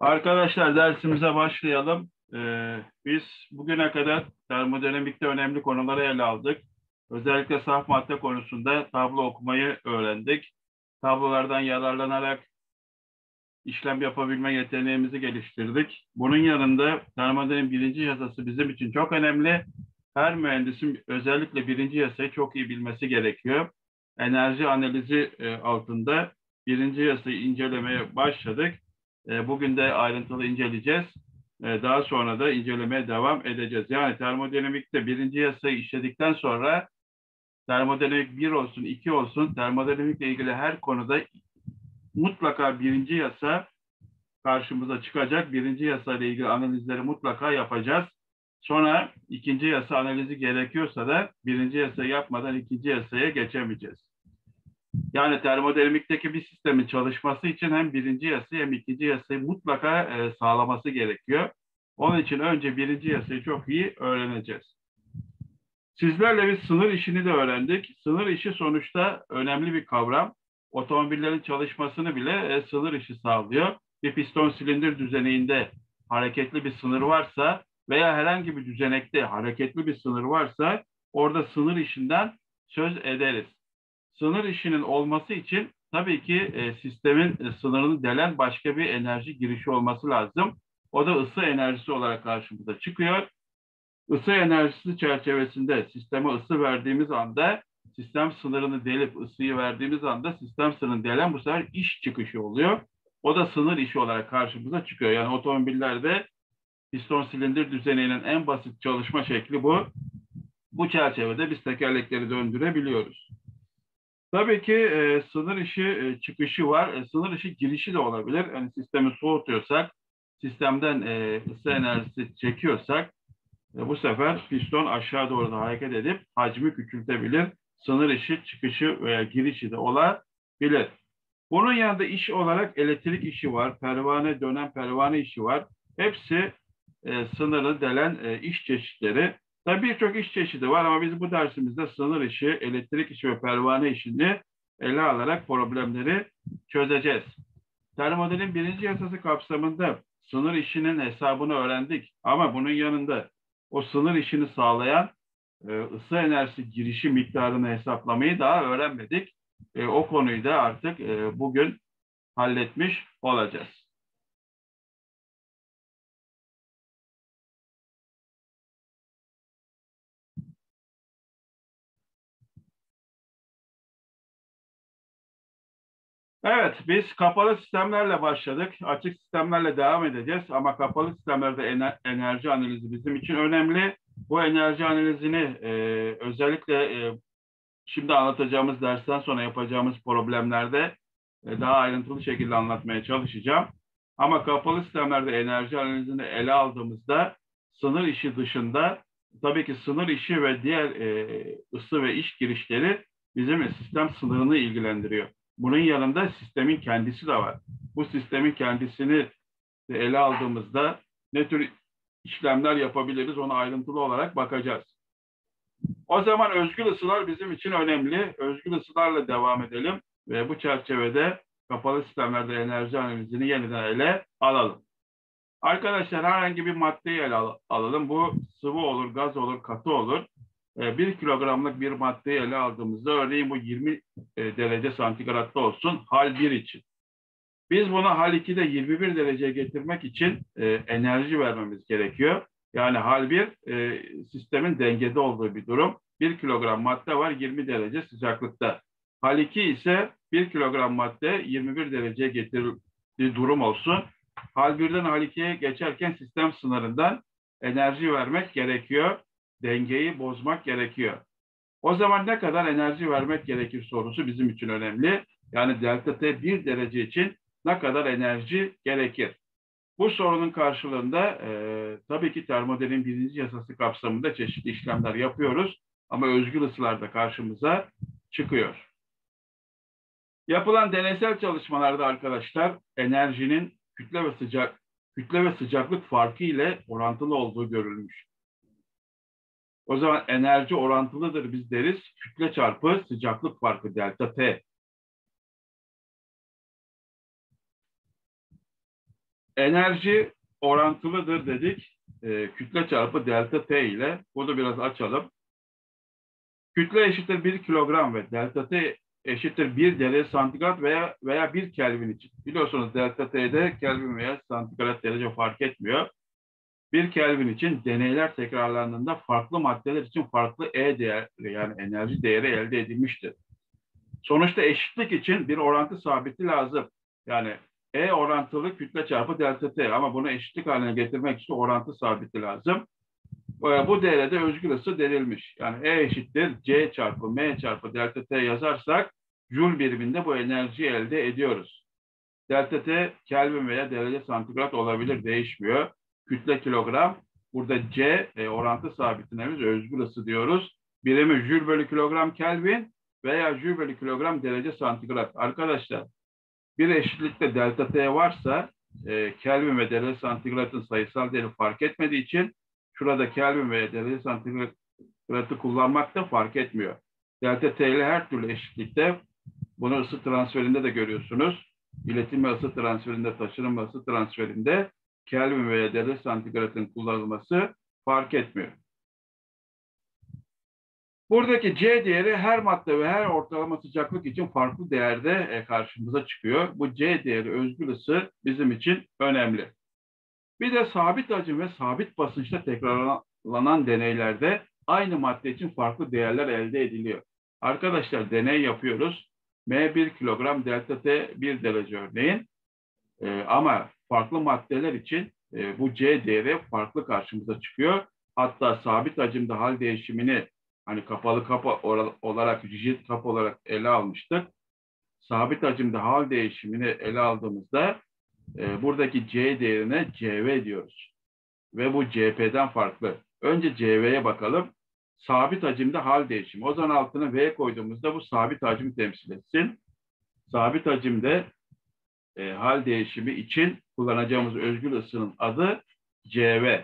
Arkadaşlar dersimize başlayalım. Biz bugüne kadar termodinamikte önemli konuları ele aldık. Özellikle saf madde konusunda tablo okumayı öğrendik. Tablolardan yararlanarak işlem yapabilme yeteneğimizi geliştirdik. Bunun yanında termodinamik birinci yasası bizim için çok önemli. Her mühendisin özellikle birinci yasayı çok iyi bilmesi gerekiyor. Enerji analizi altında birinci yasayı incelemeye başladık. Bugün de ayrıntılı inceleyeceğiz. Daha sonra da incelemeye devam edeceğiz. Yani termodinamikte birinci yasayı işledikten sonra termodinamik 1 olsun, 2 olsun, termodinamikle ilgili her konuda mutlaka birinci yasa karşımıza çıkacak. Birinci yasa ile ilgili analizleri mutlaka yapacağız. Sonra ikinci yasa analizi gerekiyorsa da birinci yasayı yapmadan ikinci yasaya geçemeyeceğiz. Yani termodinamikteki bir sistemin çalışması için hem birinci yasayı hem ikinci yasayı mutlaka sağlaması gerekiyor. Onun için önce birinci yasayı çok iyi öğreneceğiz. Sizlerle biz sınır işini de öğrendik. Sınır işi sonuçta önemli bir kavram. Otomobillerin çalışmasını bile sınır işi sağlıyor. Bir piston silindir düzeneğinde hareketli bir sınır varsa veya herhangi bir düzenekte hareketli bir sınır varsa orada sınır işinden söz ederiz. Sınır işinin olması için tabii ki sistemin sınırını delen başka bir enerji girişi olması lazım. O da ısı enerjisi olarak karşımıza çıkıyor. Isı enerjisi çerçevesinde sisteme ısı verdiğimiz anda sistem sınırını delip ısıyı verdiğimiz anda sistem sınırını delen bu sefer iş çıkışı oluyor. O da sınır işi olarak karşımıza çıkıyor. Yani otomobillerde piston silindir düzeninin en basit çalışma şekli bu. Bu çerçevede biz tekerlekleri döndürebiliyoruz. Tabii ki sınır işi çıkışı var. Sınır işi girişi de olabilir. Yani sistemi soğutuyorsak, sistemden ısı enerjisi çekiyorsak bu sefer piston aşağı doğru da hareket edip hacmi küçültebilir. Sınır işi çıkışı veya girişi de olabilir. Bunun yanında iş olarak elektrik işi var, pervane dönen pervane işi var. Hepsi sınırı delen iş çeşitleri. Tabii birçok iş çeşidi var ama biz bu dersimizde sınır işi, elektrik işi ve pervane işini ele alarak problemleri çözeceğiz. Termodinamik birinci yasası kapsamında sınır işinin hesabını öğrendik. Ama bunun yanında o sınır işini sağlayan ısı enerjisi girişi miktarını hesaplamayı daha öğrenmedik. O konuyu da artık bugün halletmiş olacağız. Evet, biz kapalı sistemlerle başladık. Açık sistemlerle devam edeceğiz. Ama kapalı sistemlerde enerji analizi bizim için önemli. Bu enerji analizini özellikle şimdi anlatacağımız dersten sonra yapacağımız problemlerde daha ayrıntılı şekilde anlatmaya çalışacağım. Ama kapalı sistemlerde enerji analizini ele aldığımızda sınır işi dışında tabii ki sınır işi ve diğer ısı ve iş girişleri bizim sistem sınırını ilgilendiriyor. Bunun yanında sistemin kendisi de var. Bu sistemin kendisini ele aldığımızda ne tür işlemler yapabiliriz ona ayrıntılı olarak bakacağız. O zaman özgül ısılar bizim için önemli. Özgül ısılarla devam edelim ve bu çerçevede kapalı sistemlerde enerji analizini yeniden ele alalım. Arkadaşlar herhangi bir maddeyi ele alalım. Bu sıvı olur, gaz olur, katı olur. 1 kilogramlık bir maddeyi ele aldığımızda örneğin bu 20 derece santigratta olsun hal 1 için. Biz bunu hal 2'de 21 dereceye getirmek için enerji vermemiz gerekiyor. Yani hal 1 sistemin dengede olduğu bir durum. 1 kilogram madde var 20 derece sıcaklıkta. Hal 2 ise 1 kilogram madde 21 dereceye getirildiği durum olsun. Hal 1'den hal 2'ye geçerken sistem sınırından enerji vermek gerekiyor. Dengeyi bozmak gerekiyor. O zaman ne kadar enerji vermek gerekir sorusu bizim için önemli. Yani delta T 1 derece için ne kadar enerji gerekir? Bu sorunun karşılığında tabii ki termodinamiğin birinci yasası kapsamında çeşitli işlemler yapıyoruz. Ama özgül ısılar da karşımıza çıkıyor. Yapılan deneysel çalışmalarda arkadaşlar enerjinin kütle ve sıcaklık farkı ile orantılı olduğu görülmüş. O zaman enerji orantılıdır biz deriz. Kütle çarpı sıcaklık farkı delta T. Enerji orantılıdır dedik. Kütle çarpı delta T ile. Bunu biraz açalım. Kütle eşittir 1 kilogram ve delta T eşittir 1 derece santigrat veya 1 Kelvin için. Biliyorsunuz delta T'de Kelvin veya santigrat derece fark etmiyor. 1 Kelvin için deneyler tekrarlandığında farklı maddeler için farklı E değeri, yani enerji değeri elde edilmiştir. Sonuçta eşitlik için bir orantı sabiti lazım. Yani E orantılı kütle çarpı delta T, ama bunu eşitlik haline getirmek için orantı sabiti lazım. Bu değere de özgür ısı denilmiş. Yani E eşittir C çarpı M çarpı delta T yazarsak Joule biriminde bu enerjiyi elde ediyoruz. Delta T Kelvin veya derece santigrat olabilir, değişmiyor. Kütle kilogram. Burada C orantı sabitine biz özgür ısı diyoruz. Birimi Joule bölü kilogram Kelvin veya Joule bölü kilogram derece santigrat. Arkadaşlar, bir eşitlikte delta T varsa Kelvin ve derece santigratın sayısal değeri fark etmediği için şurada Kelvin ve derece santigratı kullanmak da fark etmiyor. Delta T ile her türlü eşitlikte, bunu ısı transferinde de görüyorsunuz. İletim ve ısı transferinde, taşınım ve ısı transferinde Kelvin veya derece santigratın kullanılması fark etmiyor. Buradaki C değeri her madde ve her ortalama sıcaklık için farklı değerde karşımıza çıkıyor. Bu C değeri özgür ısı bizim için önemli. Bir de sabit hacim ve sabit basınçta tekrarlanan deneylerde aynı madde için farklı değerler elde ediliyor. Arkadaşlar, deney yapıyoruz. M 1 kilogram, delta T 1 derece örneğin. Ama farklı maddeler için bu C değeri farklı karşımıza çıkıyor. Hatta sabit hacimde hal değişimini hani kapalı kap olarak, rigid kap olarak ele almıştık. Sabit hacimde hal değişimini ele aldığımızda buradaki C değerine CV diyoruz. Ve bu CP'den farklı. Önce CV'ye bakalım. Sabit hacimde hal değişimi. O zaman altına V koyduğumuzda bu sabit hacmi temsil etsin. Sabit hacimde hal değişimi için kullanacağımız özgür ısının adı CV.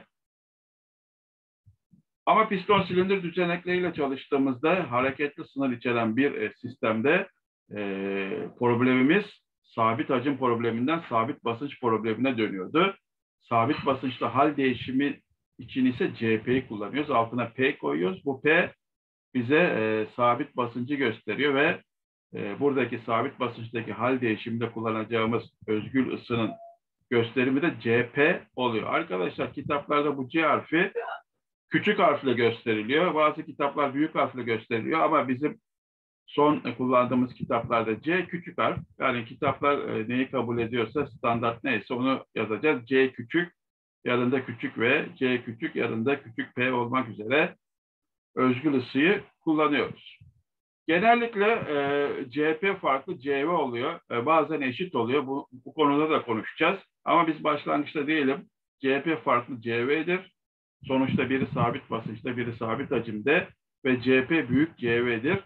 Ama piston silindir düzenekleriyle çalıştığımızda hareketli sınır içeren bir sistemde problemimiz sabit hacim probleminden sabit basınç problemine dönüyordu. Sabit basınçta hal değişimi için ise CP'yi kullanıyoruz. Altına P koyuyoruz. Bu P bize sabit basıncı gösteriyor ve buradaki sabit basınçtaki hal değişiminde kullanacağımız özgür ısının gösterimi de CP oluyor. Arkadaşlar, kitaplarda bu C harfi küçük harfle gösteriliyor. Bazı kitaplar büyük harfle gösteriliyor ama bizim son kullandığımız kitaplarda C küçük harf. Yani kitaplar neyi kabul ediyorsa, standart neyse onu yazacağız. C küçük, yanında küçük V, C küçük, yanında küçük P olmak üzere özgür ısıyı kullanıyoruz. Genellikle CP farklı CV oluyor. Bazen eşit oluyor. Bu konuda da konuşacağız. Ama biz başlangıçta diyelim CP farklı CV'dir. Sonuçta biri sabit basınçta, biri sabit hacimde ve CP büyük CV'dir.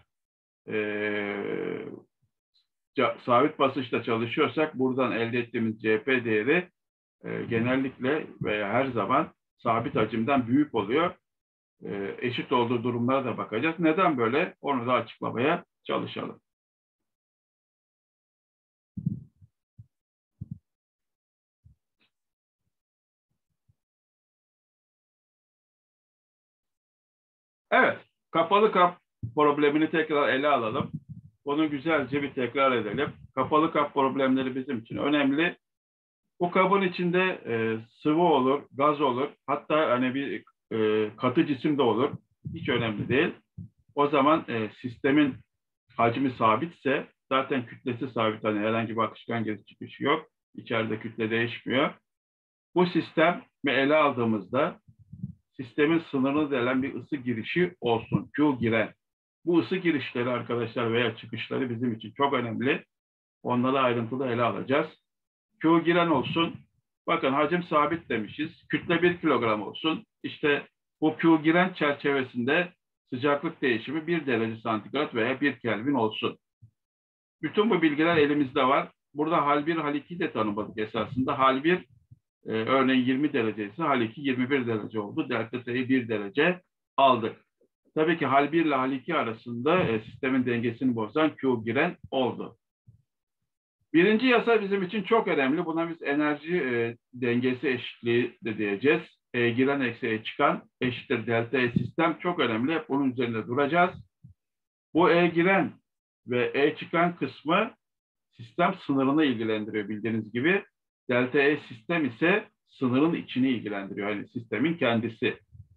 Sabit basınçta çalışıyorsak buradan elde ettiğimiz CP değeri genellikle veya her zaman sabit hacimden büyük oluyor. Eşit olduğu durumlara da bakacağız. Neden böyle? Onu da açıklamaya çalışalım. Evet, kapalı kap problemini tekrar ele alalım. Onu güzelce bir tekrar edelim. Kapalı kap problemleri bizim için önemli. Bu kabın içinde sıvı olur, gaz olur, hatta hani bir katı cisim de olur. Hiç önemli değil. O zaman sistemin hacmi sabitse zaten kütlesi sabit. Hani herhangi bir akışkan giriş çıkışı yok. İçeride kütle değişmiyor. Bu sistemi ele aldığımızda sistemin sınırını delen bir ısı girişi olsun. Q giren. Bu ısı girişleri arkadaşlar veya çıkışları bizim için çok önemli. Onları ayrıntılı ele alacağız. Q giren olsun. Bakın, hacim sabit demişiz. Kütle 1 kilogram olsun. İşte bu Q giren çerçevesinde sıcaklık değişimi 1 derece santigrat veya 1 Kelvin olsun. Bütün bu bilgiler elimizde var. Burada hal 1, hal 2 de tanımladık esasında. Hal 1 örneğin 20 derece ise hal 2 21 derece oldu. Delta T'yi 1 derece aldık. Tabii ki hal 1 ile hal 2 arasında sistemin dengesini bozan Q giren oldu. Birinci yasa bizim için çok önemli. Buna biz enerji dengesi eşitliği de diyeceğiz. E giren eksi E çıkan eşittir delta E sistem çok önemli. Hep bunun üzerinde duracağız. Bu E giren ve E çıkan kısmı sistem sınırını ilgilendiriyor bildiğiniz gibi. Delta E sistem ise sınırın içini ilgilendiriyor. Yani sistemin kendisi.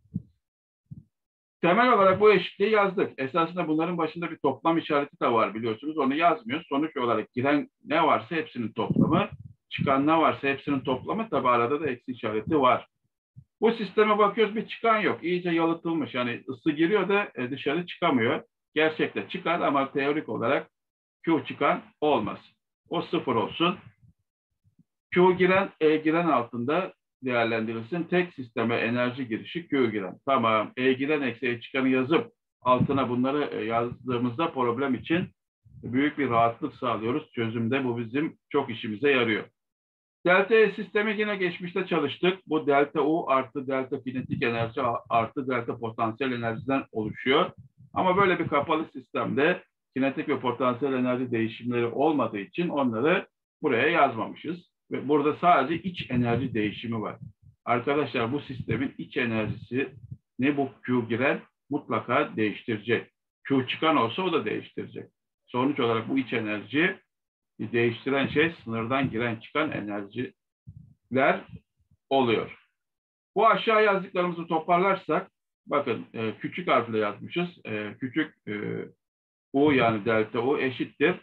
Temel olarak bu eşitliği yazdık. Esasında bunların başında bir toplam işareti de var biliyorsunuz. Onu yazmıyoruz. Sonuç olarak giren ne varsa hepsinin toplamı, çıkan ne varsa hepsinin toplamı, tabi arada da eksi işareti var. Bu sisteme bakıyoruz, bir çıkan yok. İyice yalıtılmış. Yani ısı giriyor da dışarı çıkamıyor. Gerçekte çıkar ama teorik olarak Q çıkan olmaz. O sıfır olsun. Q giren, E giren altında değerlendirilsin. Tek sisteme enerji girişi Q giren. Tamam. E giren eksi E çıkanı yazıp altına bunları yazdığımızda problem için büyük bir rahatlık sağlıyoruz. Çözümde bu bizim çok işimize yarıyor. Delta E sistemi yine geçmişte çalıştık. Bu delta U artı delta kinetik enerji artı delta potansiyel enerjiden oluşuyor. Ama böyle bir kapalı sistemde kinetik ve potansiyel enerji değişimleri olmadığı için onları buraya yazmamışız. Ve burada sadece iç enerji değişimi var. Arkadaşlar bu sistemin iç enerjisi ne, bu Q giren mutlaka değiştirecek. Q çıkan olsa o da değiştirecek. Sonuç olarak bu iç enerji değiştiren şey sınırdan giren çıkan enerjiler oluyor. Bu aşağı yazdıklarımızı toparlarsak bakın küçük harfle yazmışız. Küçük U yani delta U eşittir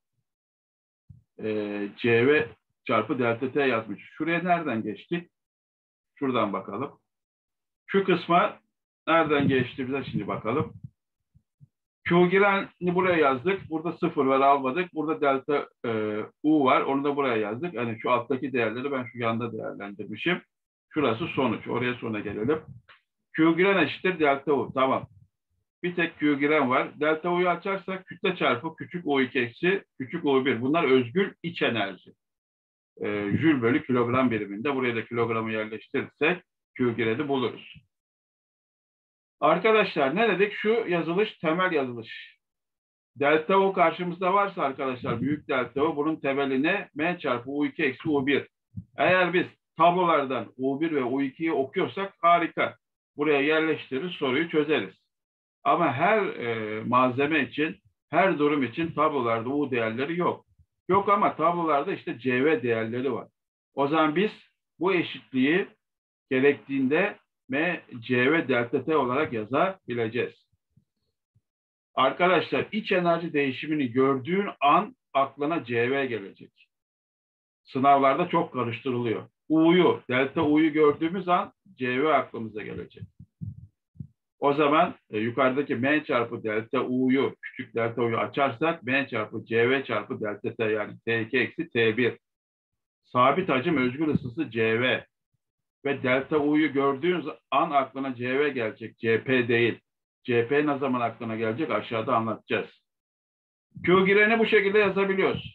CV çarpı delta T yazmış. Şuraya nereden geçtik? Şuradan bakalım. Şu kısma nereden geçti bize şimdi bakalım. Q gireni buraya yazdık. Burada sıfır var, almadık. Burada delta U var. Onu da buraya yazdık. Yani şu alttaki değerleri ben şu yanda değerlendirmişim. Şurası sonuç. Oraya sonra gelelim. Q giren eşittir delta U. Tamam. Bir tek Q giren var. Delta U'yu açarsak kütle çarpı küçük U2 eksi küçük U1. Bunlar özgül iç enerji. Jül bölü kilogram biriminde. Buraya da kilogramı yerleştirirsek Q gireni buluruz. Arkadaşlar ne dedik? Şu yazılış temel yazılış. Delta U karşımızda varsa arkadaşlar büyük delta U, bunun temeli ne? M çarpı U2 eksi U1. Eğer biz tablolardan U1 ve U2'yi okuyorsak harika. Buraya yerleştiririz, soruyu çözeriz. Ama her malzeme için, her durum için tablolarda U değerleri yok. Yok ama tablolarda işte CV değerleri var. O zaman biz bu eşitliği gerektiğinde M, CV delta T olarak yazabileceğiz. Arkadaşlar iç enerji değişimini gördüğün an aklına CV gelecek. Sınavlarda çok karıştırılıyor. U'yu, delta U'yu gördüğümüz an CV aklımıza gelecek. O zaman yukarıdaki M çarpı delta U'yu, küçük delta U'yu açarsak M çarpı CV çarpı delta T yani T2 eksi T1. Sabit hacim özgül ısısı CV. Ve delta U'yu gördüğünüz an aklına CV gelecek. CP değil. CP ne zaman aklına gelecek? Aşağıda anlatacağız. Q gireni bu şekilde yazabiliyoruz.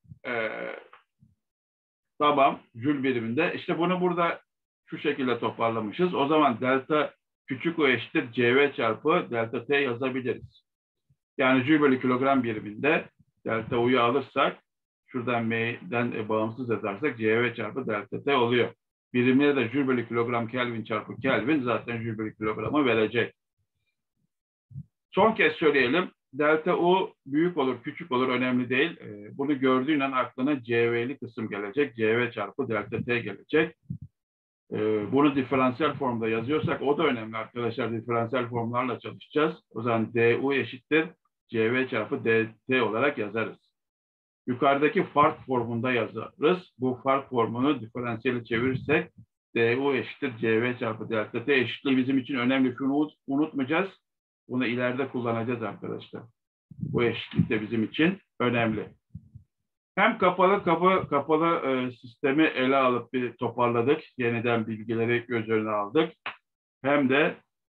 Tamam. Jül biriminde. İşte bunu burada şu şekilde toparlamışız. O zaman delta küçük U eşittir CV çarpı delta T yazabiliriz. Yani jül bölü kilogram biriminde delta U'yu alırsak şuradan M'den bağımsız yazarsak CV çarpı delta T oluyor. Birimleri de jül bölü kilogram Kelvin çarpı Kelvin zaten jül bölü kilogramı verecek. Son kez söyleyelim. Delta U büyük olur, küçük olur önemli değil. Bunu gördüğün an aklına CV'li kısım gelecek. CV çarpı delta T gelecek. Bunu diferansiyel formda yazıyorsak o da önemli arkadaşlar. Diferansiyel formlarla çalışacağız. O zaman DU eşittir CV çarpı DT olarak yazarız. Yukarıdaki fark formunda yazarız. Bu fark formunu diferansiyeli çevirirsek DU eşittir CV çarpı delta T eşitliği bizim için önemli. Şunu unutmayacağız. Bunu ileride kullanacağız arkadaşlar. Bu eşitlik de bizim için önemli. Hem kapalı sistemi ele alıp bir toparladık. Yeniden bilgileri göz önüne aldık. Hem de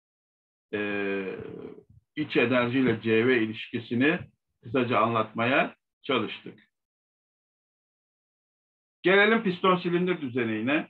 iç enerji ile CV ilişkisini kısaca anlatmaya çalıştık. Gelelim piston silindir düzenine.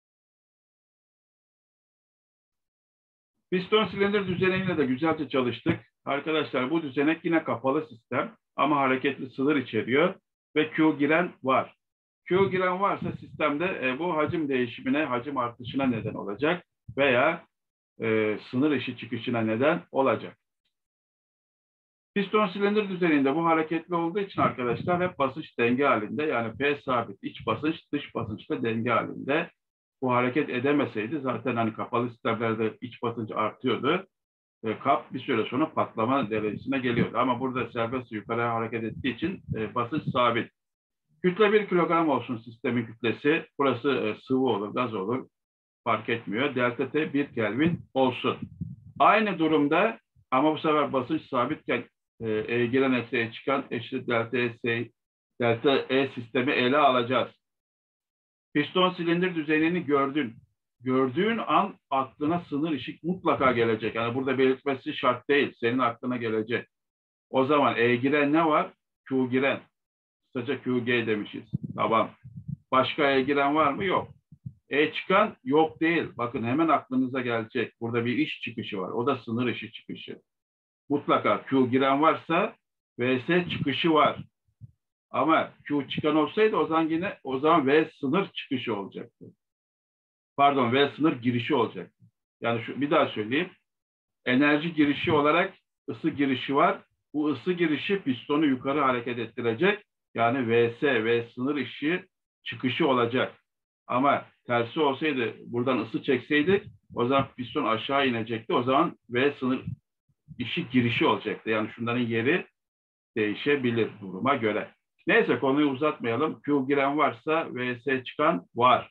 Piston silindir düzeneğiyle de güzelce çalıştık. Arkadaşlar bu düzenek yine kapalı sistem ama hareketli sınır içeriyor ve Q giren var. Q giren varsa sistemde bu hacim değişimine, hacim artışına neden olacak veya sınır işi çıkışına neden olacak. Piston silindir düzeninde bu hareketli olduğu için arkadaşlar hep basınç denge halinde, yani P sabit, iç basınç dış basınçla denge halinde. Bu hareket edemeseydi zaten hani kapalı sistemlerde iç basınç artıyordu. Kap bir süre sonra patlama derecesine geliyordu. Ama burada serbest yukarı hareket ettiği için basınç sabit. Kütle 1 kilogram olsun sistemin kütlesi. Burası sıvı olur, gaz olur. Fark etmiyor. Delta T 1 Kelvin olsun. Aynı durumda ama bu sefer basınç sabitken E giren eksi E çıkan eşit delta E sistemi ele alacağız. Piston silindir düzenini gördün. Gördüğün an aklına sınır ışık mutlaka gelecek. Yani burada belirtmesi şart değil. Senin aklına gelecek. O zaman E giren ne var? Q giren. Kısaca QG demişiz. Tamam. Başka E giren var mı? Yok. E çıkan yok değil. Bakın hemen aklınıza gelecek. Burada bir iş çıkışı var. O da sınır işi çıkışı. Mutlaka Q giren varsa VS çıkışı var. Ama Q çıkan olsaydı o zaman V sınır çıkışı olacaktı. Pardon, V sınır girişi olacaktı. Yani bir daha söyleyeyim. Enerji girişi olarak ısı girişi var. Bu ısı girişi pistonu yukarı hareket ettirecek. Yani V sınır işi çıkışı olacak. Ama tersi olsaydı, buradan ısı çekseydik, o zaman piston aşağı inecekti. O zaman V sınır işi girişi olacaktı. Yani şunların yeri değişebilir duruma göre. Neyse, konuyu uzatmayalım. Q giren varsa VS çıkan var.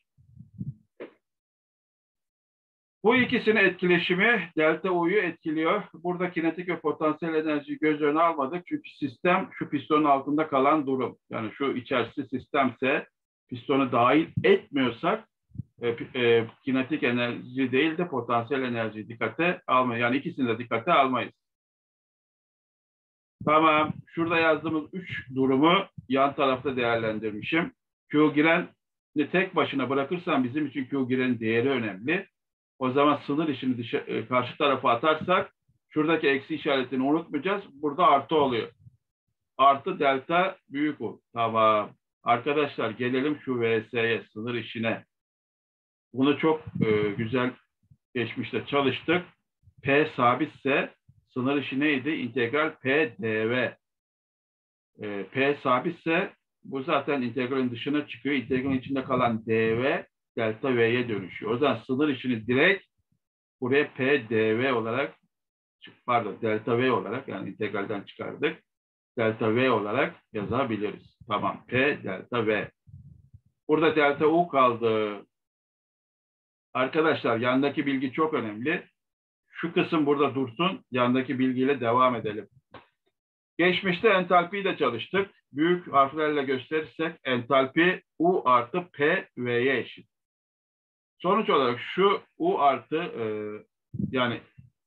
Bu ikisinin etkileşimi delta U'yu etkiliyor. Burada kinetik ve potansiyel enerjiyi göz önüne almadık. Çünkü sistem şu pistonun altında kalan durum. Yani şu içerisi sistemse, pistonu dahil etmiyorsak kinetik enerji değil de potansiyel enerjiyi dikkate almayız. Yani ikisini de dikkate almayız. Tamam. Şurada yazdığımız 3 durumu yan tarafta değerlendirmişim. Q giren tek başına bırakırsam bizim için Q girenin değeri önemli. O zaman sınır işini karşı tarafa atarsak şuradaki eksi işaretini unutmayacağız. Burada artı oluyor. Artı delta büyük ol. Tamam. Arkadaşlar gelelim şu VS'ye, sınır işine. Bunu çok güzel geçmişte çalıştık. P sabitse sınır işi neydi? İntegral P dv. P sabitse bu zaten integralin dışına çıkıyor. İntegralin içinde kalan dv delta v'ye dönüşüyor. O zaman sınır işini direkt buraya P dv olarak, pardon delta v olarak, yani integralden çıkardık. Delta v olarak yazabiliriz. Tamam. P delta v. Burada delta u kaldı. Arkadaşlar yandaki bilgi çok önemli. Şu kısım burada dursun. Yandaki bilgiyle devam edelim. Geçmişte entalpiyi de çalıştık. Büyük harflerle gösterirsek entalpi U artı P V'ye eşit. Sonuç olarak şu U artı yani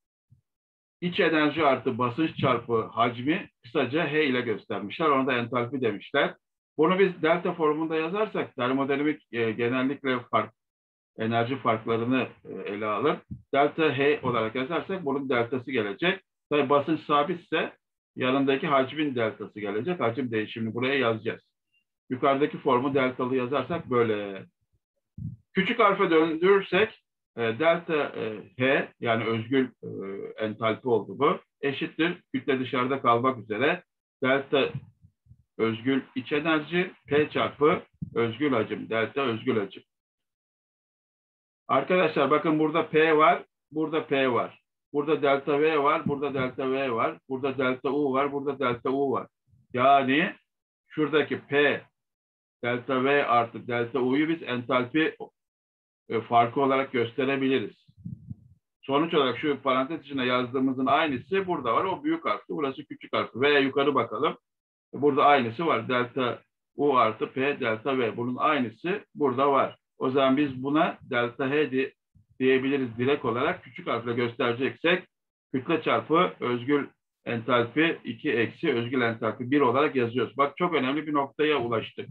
iç enerji artı basınç çarpı hacmi kısaca H ile göstermişler. Ona da entalpi demişler. Bunu biz delta formunda yazarsak termodinamik genellikle enerji farklarını ele alır. Delta H olarak yazarsak bunun deltası gelecek. Tabii basınç sabitse yanındaki hacmin deltası gelecek. Hacim değişimini buraya yazacağız. Yukarıdaki formu deltalı yazarsak böyle. Küçük harfe döndürürsek delta H, yani özgül entalpi oldu bu, eşittir kütle dışarıda kalmak üzere delta özgül iç enerji P çarpı özgül hacim, delta özgül hacim. Arkadaşlar bakın burada P var, burada P var. Burada delta V var, burada delta V var. Burada delta U var, burada delta U var. Yani şuradaki P delta V artı delta U'yu biz entalpi farkı olarak gösterebiliriz. Sonuç olarak şu parantez içine yazdığımızın aynısı burada var. O büyük harfti, burası küçük harfti. Veya yukarı bakalım. Burada aynısı var. Delta U artı P delta V. Bunun aynısı burada var. O zaman biz buna delta H diyebiliriz direkt olarak. Küçük harfle göstereceksek kütle çarpı özgül entalpi 2 eksi özgül entalpi 1 olarak yazıyoruz. Bak çok önemli bir noktaya ulaştık.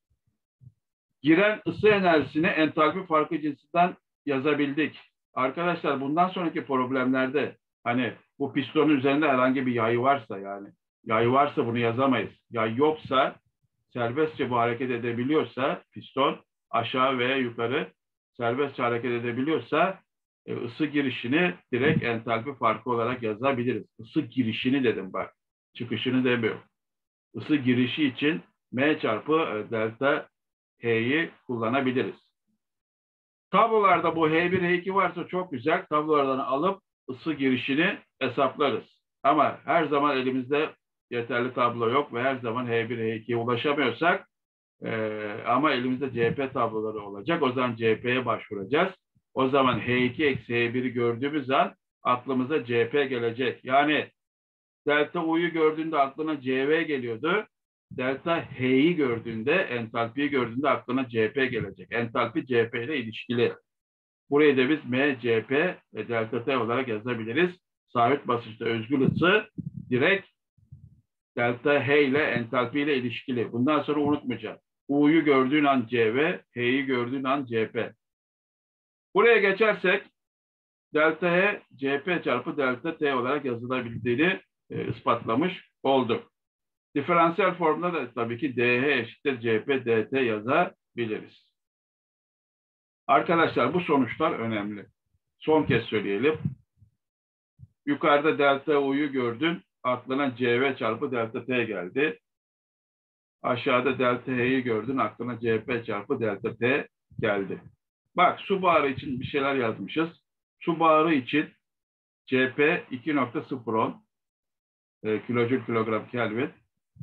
Giren ısı enerjisini entalpi farkı cinsinden yazabildik. Arkadaşlar bundan sonraki problemlerde hani bu pistonun üzerinde herhangi bir yay varsa, yani yay varsa bunu yazamayız. Yay yoksa serbestçe bu hareket edebiliyorsa, piston aşağı veya yukarı serbestçe hareket edebiliyorsa ısı girişini direkt entalpi farkı olarak yazabiliriz. Isı girişini dedim bak. Çıkışını demiyorum. Isı girişi için M çarpı delta H'yi kullanabiliriz. Tablolarda bu H1, H2 varsa çok güzel. Tablolardan alıp ısı girişini hesaplarız. Ama her zaman elimizde yeterli tablo yok ve her zaman H1, H2'ye ulaşamıyorsak ama elimizde CP tabloları olacak. O zaman CP'ye başvuracağız. O zaman H2 eksi H1'i gördüğümüz an aklımıza CP gelecek. Yani delta U'yu gördüğünde aklına CV geliyordu. Delta H'yi gördüğünde, entalpiyi gördüğünde aklına CP gelecek. Entalpi CP ile ilişkili. Burayı da biz MCP delta T olarak yazabiliriz. Sabit basınçta özgül ısı direkt delta H ile entalpi ile ilişkili. Bundan sonra unutmayacağız. U'yu gördüğün an CV, H'yi gördüğün an CP. Buraya geçersek delta H CP çarpı delta T olarak yazılabildiğini ispatlamış olduk. Diferansiyel formda da tabii ki DH eşittir CP DT yazabiliriz. Arkadaşlar bu sonuçlar önemli. Son kez söyleyelim. Yukarıda delta U'yu gördün. Aklına CV çarpı delta T geldi. Aşağıda delta H'yi gördün. Aklına CP çarpı delta T geldi. Bak su buharı için bir şeyler yazmışız. Su buharı için CP 2.010 kilojül kilogram Kelvin.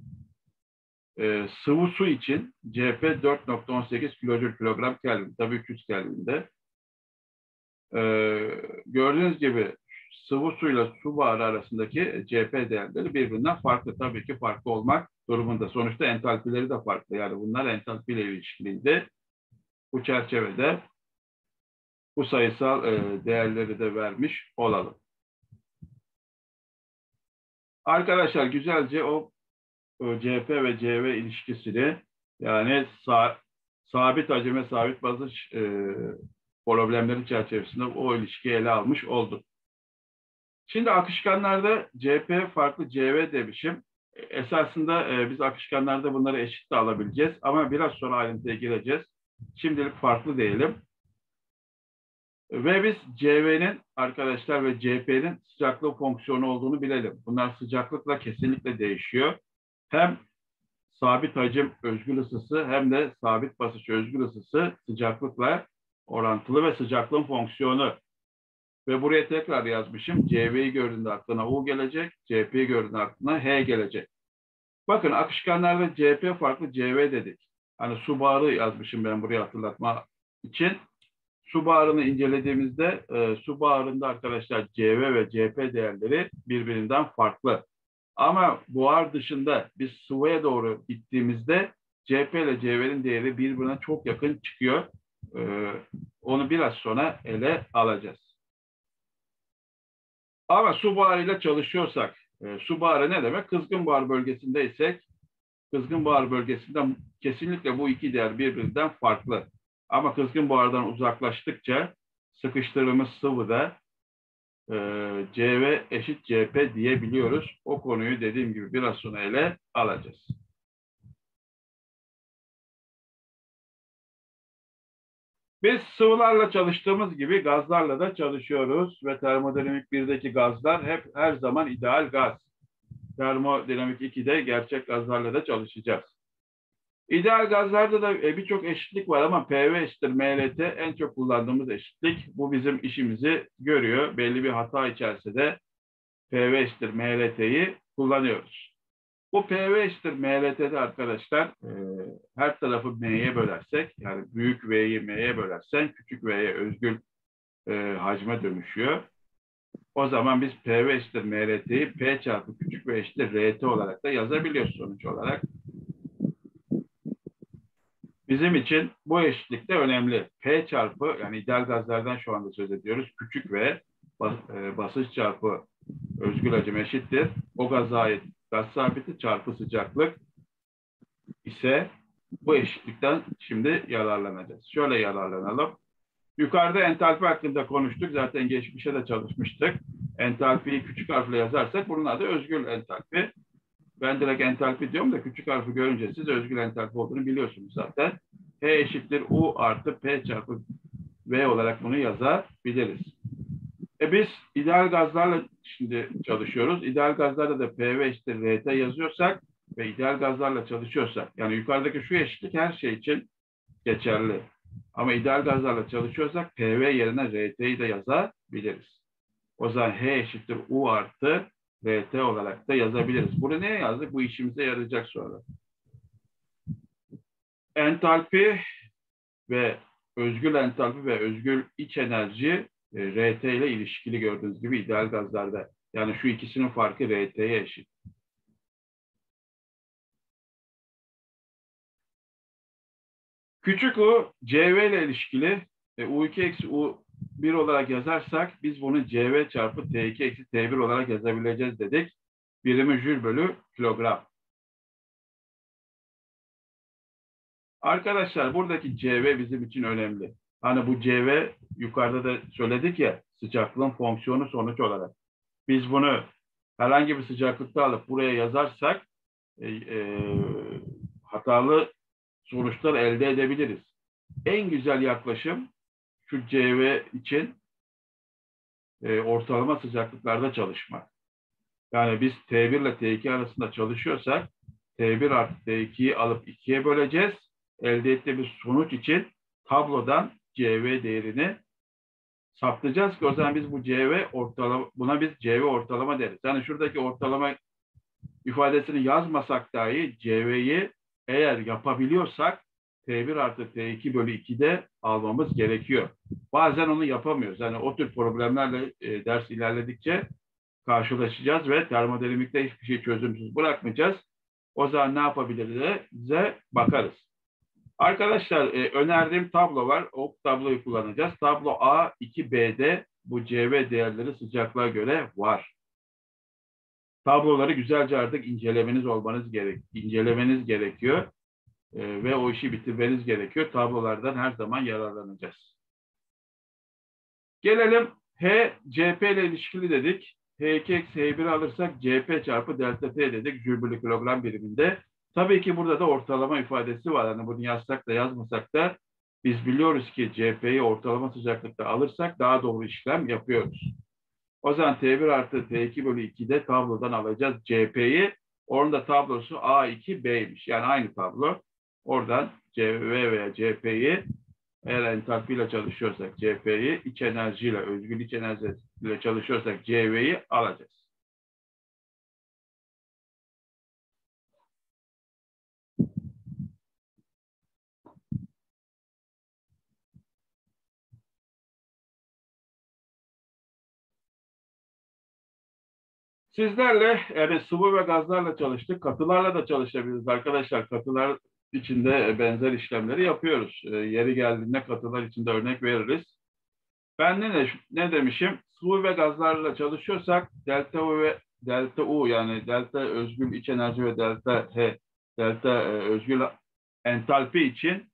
Sıvı su için CP 4.18 kilojül kilogram Kelvin. Tabii 300 Kelvin'de. Gördüğünüz gibi sıvı suyla su buharı arasındaki CP değerleri birbirinden farklı. Tabii ki farklı olmak durumunda. Sonuçta entalpileri de farklı. Yani bunlar entalpiyle ilişkiliydi. Bu çerçevede bu sayısal değerleri de vermiş olalım. Arkadaşlar güzelce o CP ve CV ilişkisini yani sabit hacim ve sabit basınç problemleri çerçevesinde o ilişkiyi ele almış olduk. Şimdi akışkanlarda CP farklı CV demişim. Esasında biz akışkanlarda bunları eşit de alabileceğiz ama biraz sonra ayrıntıya gireceğiz. Şimdilik farklı diyelim. Ve biz CV'nin arkadaşlar ve CP'nin sıcaklık fonksiyonu olduğunu bilelim. Bunlar sıcaklıkla kesinlikle değişiyor. Hem sabit hacim özgül ısısı hem de sabit basınç özgül ısısı sıcaklıkla orantılı ve sıcaklığın fonksiyonu. Ve buraya tekrar yazmışım. CV'yi gördüğünde aklına U gelecek. CP'yi gördüğünde aklına H gelecek. Bakın akışkanlarda CP farklı CV dedik. Hani su buharı yazmışım ben buraya hatırlatma için. Su buharını incelediğimizde su buharında arkadaşlar CV ve CP değerleri birbirinden farklı. Ama buhar dışında biz sıvıya doğru gittiğimizde CP ile CV'nin değeri birbirine çok yakın çıkıyor. Onu biraz sonra ele alacağız. Ama su buharıyla çalışıyorsak, su buharı ne demek? Kızgın buhar bölgesindeysek, kızgın buhar bölgesinde kesinlikle bu iki değer birbirinden farklı. Ama kızgın buhardan uzaklaştıkça sıkıştırdığımız sıvıda CV eşit CP diyebiliyoruz. O konuyu dediğim gibi biraz sonra ele alacağız. Biz sıvılarla çalıştığımız gibi gazlarla da çalışıyoruz ve termodinamik 1'deki gazlar hep her zaman ideal gaz. Termodinamik 2'de gerçek gazlarla da çalışacağız. İdeal gazlarda da birçok eşitlik var ama PV eşittir MLT en çok kullandığımız eşitlik. Bu bizim işimizi görüyor. Belli bir hata içerisinde PV eşittir MLT'yi kullanıyoruz. Bu PV eşittir MLT'de arkadaşlar her tarafı M'ye bölersek yani büyük V'yi M'ye bölersen küçük V'ye özgül hacme dönüşüyor. O zaman biz PV eşittir MLT'yi P çarpı küçük V eşittir RT olarak da yazabiliyoruz sonuç olarak. Bizim için bu eşitlik de önemli. P çarpı yani ideal gazlardan şu anda söz ediyoruz. Küçük V basınç çarpı özgül hacim eşittir. O gaza ait gaz sabiti çarpı sıcaklık ise bu eşitlikten şimdi yararlanacağız. Şöyle yararlanalım. Yukarıda entalpi hakkında konuştuk. Zaten geçmişe de çalışmıştık. Entalpiyi küçük harfle yazarsak bunun adı özgül entalpi. Ben direkt entalpi diyorum da küçük harfi görünce siz özgül entalpi olduğunu biliyorsunuz zaten. H eşittir U artı P çarpı V olarak bunu yazabiliriz. Biz ideal gazlarla şimdi çalışıyoruz. İdeal gazlarda da PV eşittir RT yazıyorsak ve ideal gazlarla çalışıyorsak, yani yukarıdaki şu eşitlik her şey için geçerli. Ama ideal gazlarla çalışıyorsak PV yerine RT'yi de yazabiliriz. O zaman H eşittir U artı RT olarak da yazabiliriz. Bunu neye yazdık? Bu işimize yarayacak sonra. Entalpi ve özgül entalpi ve özgül iç enerji RT ile ilişkili gördüğünüz gibi ideal gazlarda. Yani şu ikisinin farkı RT'ye eşit. Küçük U, CV ile ilişkili. U2 eksi U1 olarak yazarsak biz bunu CV çarpı T2 eksi T1 olarak yazabileceğiz dedik. Birimi jül bölü kilogram. Arkadaşlar buradaki CV bizim için önemli. Hani bu CV yukarıda da söyledik ya, sıcaklığın fonksiyonu sonuç olarak. Biz bunu herhangi bir sıcaklıkta alıp buraya yazarsak hatalı sonuçlar elde edebiliriz. En güzel yaklaşım şu CV için ortalama sıcaklıklarda çalışmak. Yani biz T1 ile T2 arasında çalışıyorsak T1 artı T2'yi alıp 2'ye böleceğiz. Elde ettiğimiz sonuç için tablodan CV değerini saptayacağız ki o zaman biz bu CV ortalama, buna biz CV ortalama deriz. Yani şuradaki ortalama ifadesini yazmasak dahi CV'yi eğer yapabiliyorsak T1 artı T2 bölü 2'de almamız gerekiyor. Bazen onu yapamıyoruz. Yani o tür problemlerle ders ilerledikçe karşılaşacağız ve termodinamikte hiçbir şey çözümsüz bırakmayacağız. O zaman ne yapabiliriz bize bakarız. Arkadaşlar önerdiğim tablo var. O tabloyu kullanacağız. Tablo A 2B'de bu CV değerleri sıcaklığa göre var. Tabloları güzelce artık incelemeniz gerekiyor ve o işi bitirmeniz gerekiyor. Tablolardan her zaman yararlanacağız. Gelelim H, CP ile ilişkili dedik. H2 eksi H1 alırsak CP çarpı delta T dedik. Jül bölü kilogram biriminde. Tabii ki burada da ortalama ifadesi var. Hani bunu yazsak da yazmasak da biz biliyoruz ki CP'yi ortalama sıcaklıkta alırsak daha doğru işlem yapıyoruz. O zaman T1 artı T2 bölü 2'de tablodan alacağız CP'yi. Onun da tablosu A2B'ymiş. Yani aynı tablo. Oradan CV veya CP'yi eğer entalpiyle çalışıyorsak CP'yi, iç enerjiyle, özgül iç enerjiyle çalışıyorsak CV'yi alacağız. Sizlerle yani sıvı ve gazlarla çalıştık. Katılarla da çalışabiliriz arkadaşlar. Katılar içinde benzer işlemleri yapıyoruz. Yeri geldiğinde katılar içinde örnek veririz. Ben ne demişim? Sıvı ve gazlarla çalışıyorsak delta U ve delta U yani delta özgül iç enerji ve delta H, delta özgül entalpi için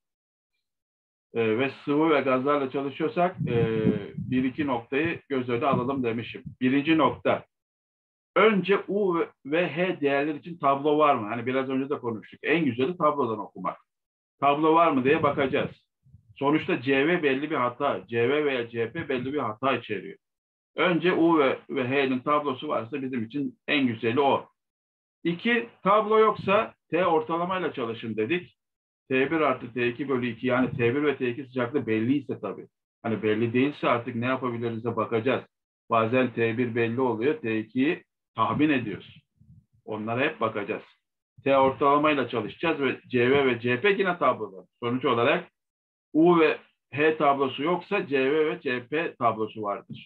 ve sıvı ve gazlarla çalışıyorsak bir iki noktayı göz önüne alalım demişim. Birinci nokta. Önce U ve H değerleri için tablo var mı? Hani biraz önce de konuştuk. En güzeli tablodan okumak. Tablo var mı diye bakacağız. Sonuçta CV belli bir hata, CV veya CP belli bir hata içeriyor. Önce U ve H'nin tablosu varsa bizim için en güzeli o. İki, tablo yoksa T ortalamayla çalışın dedik. T1 artı T2 bölü 2 yani T1 ve T2 sıcaklığı belliyse tabii. Hani belli değilse artık ne yapabiliriz de bakacağız. Bazen T1 belli oluyor, T2'yi tahmin ediyoruz. Onlara hep bakacağız. T ortalamayla çalışacağız ve CV ve CP yine tabloda. Sonuç olarak U ve H tablosu yoksa CV ve CP tablosu vardır.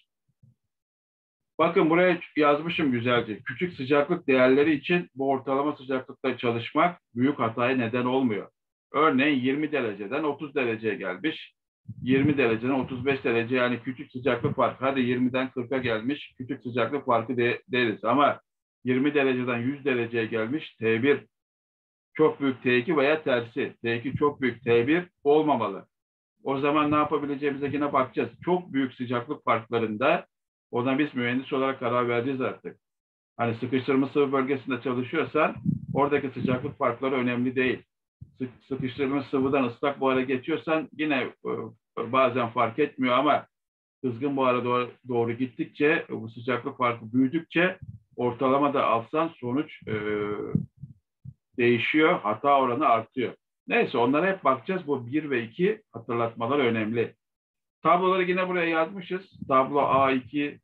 Bakın buraya yazmışım güzelce. Küçük sıcaklık değerleri için bu ortalama sıcaklıkta çalışmak büyük hataya neden olmuyor. Örneğin 20 dereceden 30 dereceye gelmiş. 20 dereceden 35 derece yani küçük sıcaklık farkı. Hadi 20'den 40'a gelmiş küçük sıcaklık farkı deriz. Ama 20 dereceden 100 dereceye gelmiş T1 çok büyük T2 veya tersi. T2 çok büyük T1 olmamalı. O zaman ne yapabileceğimize yine bakacağız. Çok büyük sıcaklık farklarında o zaman biz mühendis olarak karar vereceğiz artık. Hani sıkıştırma sıvı bölgesinde çalışıyorsan oradaki sıcaklık farkları önemli değil. Sıkıştırma sıvıdan ıslak buhara geçiyorsan yine bazen fark etmiyor ama kızgın buhara doğru gittikçe, bu sıcaklık farkı büyüdükçe ortalama da alsan sonuç değişiyor, hata oranı artıyor. Neyse onlara hep bakacağız. Bu 1 ve 2 hatırlatmalar önemli. Tabloları yine buraya yazmışız. Tablo A2,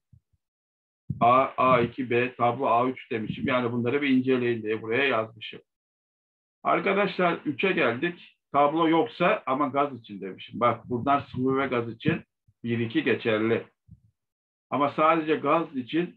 A2B, tablo A3 demişim. Yani bunları bir inceleyin diye buraya yazmışım. Arkadaşlar 3'e geldik. Tablo yoksa ama gaz için demişim. Bak buradan sıvı ve gaz için 1-2 geçerli. Ama sadece gaz için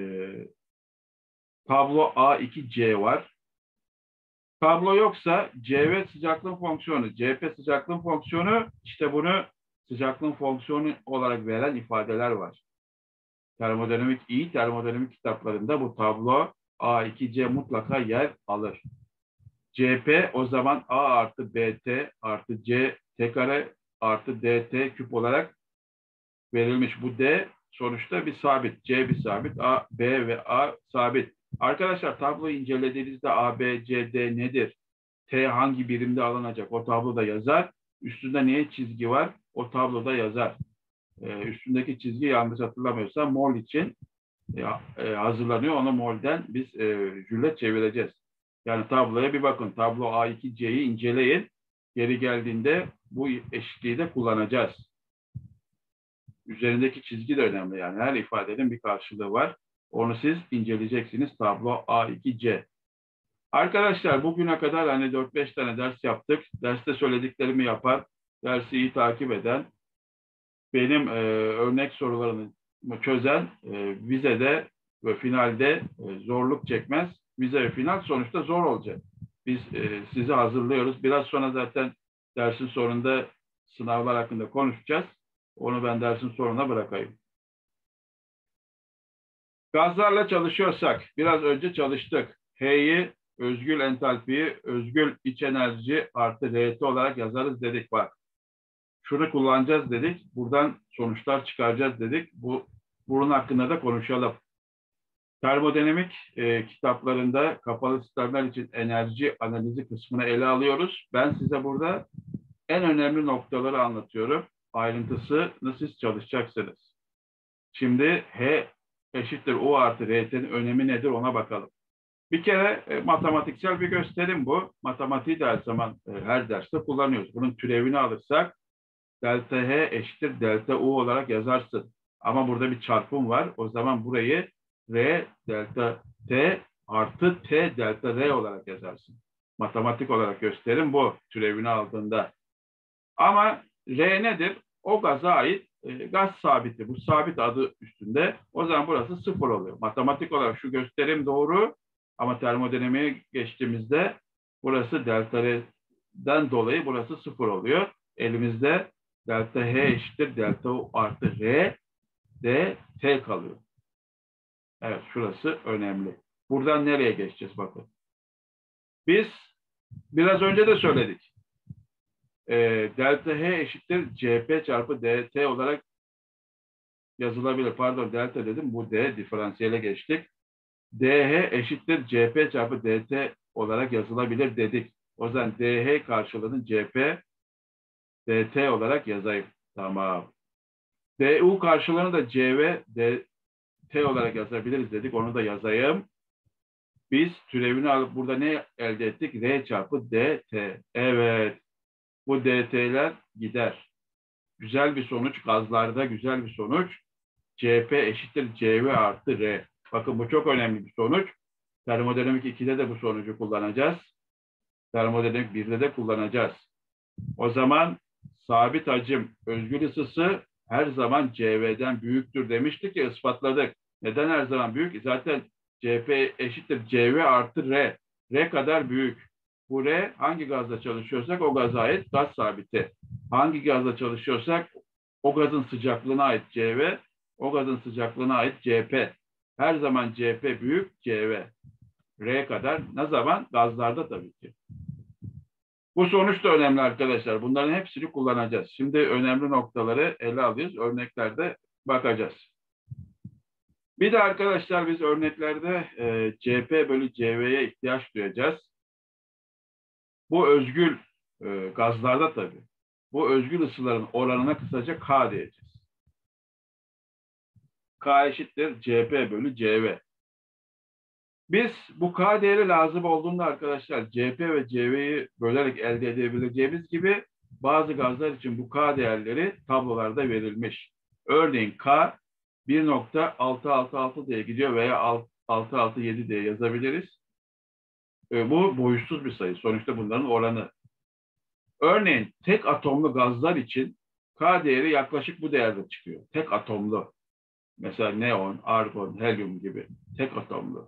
tablo A2C var. Tablo yoksa CV sıcaklığın fonksiyonu, CP sıcaklığın fonksiyonu, işte bunu sıcaklığın fonksiyonu olarak veren ifadeler var. İyi termodinamik kitaplarında bu tablo A2C mutlaka yer alır. CP o zaman A artı BT artı C T kare artı DT küp olarak verilmiş. Bu D sonuçta bir sabit. C bir sabit. A, B ve A sabit. Arkadaşlar tabloyu incelediğinizde A, B, C, D nedir? T hangi birimde alınacak? O tabloda yazar. Üstünde neye çizgi var? O tabloda yazar. Üstündeki çizgi yanlış hatırlamıyorsam mol için hazırlanıyor. Onu molden biz jülle çevireceğiz. Yani tabloya bir bakın. Tablo A2C'yi inceleyin. Geri geldiğinde bu eşitliği de kullanacağız. Üzerindeki çizgi de önemli. Yani her ifadenin bir karşılığı var. Onu siz inceleyeceksiniz. Tablo A2C. Arkadaşlar bugüne kadar hani 4-5 tane ders yaptık. Derste söylediklerimi yapan, dersi iyi takip eden, benim örnek sorularımı çözen, vizede ve finalde zorluk çekmez. Vize ve final sonuçta zor olacak. Biz sizi hazırlıyoruz. Biraz sonra zaten dersin sonunda sınavlar hakkında konuşacağız. Onu ben dersin sonuna bırakayım. Gazlarla çalışıyorsak, biraz önce çalıştık. H'yi, özgül entalpiyi, özgül iç enerji artı RT olarak yazarız dedik bak. Şunu kullanacağız dedik. Buradan sonuçlar çıkaracağız dedik. Bunun hakkında da konuşalım. Termodinamik kitaplarında kapalı sistemler için enerji analizi kısmını ele alıyoruz. Ben size burada en önemli noktaları anlatıyorum. Ayrıntısını siz çalışacaksınız. Şimdi H eşittir U artı RT'nin önemi nedir ona bakalım. Bir kere matematiksel bir gösterim bu. Matematiği de her zaman her derste kullanıyoruz. Bunun türevini alırsak delta H eşittir delta U olarak yazarsın. Ama burada bir çarpım var. O zaman burayı R delta T artı T delta R olarak yazarsın. Matematik olarak gösterim bu türevini aldığında. Ama R nedir? O gaza ait gaz sabiti. Bu sabit adı üstünde. O zaman burası 0 oluyor. Matematik olarak şu gösterim doğru ama termodinamiğe geçtiğimizde burası delta R'den dolayı burası 0 oluyor. Elimizde delta H eşittir delta U artı R D T kalıyor. Evet şurası önemli. Buradan nereye geçeceğiz bakın. Biz biraz önce de söyledik. Delta H eşittir CP çarpı DT olarak yazılabilir. Pardon delta dedim. Bu D diferansiyele geçtik. DH eşittir CP çarpı DT olarak yazılabilir dedik. O zaman DH karşılığını CP DT olarak yazayım. Tamam. DU karşılığını da CV DT olarak yazabiliriz dedik. Onu da yazayım. Biz türevini alıp burada ne elde ettik? R çarpı DT. Evet. Bu DT'ler gider. Güzel bir sonuç. Gazlarda güzel bir sonuç. CP eşittir CV artı R. Bakın bu çok önemli bir sonuç. Termodinamik 2'de de bu sonucu kullanacağız. Termodinamik 1'de de kullanacağız. O zaman sabit hacim özgül ısısı her zaman CV'den büyüktür demiştik ya ispatladık. Neden her zaman büyük? Zaten CP eşittir CV artı R. R kadar büyük. Bu R hangi gazla çalışıyorsak o gaza ait gaz sabiti. Hangi gazla çalışıyorsak o gazın sıcaklığına ait CV, o gazın sıcaklığına ait CP. Her zaman CP büyük CV. R kadar ne zaman? Gazlarda tabii ki. Bu sonuç da önemli arkadaşlar. Bunların hepsini kullanacağız. Şimdi önemli noktaları ele alıyoruz. Örneklerde bakacağız. Bir de arkadaşlar biz örneklerde CP bölü CV'ye ihtiyaç duyacağız. Bu özgül gazlarda tabii. Bu özgül ısıların oranına kısaca K diyeceğiz. K eşittir CP bölü CV. Biz bu K değeri lazım olduğunda arkadaşlar CP ve CV'yi bölerek elde edebileceğimiz gibi bazı gazlar için bu K değerleri tablolarda verilmiş. Örneğin K 1,666 diye gidiyor veya 667 diye yazabiliriz. Bu boyutsuz bir sayı. Sonuçta bunların oranı. Örneğin tek atomlu gazlar için K değeri yaklaşık bu değerde çıkıyor. Tek atomlu. Mesela neon, argon, helyum gibi tek atomlu.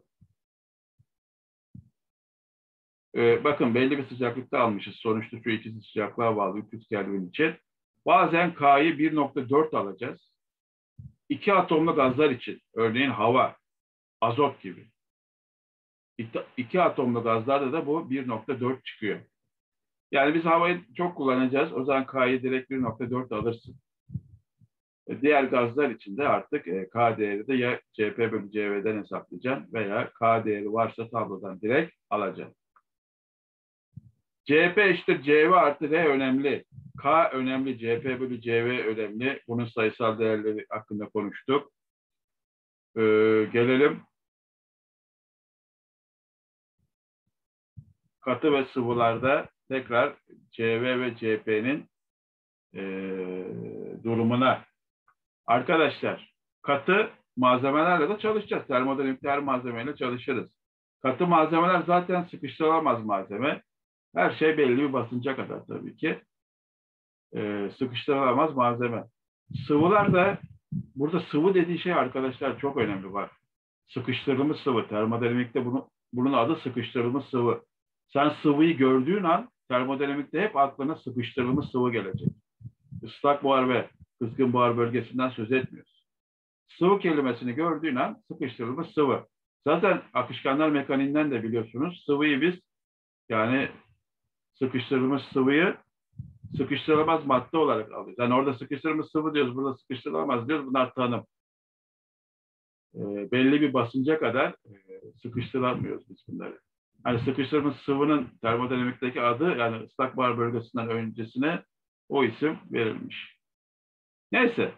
Bakın belli bir sıcaklıkta almışız. Sonuçta şu ikisi sıcaklığa bağlı 300 Kelvin için. Bazen K'yı 1,4 alacağız. İki atomlu gazlar için, örneğin hava, azot gibi. İki atomlu gazlarda da bu 1,4 çıkıyor. Yani biz havayı çok kullanacağız. O zaman K'yı direkt 1,4 alırsın. Diğer gazlar için de artık K değeri de ya CP bölü CV'den hesaplayacağım veya K değeri varsa tablodan direkt alacağım. CP eşittir CV artı R önemli. K önemli, CP bölü CV önemli. Bunun sayısal değerleri hakkında konuştuk. Gelelim katı ve sıvılarda tekrar CV ve CP'nin durumuna. Arkadaşlar, katı malzemelerle de çalışacağız. Termodinamikler malzemeyle çalışırız. Katı malzemeler zaten sıkıştırılamaz malzeme. Her şey belli bir basınca kadar tabii ki. Sıkıştırılamaz malzeme. Sıvılar da burada sıvı dediği şey arkadaşlar çok önemli var. Sıkıştırılmış sıvı. Termodinamikte bunun adı sıkıştırılmış sıvı. Sen sıvıyı gördüğün an termodinamikte hep aklına sıkıştırılmış sıvı gelecek. Islak buhar ve kızgın buhar bölgesinden söz etmiyoruz. Sıvı kelimesini gördüğün an sıkıştırılmış sıvı. Zaten akışkanlar mekaniğinden de biliyorsunuz sıvıyı biz yani sıkıştırılmış sıvıyı sıkıştırılamaz madde olarak alıyoruz. Yani orada sıkıştırılmış sıvı diyoruz, burada sıkıştırılamaz diyoruz. Bunlar tanım. Belli bir basınca kadar sıkıştıramıyoruz biz bunları. Hani sıkıştırılmış sıvının termodinamikteki adı yani ıslak buhar bölgesinden öncesine o isim verilmiş. Neyse.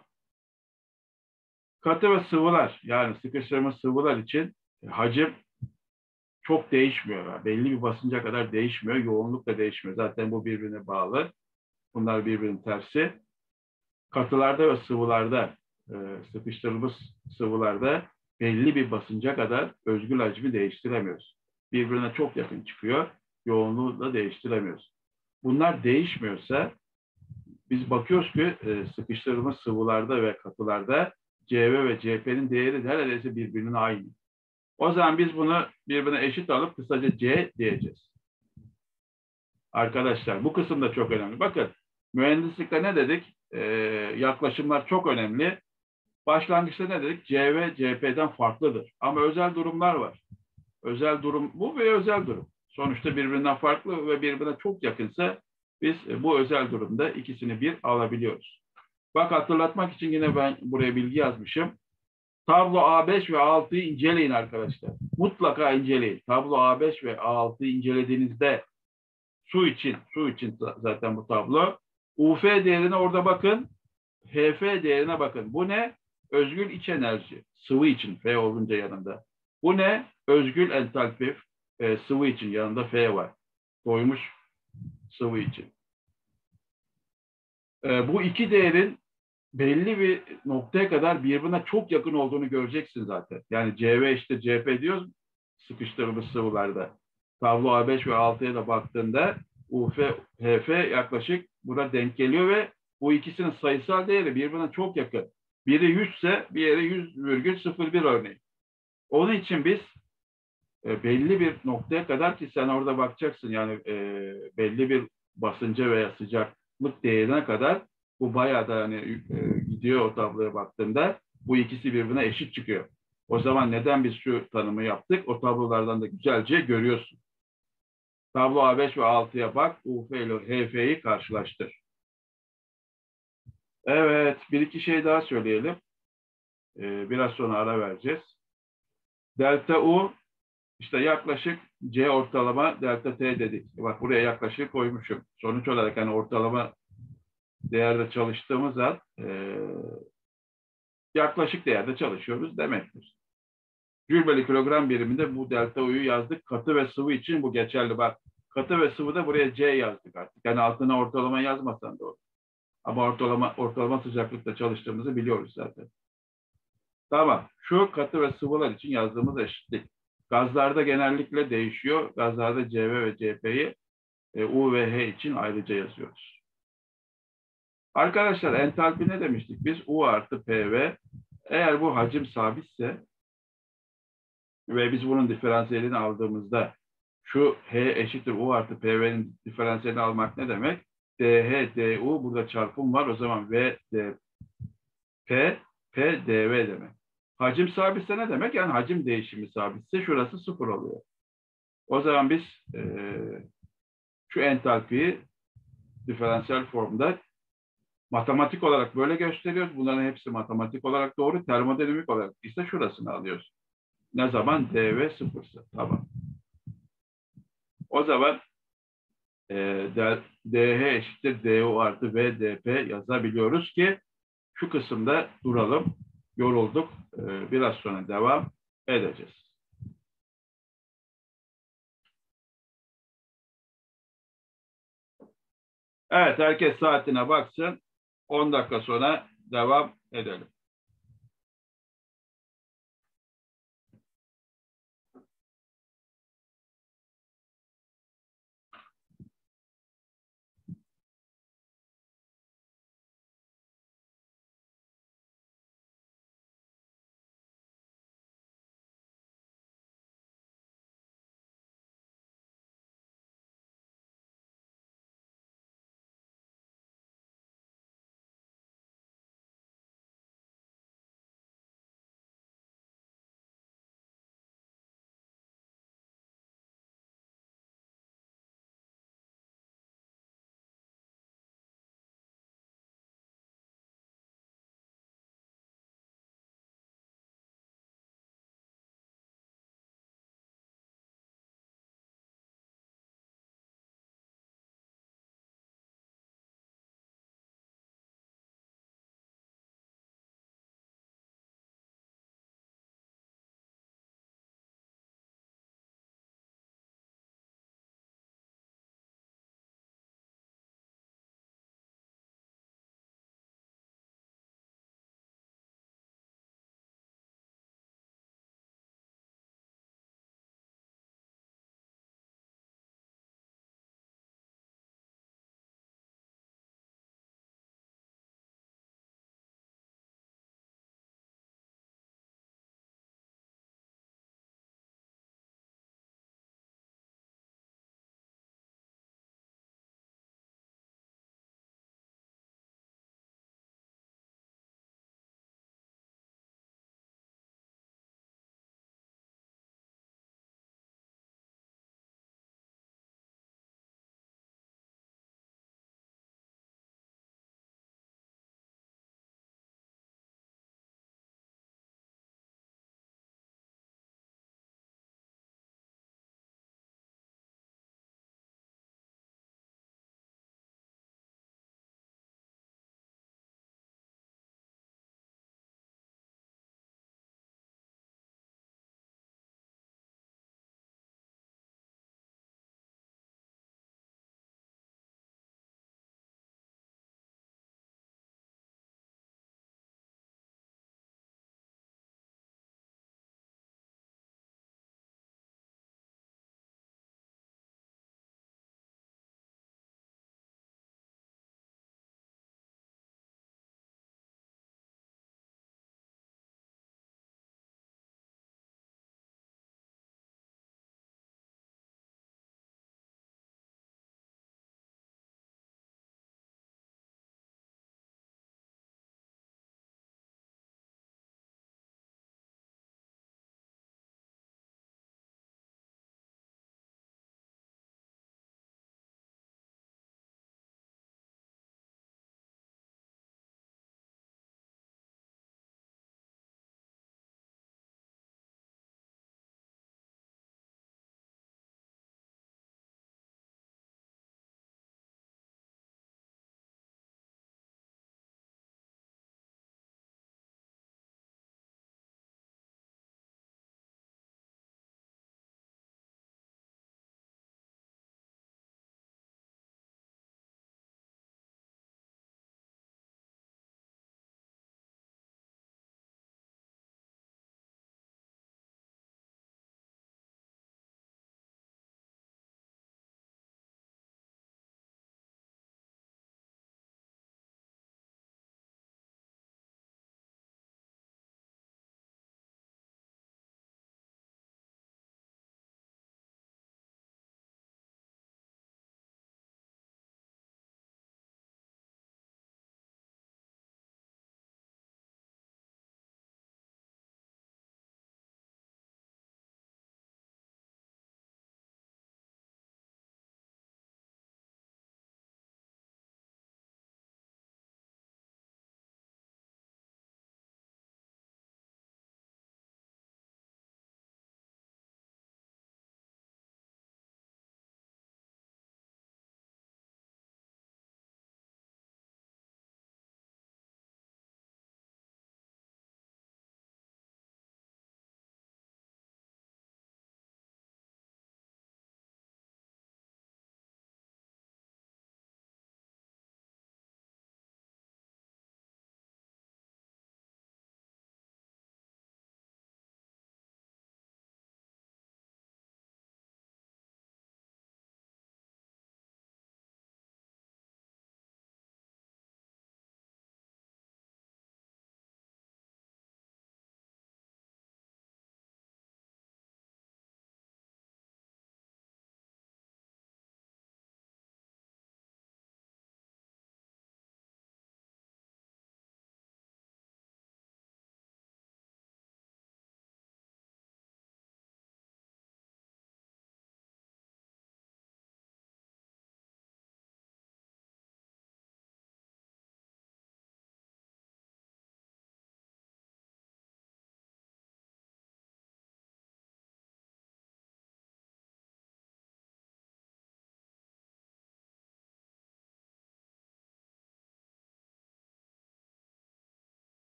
Katı ve sıvılar yani sıkıştırılmış sıvılar için hacim çok değişmiyor. Yani belli bir basınca kadar değişmiyor. Yoğunluk da değişmiyor. Zaten bu birbirine bağlı. Bunlar birbirinin tersi. Katılarda ve sıvılarda sıkıştırılmış sıvılarda belli bir basınca kadar özgül hacmi değiştiremiyoruz. Birbirine çok yakın çıkıyor. Yoğunluğu da değiştiremiyoruz. Bunlar değişmiyorsa biz bakıyoruz ki sıkıştırılmış sıvılarda ve katılarda CV ve CP'nin değeri neredeyse birbirinin aynı. O zaman biz bunu birbirine eşit alıp kısaca C diyeceğiz. Arkadaşlar bu kısım da çok önemli. Bakın mühendislikte ne dedik? Yaklaşımlar çok önemli. Başlangıçta ne dedik? CV, CP'den farklıdır. Ama özel durumlar var. Özel durum bu ve özel durum. Sonuçta birbirinden farklı ve birbirine çok yakınsa biz bu özel durumda ikisini bir alabiliyoruz. Bak hatırlatmak için yine ben buraya bilgi yazmışım. Tablo A5 ve A6'yı inceleyin arkadaşlar. Mutlaka inceleyin. Tablo A5 ve A6'yı incelediğinizde su için zaten bu tablo. UF değerine orada bakın. HF değerine bakın. Bu ne? Özgül iç enerji. Sıvı için F olunca yanında. Bu ne? Özgül entalpi sıvı için yanında F var. Doymuş sıvı için. Bu iki değerin belli bir noktaya kadar birbirine çok yakın olduğunu göreceksin zaten. Yani CV işte CP diyoruz sıkıştırılmış sıvılarda. Tablo A5 ve 6'ya da baktığında UF, HF yaklaşık buna denk geliyor ve bu ikisinin sayısal değeri birbirine çok yakın. Biri 100 ise diğeri 100,01 örneğin. Onun için biz belli bir noktaya kadar ki sen orada bakacaksın yani belli bir basınca veya sıcaklık değerine kadar bu bayağı da hani gidiyor o tabloya baktığında bu ikisi birbirine eşit çıkıyor. O zaman neden biz şu tanımı yaptık? O tablolardan da güzelce görüyorsun. Tablo A5 ve 6'ya bak, UF ile HF'yi karşılaştır. Evet, bir iki şey daha söyleyelim. Biraz sonra ara vereceğiz. Delta U işte yaklaşık C ortalama delta T dedik. Bak buraya yaklaşık koymuşum. Sonuç olarak hani ortalama değerde çalıştığımız an yaklaşık değerde çalışıyoruz demektir. Jül bölü kilogram biriminde bu delta U'yu yazdık. Katı ve sıvı için bu geçerli. Bak katı ve sıvı da buraya C yazdık artık. Yani altına ortalama yazmasan da olur. Ama ortalama sıcaklıkta çalıştığımızı biliyoruz zaten. Tamam. Şu katı ve sıvılar için yazdığımız eşitlik. Gazlarda genellikle değişiyor. Gazlarda CV ve CP'yi U ve H için ayrıca yazıyoruz. Arkadaşlar entalpi ne demiştik biz? U artı PV. Eğer bu hacim sabitse ve biz bunun diferansiyelini aldığımızda şu H eşittir U artı PV'nin diferansiyelini almak ne demek? DH, DU burada çarpım var. O zaman V, D, P, DV demek. Hacim sabitse ne demek? Yani hacim değişimi sabitse şurası sıfır oluyor. O zaman biz şu entalpiyi diferansiyel formda matematik olarak böyle gösteriyoruz. Bunların hepsi matematik olarak doğru. Termodinamik olarak ise şurasını alıyoruz. Ne zaman dv sıfırsa. Tamam. O zaman dh eşittir du artı vdp yazabiliyoruz ki şu kısımda duralım. Yorulduk. Biraz sonra devam edeceğiz. Evet, herkes saatine baksın. 10 dakika sonra devam edelim.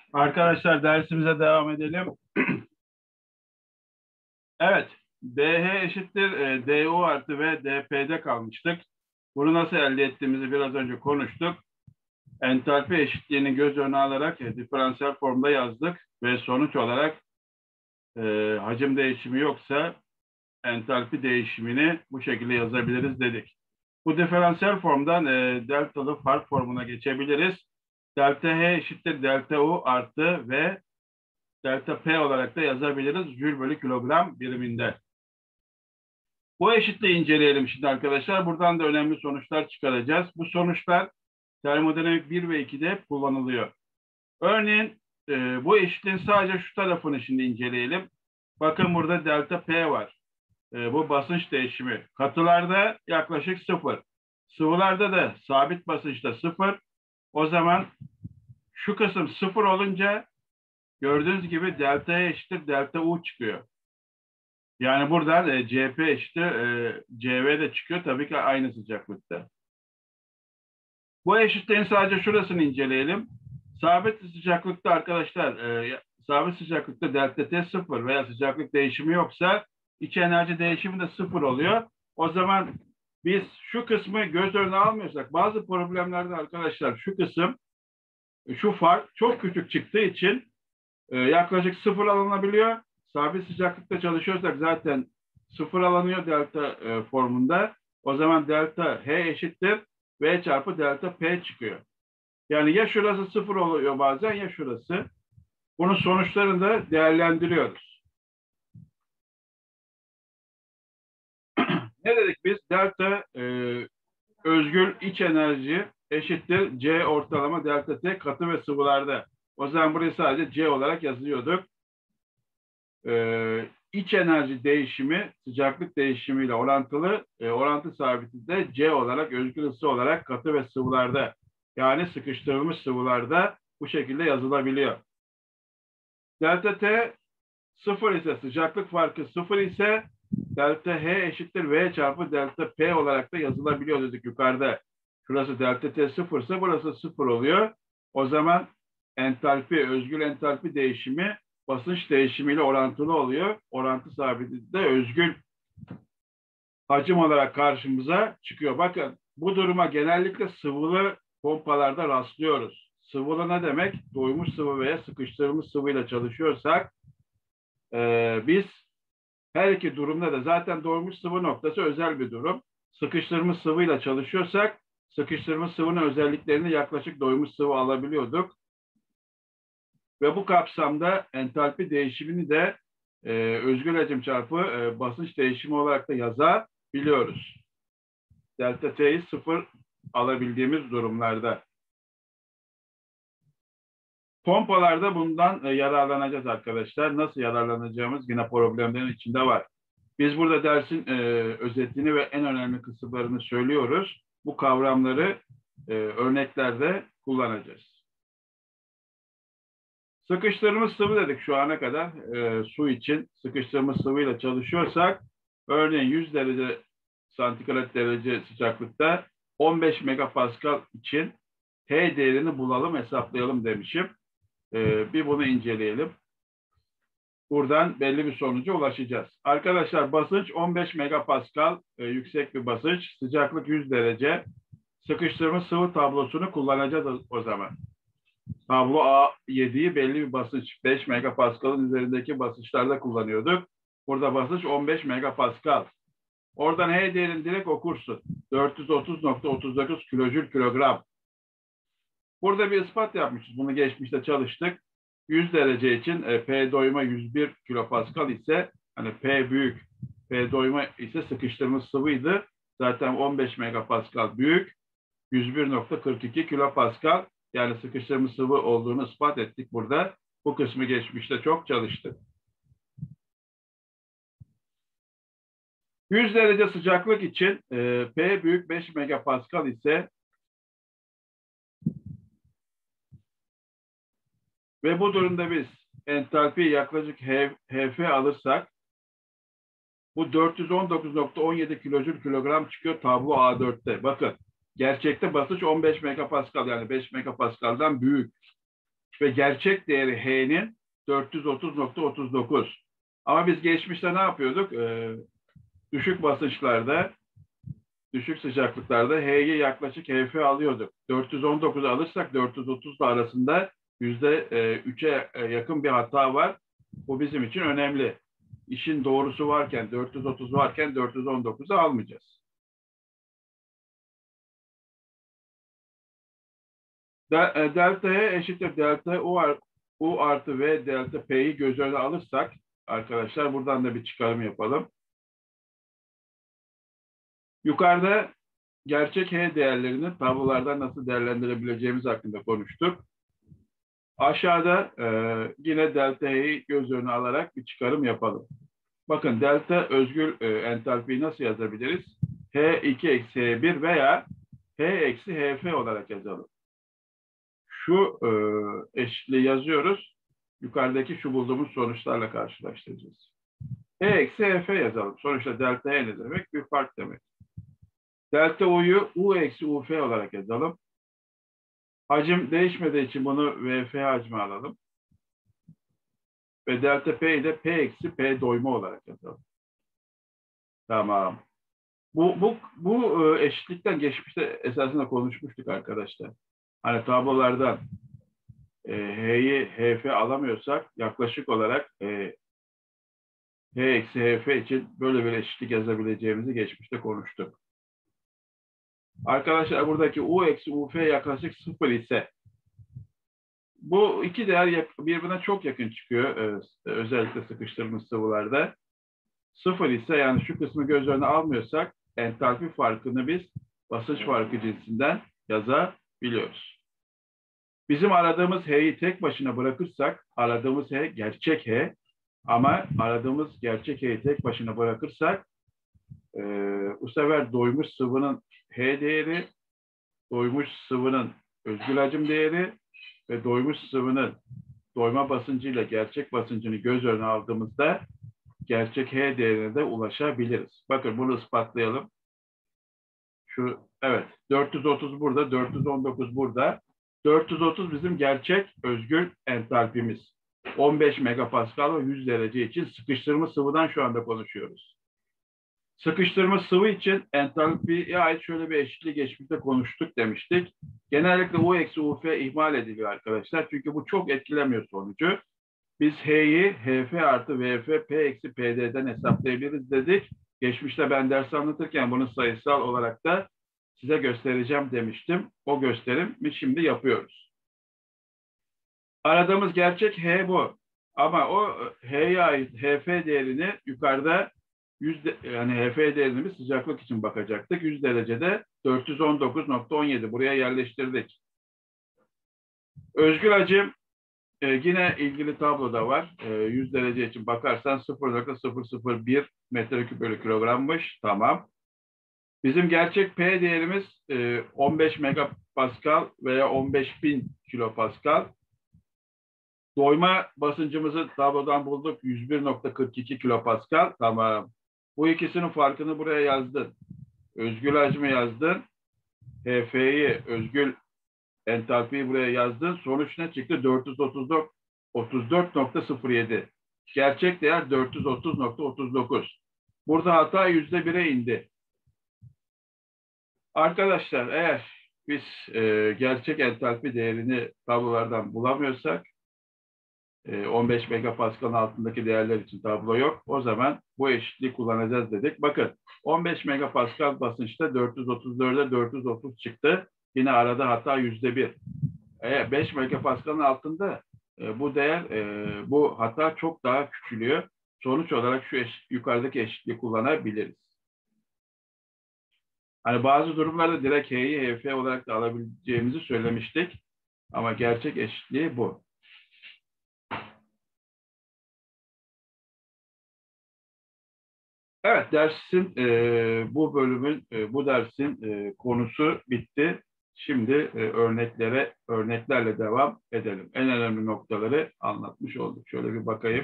Arkadaşlar dersimize devam edelim. Evet, dH eşittir du artı v dp'de kalmıştık. Bunu nasıl elde ettiğimizi biraz önce konuştuk. Entalpi eşitliğini göz önüne alarak diferansiyel formda yazdık ve sonuç olarak hacim değişimi yoksa entalpi değişimini bu şekilde yazabiliriz dedik. Bu diferansiyel formdan deltalı fark formuna geçebiliriz. Delta H eşittir delta U artı V delta P olarak da yazabiliriz. Jül bölü kilogram biriminde. Bu eşitliği inceleyelim şimdi arkadaşlar. Buradan da önemli sonuçlar çıkaracağız. Bu sonuçlar termodinamik 1 ve 2'de kullanılıyor. Örneğin bu eşitliğin sadece şu tarafını şimdi inceleyelim. Bakın burada delta P var. Bu basınç değişimi. Katılarda yaklaşık 0. Sıvılarda da sabit basınçta 0. O zaman şu kısım 0 olunca gördüğünüz gibi delta E eşittir delta U çıkıyor. Yani buradan CP eşittir CV de çıkıyor. Tabii ki aynı sıcaklıkta. Bu eşitliğin sadece şurasını inceleyelim. Sabit sıcaklıkta arkadaşlar sabit sıcaklıkta delta T 0 veya sıcaklık değişimi yoksa iç enerji değişimi de 0 oluyor. O zaman biz şu kısmı göz önüne almıyorsak bazı problemlerde arkadaşlar şu kısım şu fark çok küçük çıktığı için yaklaşık 0 alınabiliyor. Sabit sıcaklıkta çalışıyorsak zaten 0 alınıyor delta formunda. O zaman delta H eşittir V çarpı delta P çıkıyor. Yani ya şurası 0 oluyor bazen ya şurası. Bunun sonuçlarını da değerlendiriyoruz. Ne dedik biz? Delta özgül iç enerji eşittir C ortalama delta T katı ve sıvılarda. O zaman burayı sadece C olarak yazıyorduk. İç enerji değişimi sıcaklık değişimiyle orantılı, orantı sabiti de C olarak, özgül ısı olarak katı ve sıvılarda, yani sıkıştırılmış sıvılarda bu şekilde yazılabiliyor. Delta T 0 ise, sıcaklık farkı 0 ise delta H eşittir V çarpı delta P olarak da yazılabiliyor dedik yukarıda. Şurası delta T 0 ise burası 0 oluyor. O zaman entalpi, özgül entalpi değişimi basınç değişimiyle orantılı oluyor. Orantı sabiti de özgül hacim olarak karşımıza çıkıyor. Bakın bu duruma genellikle sıvılı pompalarda rastlıyoruz. Sıvılı ne demek? Doymuş sıvı veya sıkıştırılmış sıvıyla çalışıyorsak biz her iki durumda da zaten doymuş sıvı noktası özel bir durum. Sıkıştırılmış sıvıyla çalışıyorsak sıkıştırılmış sıvının özelliklerini yaklaşık doymuş sıvı alabiliyorduk. Ve bu kapsamda entalpi değişimini de özgül hacim çarpı basınç değişimi olarak da yazabiliyoruz. Delta T'yi 0 alabildiğimiz durumlarda. Pompalarda bundan yararlanacağız arkadaşlar. Nasıl yararlanacağımız yine problemlerin içinde var. Biz burada dersin özetini ve en önemli kısımlarını söylüyoruz. Bu kavramları örneklerde kullanacağız. Sıkıştırılmış sıvı dedik şu ana kadar. Su için sıkıştırılmış sıvıyla çalışıyorsak örneğin 100 derece santigrat derece sıcaklıkta 15 megapascal için H değerini bulalım, hesaplayalım demişim. Bir bunu inceleyelim. Buradan belli bir sonuca ulaşacağız. Arkadaşlar basınç 15 megapascal yüksek bir basınç. Sıcaklık 100 derece. Sıkıştırılmış sıvı tablosunu kullanacağız o zaman. Tablo A7'yi belli bir basınç 5 megapascal'ın üzerindeki basınçlarda kullanıyorduk. Burada basınç 15 megapascal. Oradan H değerini direkt okursun. 430,39 kilojül kilogram. Burada bir ispat yapmışız. Bunu geçmişte çalıştık. 100 derece için P doyma 101 kilopascal ise hani P büyük, P doyma ise sıkıştırılmış sıvıydı. Zaten 15 megapascal büyük, 101,42 kilopascal yani sıkıştırılmış sıvı olduğunu ispat ettik burada. Bu kısmı geçmişte çok çalıştık. 100 derece sıcaklık için P büyük 5 megapascal ise ve bu durumda biz entalpi yaklaşık HF alırsak bu 419,17 kilojül kilogram çıkıyor tablo A4'te. Bakın gerçekte basınç 15 megapascal yani 5 megapascal'dan büyük. ve gerçek değeri H'nin 430.39. Ama biz geçmişte ne yapıyorduk? Düşük basınçlarda, düşük sıcaklıklarda H'yi yaklaşık HF alıyorduk. 419 alırsak 430 arasında %3'e yakın bir hata var. Bu bizim için önemli. İşin doğrusu varken, 430 varken 419'u almayacağız. Delta E eşittir delta U artı V delta P'yi göz önüne alırsak, arkadaşlar buradan da bir çıkarım yapalım. Yukarıda gerçek H değerlerini tablolardan nasıl değerlendirebileceğimiz hakkında konuştuk. Aşağıda yine delta H'yi göz önüne alarak bir çıkarım yapalım. Bakın delta özgül entalpiyi nasıl yazabiliriz? H2 eksi H1 veya H eksi HF olarak yazalım. Şu eşitliği yazıyoruz. Yukarıdaki şu bulduğumuz sonuçlarla karşılaştıracağız. H eksi HF yazalım. Sonuçta delta H ne demek? Bir fark demek. Delta U'yu U eksi UF olarak yazalım. Hacim değişmediği için bunu VF hacmi alalım. Ve delta P'yi de P eksi P doyma olarak yazalım. Tamam. Bu eşitlikten geçmişte esasında konuşmuştuk arkadaşlar. Hani tablolardan H'yi HF alamıyorsak yaklaşık olarak H eksi HF için böyle bir eşitlik yazabileceğimizi geçmişte konuştuk. Arkadaşlar buradaki U eksi UF yaklaşık 0 ise bu iki değer birbirine çok yakın çıkıyor. Özellikle sıkıştırılmış sıvılarda. 0 ise yani şu kısmı göz önüne almıyorsak entalpi farkını biz basınç farkı cinsinden yazabiliyoruz. Bizim aradığımız H'yi tek başına bırakırsak aradığımız H gerçek H ama aradığımız gerçek H'yi tek başına bırakırsak bu sefer doymuş sıvının H değeri, doymuş sıvının özgül hacim değeri ve doymuş sıvının doyma basıncıyla gerçek basıncını göz önüne aldığımızda gerçek H değerine de ulaşabiliriz. Bakın bunu ispatlayalım. Evet, 430 burada, 419 burada. 430 bizim gerçek özgül entalpimiz. 15 megapascal ve 100 derece için sıkıştırma sıvıdan şu anda konuşuyoruz. Sıkıştırma sıvı için entalpiye ait şöyle bir eşitliği geçmişte konuştuk demiştik. Genellikle U eksi UF ihmal ediliyor arkadaşlar. Çünkü bu çok etkilemiyor sonucu. Biz H'yi HF artı VF P eksi PD'den hesaplayabiliriz dedik. Geçmişte ben ders anlatırken bunu sayısal olarak da size göstereceğim demiştim. O gösterimi şimdi yapıyoruz. Aradığımız gerçek H bu. Ama o H'ye ait HF değerini yukarıda yani HF değerini bir sıcaklık için bakacaktık. 100 derecede 419.17 buraya yerleştirdik. Özgül hacim yine ilgili tabloda var. 100 derece için bakarsan 0,001 metreküp bölü kilogrammış. Tamam. Bizim gerçek P değerimiz 15 megapascal veya 15.000 kilopascal. Doyma basıncımızı tablodan bulduk. 101.42 kilopascal. Tamam. Bu ikisinin farkını buraya yazdın. Özgül hacmi yazdın. HF'yi, özgül entalpiyi buraya yazdın. Sonuç ne çıktı? 434.07. Gerçek değer 430.39. Burada hata %1'e indi. Arkadaşlar eğer biz gerçek entalpi değerini tablolardan bulamıyorsak 15 megapaskalın altındaki değerler için tablo yok. O zaman bu eşitliği kullanacağız dedik. Bakın 15 megapaskal basınçta 434'e 430 çıktı. Yine arada hata %1. Eğer 5 megapaskalın altında bu değer, bu hata çok daha küçülüyor. Sonuç olarak şu yukarıdaki eşitliği kullanabiliriz. Hani bazı durumlarda direkt H'yi HF olarak da alabileceğimizi söylemiştik. Ama gerçek eşitliği bu. Evet, bu bölümün, bu dersin konusu bitti. Şimdi örneklerle devam edelim. En önemli noktaları anlatmış olduk. Şöyle bir bakayım.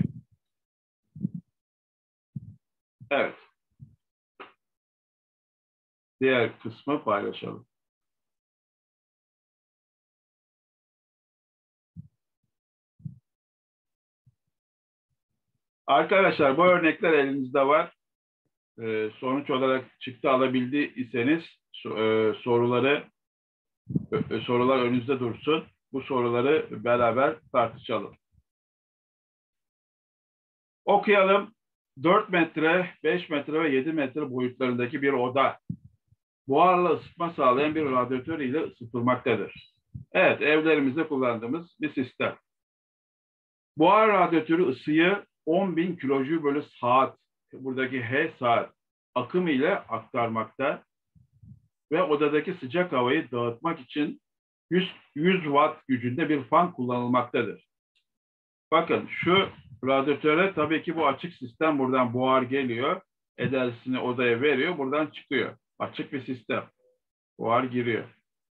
Evet. Diğer kısmı paylaşalım. Arkadaşlar bu örnekler elinizde var. Sonuç olarak çıktı alabildiyseniz sorular önünüzde dursun. Bu soruları beraber tartışalım. Okuyalım. 4 metre, 5 metre ve 7 metre boyutlarındaki bir oda buharla ısıtma sağlayan bir radyatör ile ısıtılmaktadır. Evet, evlerimizde kullandığımız bir sistem. Buhar radyatörü ısıyı 10.000 kilojoule bölü saat, buradaki H saat akım ile aktarmakta ve odadaki sıcak havayı dağıtmak için 100 watt gücünde bir fan kullanılmaktadır. Bakın şu radyatöre tabii ki bu açık sistem, buradan buhar geliyor, enerjisini odaya veriyor, buradan çıkıyor. Açık bir sistem. Buhar giriyor.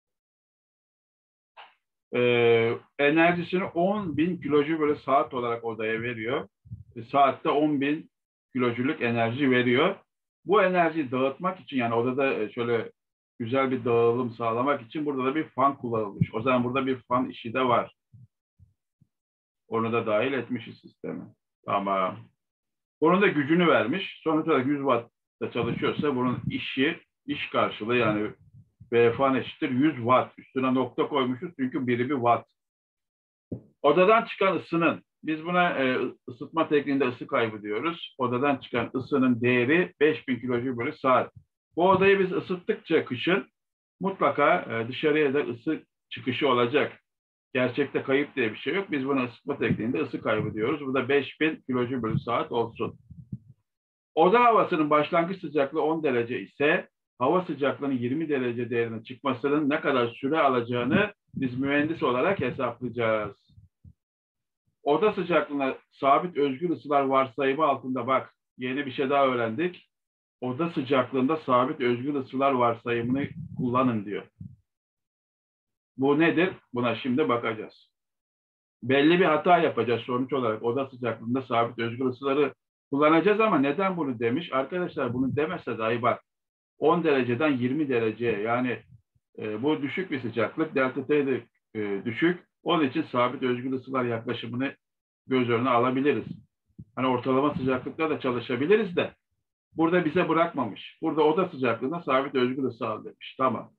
Enerjisini 10.000 kilojoule bölü saat olarak odaya veriyor. Saatte 10.000 kilojülük enerji veriyor. Bu enerjiyi dağıtmak için, yani odada şöyle güzel bir dağılım sağlamak için burada da bir fan kullanılmış. O zaman burada bir fan işi de var. Onu da dahil etmişiz sisteme. Tamam. Bunun da gücünü vermiş. Sonuç olarak 100 Watt'ta çalışıyorsa bunun iş karşılığı, yani V fan eşittir 100 Watt. Üstüne nokta koymuşuz çünkü biri bir Watt. Odadan çıkan ısının, biz buna ısıtma tekniğinde ısı kaybı diyoruz. Odadan çıkan ısının değeri 5.000 kilojoule bölü saat. Bu odayı biz ısıttıkça kışın mutlaka dışarıya da ısı çıkışı olacak. Gerçekte kayıp diye bir şey yok. Biz buna ısıtma tekniğinde ısı kaybı diyoruz. Bu da 5.000 kilojoule bölü saat olsun. Oda havasının başlangıç sıcaklığı 10 derece ise hava sıcaklığının 20 derece değerine çıkmasının ne kadar süre alacağını biz mühendis olarak hesaplayacağız. Oda sıcaklığına sabit özgür ısılar varsayımı altında, bak yeni bir şey daha öğrendik. Oda sıcaklığında sabit özgür ısılar varsayımını kullanın diyor. Bu nedir? Buna şimdi bakacağız. Belli bir hata yapacağız sonuç olarak. Oda sıcaklığında sabit özgür ısıları kullanacağız ama neden bunu demiş? Arkadaşlar bunu demese dahi bak 10 dereceden 20 dereceye, yani bu düşük bir sıcaklık. Delta T de düşük. Onun için sabit özgür ısılar yaklaşımını göz önüne alabiliriz. Hani ortalama sıcaklıkta da çalışabiliriz de burada bize bırakmamış. Burada oda sıcaklığına sabit özgür ısı al demiş. Tamam.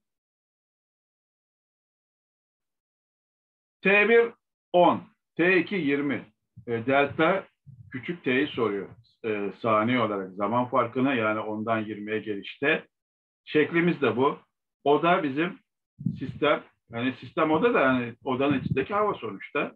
T1 10, T2 20. Delta küçük t'yi soruyor. Saniye olarak zaman farkını, yani 10'dan 20'ye gelişte. Şeklimiz de bu. Oda bizim sistem. Yani sistem oda da, yani odanın içindeki hava sonuçta.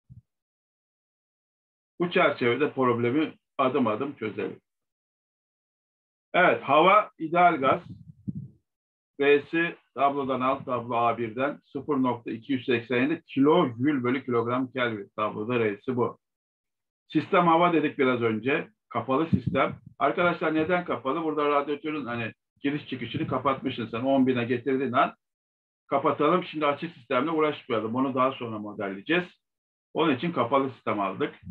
Bu çerçevede problemi adım adım çözelim. Evet, hava ideal gaz. R'si tablodan al, tablo A1'den 0.287 kilojül bölü kilogram Kelvin. Tabloda R'si bu. Sistem hava dedik biraz önce. Kapalı sistem. Arkadaşlar neden kapalı? Burada radyatörün hani giriş çıkışını kapatmışsın sen. 10.000'e getirdiğin an kapatalım. Şimdi açık sistemle uğraşmayalım. Onu daha sonra modelleyeceğiz. Onun için kapalı sistem aldık.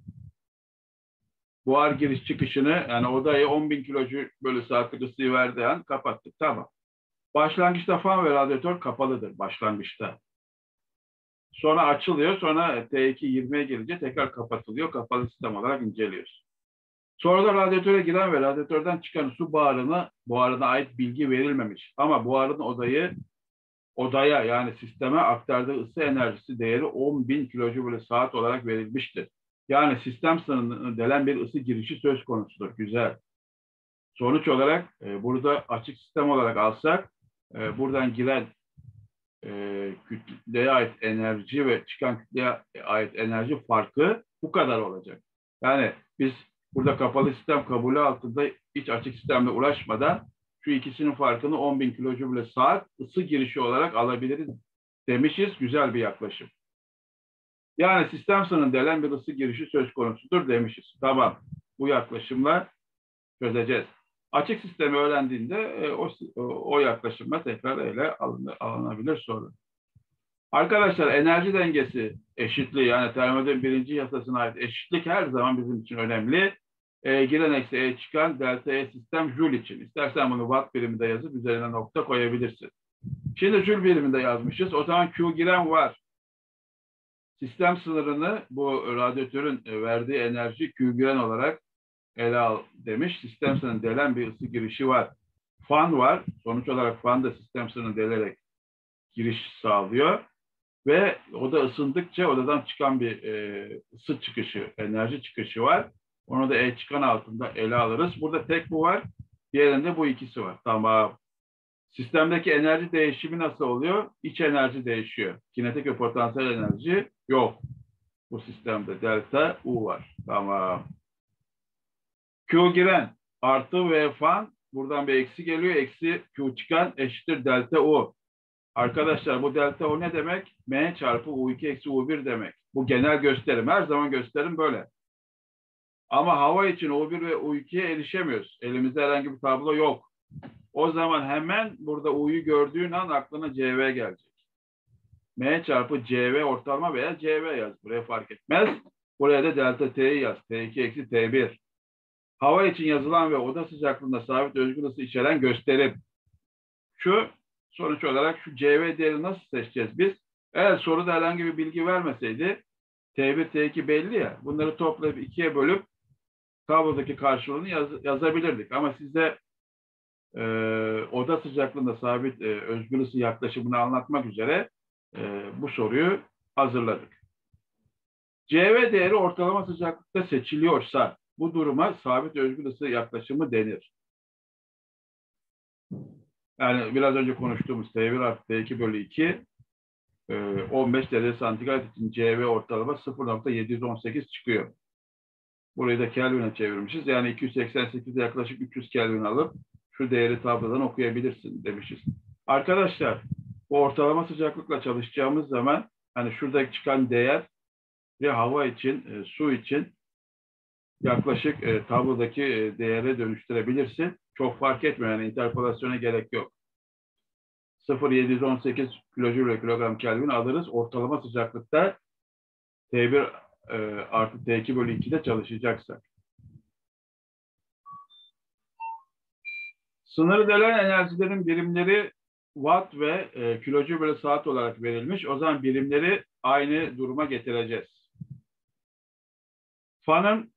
Buhar giriş çıkışını, yani odaya 10.000 kilojül bölü saatlik ısıyı verdiği an kapattık. Tamam. Başlangıçta fan ve radyatör kapalıdır başlangıçta. Sonra açılıyor. Sonra T2 20'ye gelince tekrar kapatılıyor. Kapalı sistem olarak inceliyoruz. Sonra da radyatöre giren ve radyatörden çıkan su buharına ait bilgi verilmemiş. Ama buharın odaya, yani sisteme aktardığı ısı enerjisi değeri 10.000 kilojoule bölü saat olarak verilmiştir. Yani sistem sınırını delen bir ısı girişi söz konusudur. Güzel. Sonuç olarak burada açık sistem olarak alsak, buradan giren kütleye ait enerji ve çıkan kütleye ait enerji farkı bu kadar olacak. Yani biz burada kapalı sistem kabulü altında hiç açık sistemle uğraşmadan şu ikisinin farkını 10.000 kilojoule saat ısı girişi olarak alabiliriz demişiz. Güzel bir yaklaşım. Yani sistem sınırını delen bir ısı girişi söz konusudur demişiz. Tamam. Bu yaklaşımla çözeceğiz. Açık sistemi öğrendiğinde o yaklaşımla tekrar ele alınabilir sorun. Arkadaşlar enerji dengesi eşitliği, yani termodinamik birinci yasasına ait eşitlik her zaman bizim için önemli. Giren eksi E çıkan delta E sistem Joule için. İstersen bunu watt biriminde yazıp üzerine nokta koyabilirsin. Şimdi Joule biriminde yazmışız. O zaman Q giren var. Sistem sınırını bu radyatörün verdiği enerji Q giren olarak ele al demiş. Sistem sınırını delen bir ısı girişi var. Fan var. Sonuç olarak fan da sistem sınırını delerek giriş sağlıyor. Ve oda ısındıkça odadan çıkan bir ısı çıkışı, enerji çıkışı var. Onu da çıkan altında ele alırız. Burada tek bu var. Diğerinde bu ikisi var. Tamam. Sistemdeki enerji değişimi nasıl oluyor? İç enerji değişiyor. Kinetik ve potansiyel enerji yok. Bu sistemde delta U var. Tamam. Q giren artı V fan. Buradan bir eksi geliyor. Eksi Q çıkan eşittir delta U. Arkadaşlar bu delta U ne demek? M çarpı U2 eksi U1 demek. Bu genel gösterim. Her zaman gösterim böyle. Ama hava için U1 ve U2'ye erişemiyoruz. Elimizde herhangi bir tablo yok. O zaman hemen burada U'yu gördüğün an aklına CV gelecek. M çarpı CV ortalama veya CV yaz. Buraya fark etmez. Buraya da delta T'yi yaz. T2 eksi T1. Hava için yazılan ve oda sıcaklığında sabit özgül ısı içeren gösterim. Şu sonuç olarak şu CV değeri nasıl seçeceğiz biz? Eğer soruda herhangi bir bilgi vermeseydi T1, T2 belli ya. Bunları toplayıp ikiye bölüp tablodaki karşılığını yazabilirdik. Ama size oda sıcaklığında sabit özgül ısı yaklaşımını anlatmak üzere bu soruyu hazırladık. CV değeri ortalama sıcaklıkta seçiliyorsa bu duruma sabit özgül ısı yaklaşımı denir. Yani biraz önce konuştuğumuz T1 artı T2 bölü 2 15 derece santigrat için CV ortalama 0,718 çıkıyor. Burayı da Kelvin'e çevirmişiz. Yani 288'e yaklaşık 300 Kelvin alıp şu değeri tablodan okuyabilirsin demişiz. Arkadaşlar bu ortalama sıcaklıkla çalışacağımız zaman hani şuradaki çıkan değer ve hava için, su için yaklaşık tablodaki değere dönüştürebilirsin. Çok fark etmiyor. Yani interpolasyona gerek yok. 0,718 kilojül kilogram Kelvin alırız. Ortalama sıcaklıkta T1 artı T2 bölü 2'de çalışacaksak. Sınırı delen enerjilerin birimleri watt ve kilojül bölü saat olarak verilmiş. O zaman birimleri aynı duruma getireceğiz. Fanın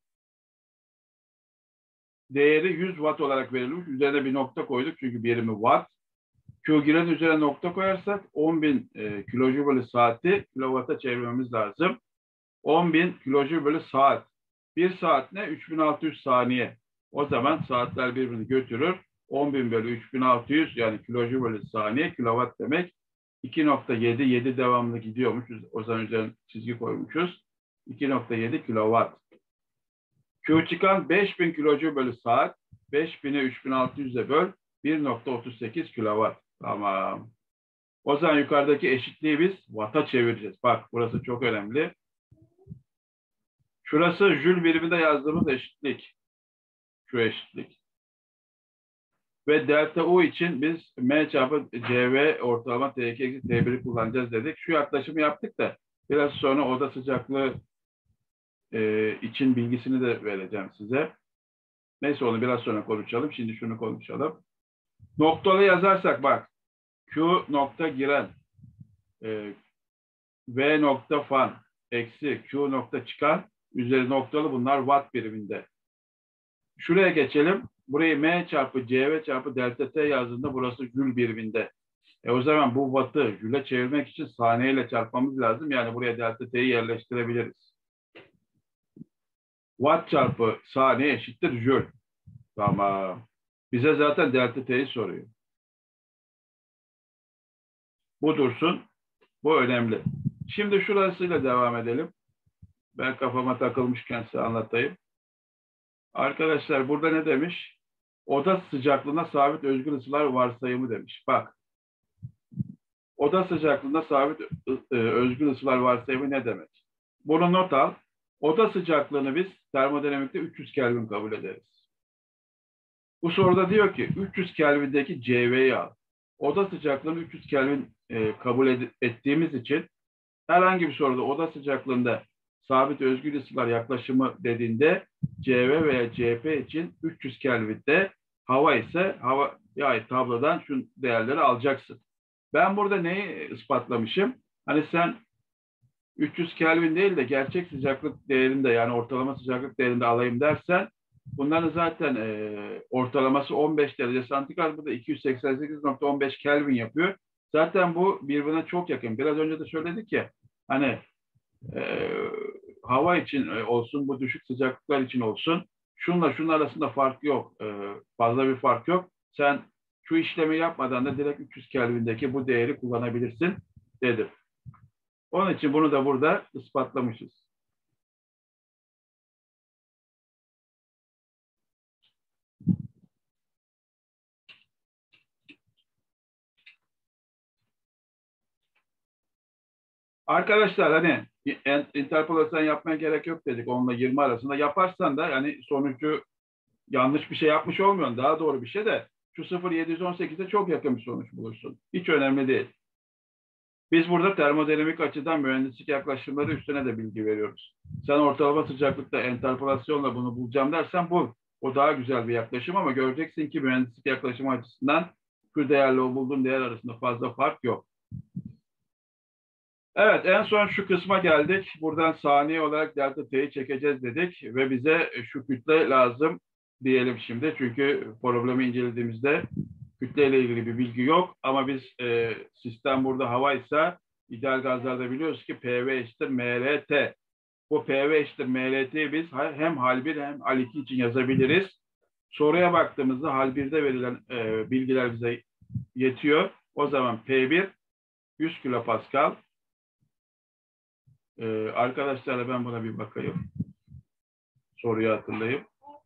değeri 100 watt olarak verilmiş. Üzerine bir nokta koyduk çünkü birimi watt. Q giren üzerine nokta koyarsak 10.000 kilojül bölü saati kilowatt'a çevirmemiz lazım. 10.000 kilojül bölü saat. Bir saat ne? 3600 saniye. O zaman saatler birbirini götürür. 10.000 bölü 3600 yani kilojül bölü saniye kilowatt demek. 2,7 7 devamlı gidiyormuş. O zaman üzerine çizgi koymuşuz. 2,7 kilowatt. Q çıkan 5000 kilojül bölü saat. 5000'e 3600'e böl 1,38 kilowatt. Tamam. O zaman yukarıdaki eşitliği biz watt'a çevireceğiz. Bak burası çok önemli. Şurası jül biriminde yazdığımız eşitlik. Şu eşitlik. Ve delta U için biz M çarpı CV ortalama T2 eksi T1'i kullanacağız dedik. Şu yaklaşımı yaptık da biraz sonra oda sıcaklığı için bilgisini de vereceğim size. Neyse onu biraz sonra konuşalım. Şimdi şunu konuşalım. Noktalı yazarsak bak. Q nokta giren V nokta fan eksi Q nokta çıkan üzeri noktalı bunlar watt biriminde. Şuraya geçelim. Burayı M çarpı CV çarpı delta T yazdığında burası jül biriminde. O zaman bu watt'ı jüle çevirmek için saniyeyle çarpmamız lazım. Yani buraya delta T'yi yerleştirebiliriz. Watt çarpı saniye eşittir jül. Tamam. Bize zaten delta T'yi soruyor. Bu dursun. Bu önemli. Şimdi şurasıyla devam edelim. Ben kafama takılmışken size anlatayım. Arkadaşlar burada ne demiş? Oda sıcaklığına sabit özgül ısılar varsayımı demiş. Bak. Oda sıcaklığında sabit özgül ısılar varsayımı ne demek? Bunu not al. Oda sıcaklığını biz termodinamikte 300 Kelvin kabul ederiz. Bu soruda diyor ki 300 Kelvin'deki CV'yi al. Oda sıcaklığını 300 Kelvin kabul ettiğimiz için herhangi bir soruda oda sıcaklığında sabit özgül ısılar yaklaşımı dediğinde CV veya CP için 300 Kelvin'de, hava ise havaya tablodan şu değerleri alacaksın. Ben burada neyi ispatlamışım? Hani sen 300 Kelvin değil de gerçek sıcaklık değerinde, yani ortalama sıcaklık değerinde alayım dersen, bunların zaten ortalaması 15 derece santigrat, bu da 288,15 Kelvin yapıyor. Zaten bu birbirine çok yakın. Biraz önce de söyledik ya, hani e, hava için olsun, bu düşük sıcaklıklar için olsun, şunla şunun arasında fark yok. Fazla bir fark yok. Sen şu işlemi yapmadan da direkt 300 Kelvin'deki bu değeri kullanabilirsin dedim. Onun için bunu da burada ispatlamışız. Arkadaşlar, hani interpolasyon yapmaya gerek yok dedik. 10 ile 20 arasında yaparsan da yani sonucu yanlış bir şey yapmış olmuyorsun. Daha doğru bir şey de şu 0,718'e çok yakın bir sonuç bulursun. Hiç önemli değil. Biz burada termodinamik açıdan mühendislik yaklaşımları üstüne de bilgi veriyoruz. Sen ortalama sıcaklıkta enterpolasyonla bunu bulacağım dersen bul. O daha güzel bir yaklaşım, ama göreceksin ki mühendislik yaklaşımı açısından şu değerle o bulduğun değer arasında fazla fark yok. Evet, en son şu kısma geldik. Buradan saniye olarak delta T'yi çekeceğiz dedik ve bize şu kütle lazım diyelim şimdi. Çünkü problemi incelediğimizde kütleyle ilgili bir bilgi yok. Ama biz sistem burada havaysa, ideal gazlarda biliyoruz ki PV eşittir MRT. Bu PV eşittir MRT'yi biz hem hal 1 hem hal 2 için yazabiliriz. Soruya baktığımızda hal 1'de verilen bilgiler bize yetiyor. O zaman P1 100 kilopascal. Arkadaşlarla ben buna bir bakayım. Soruyu hatırlayayım.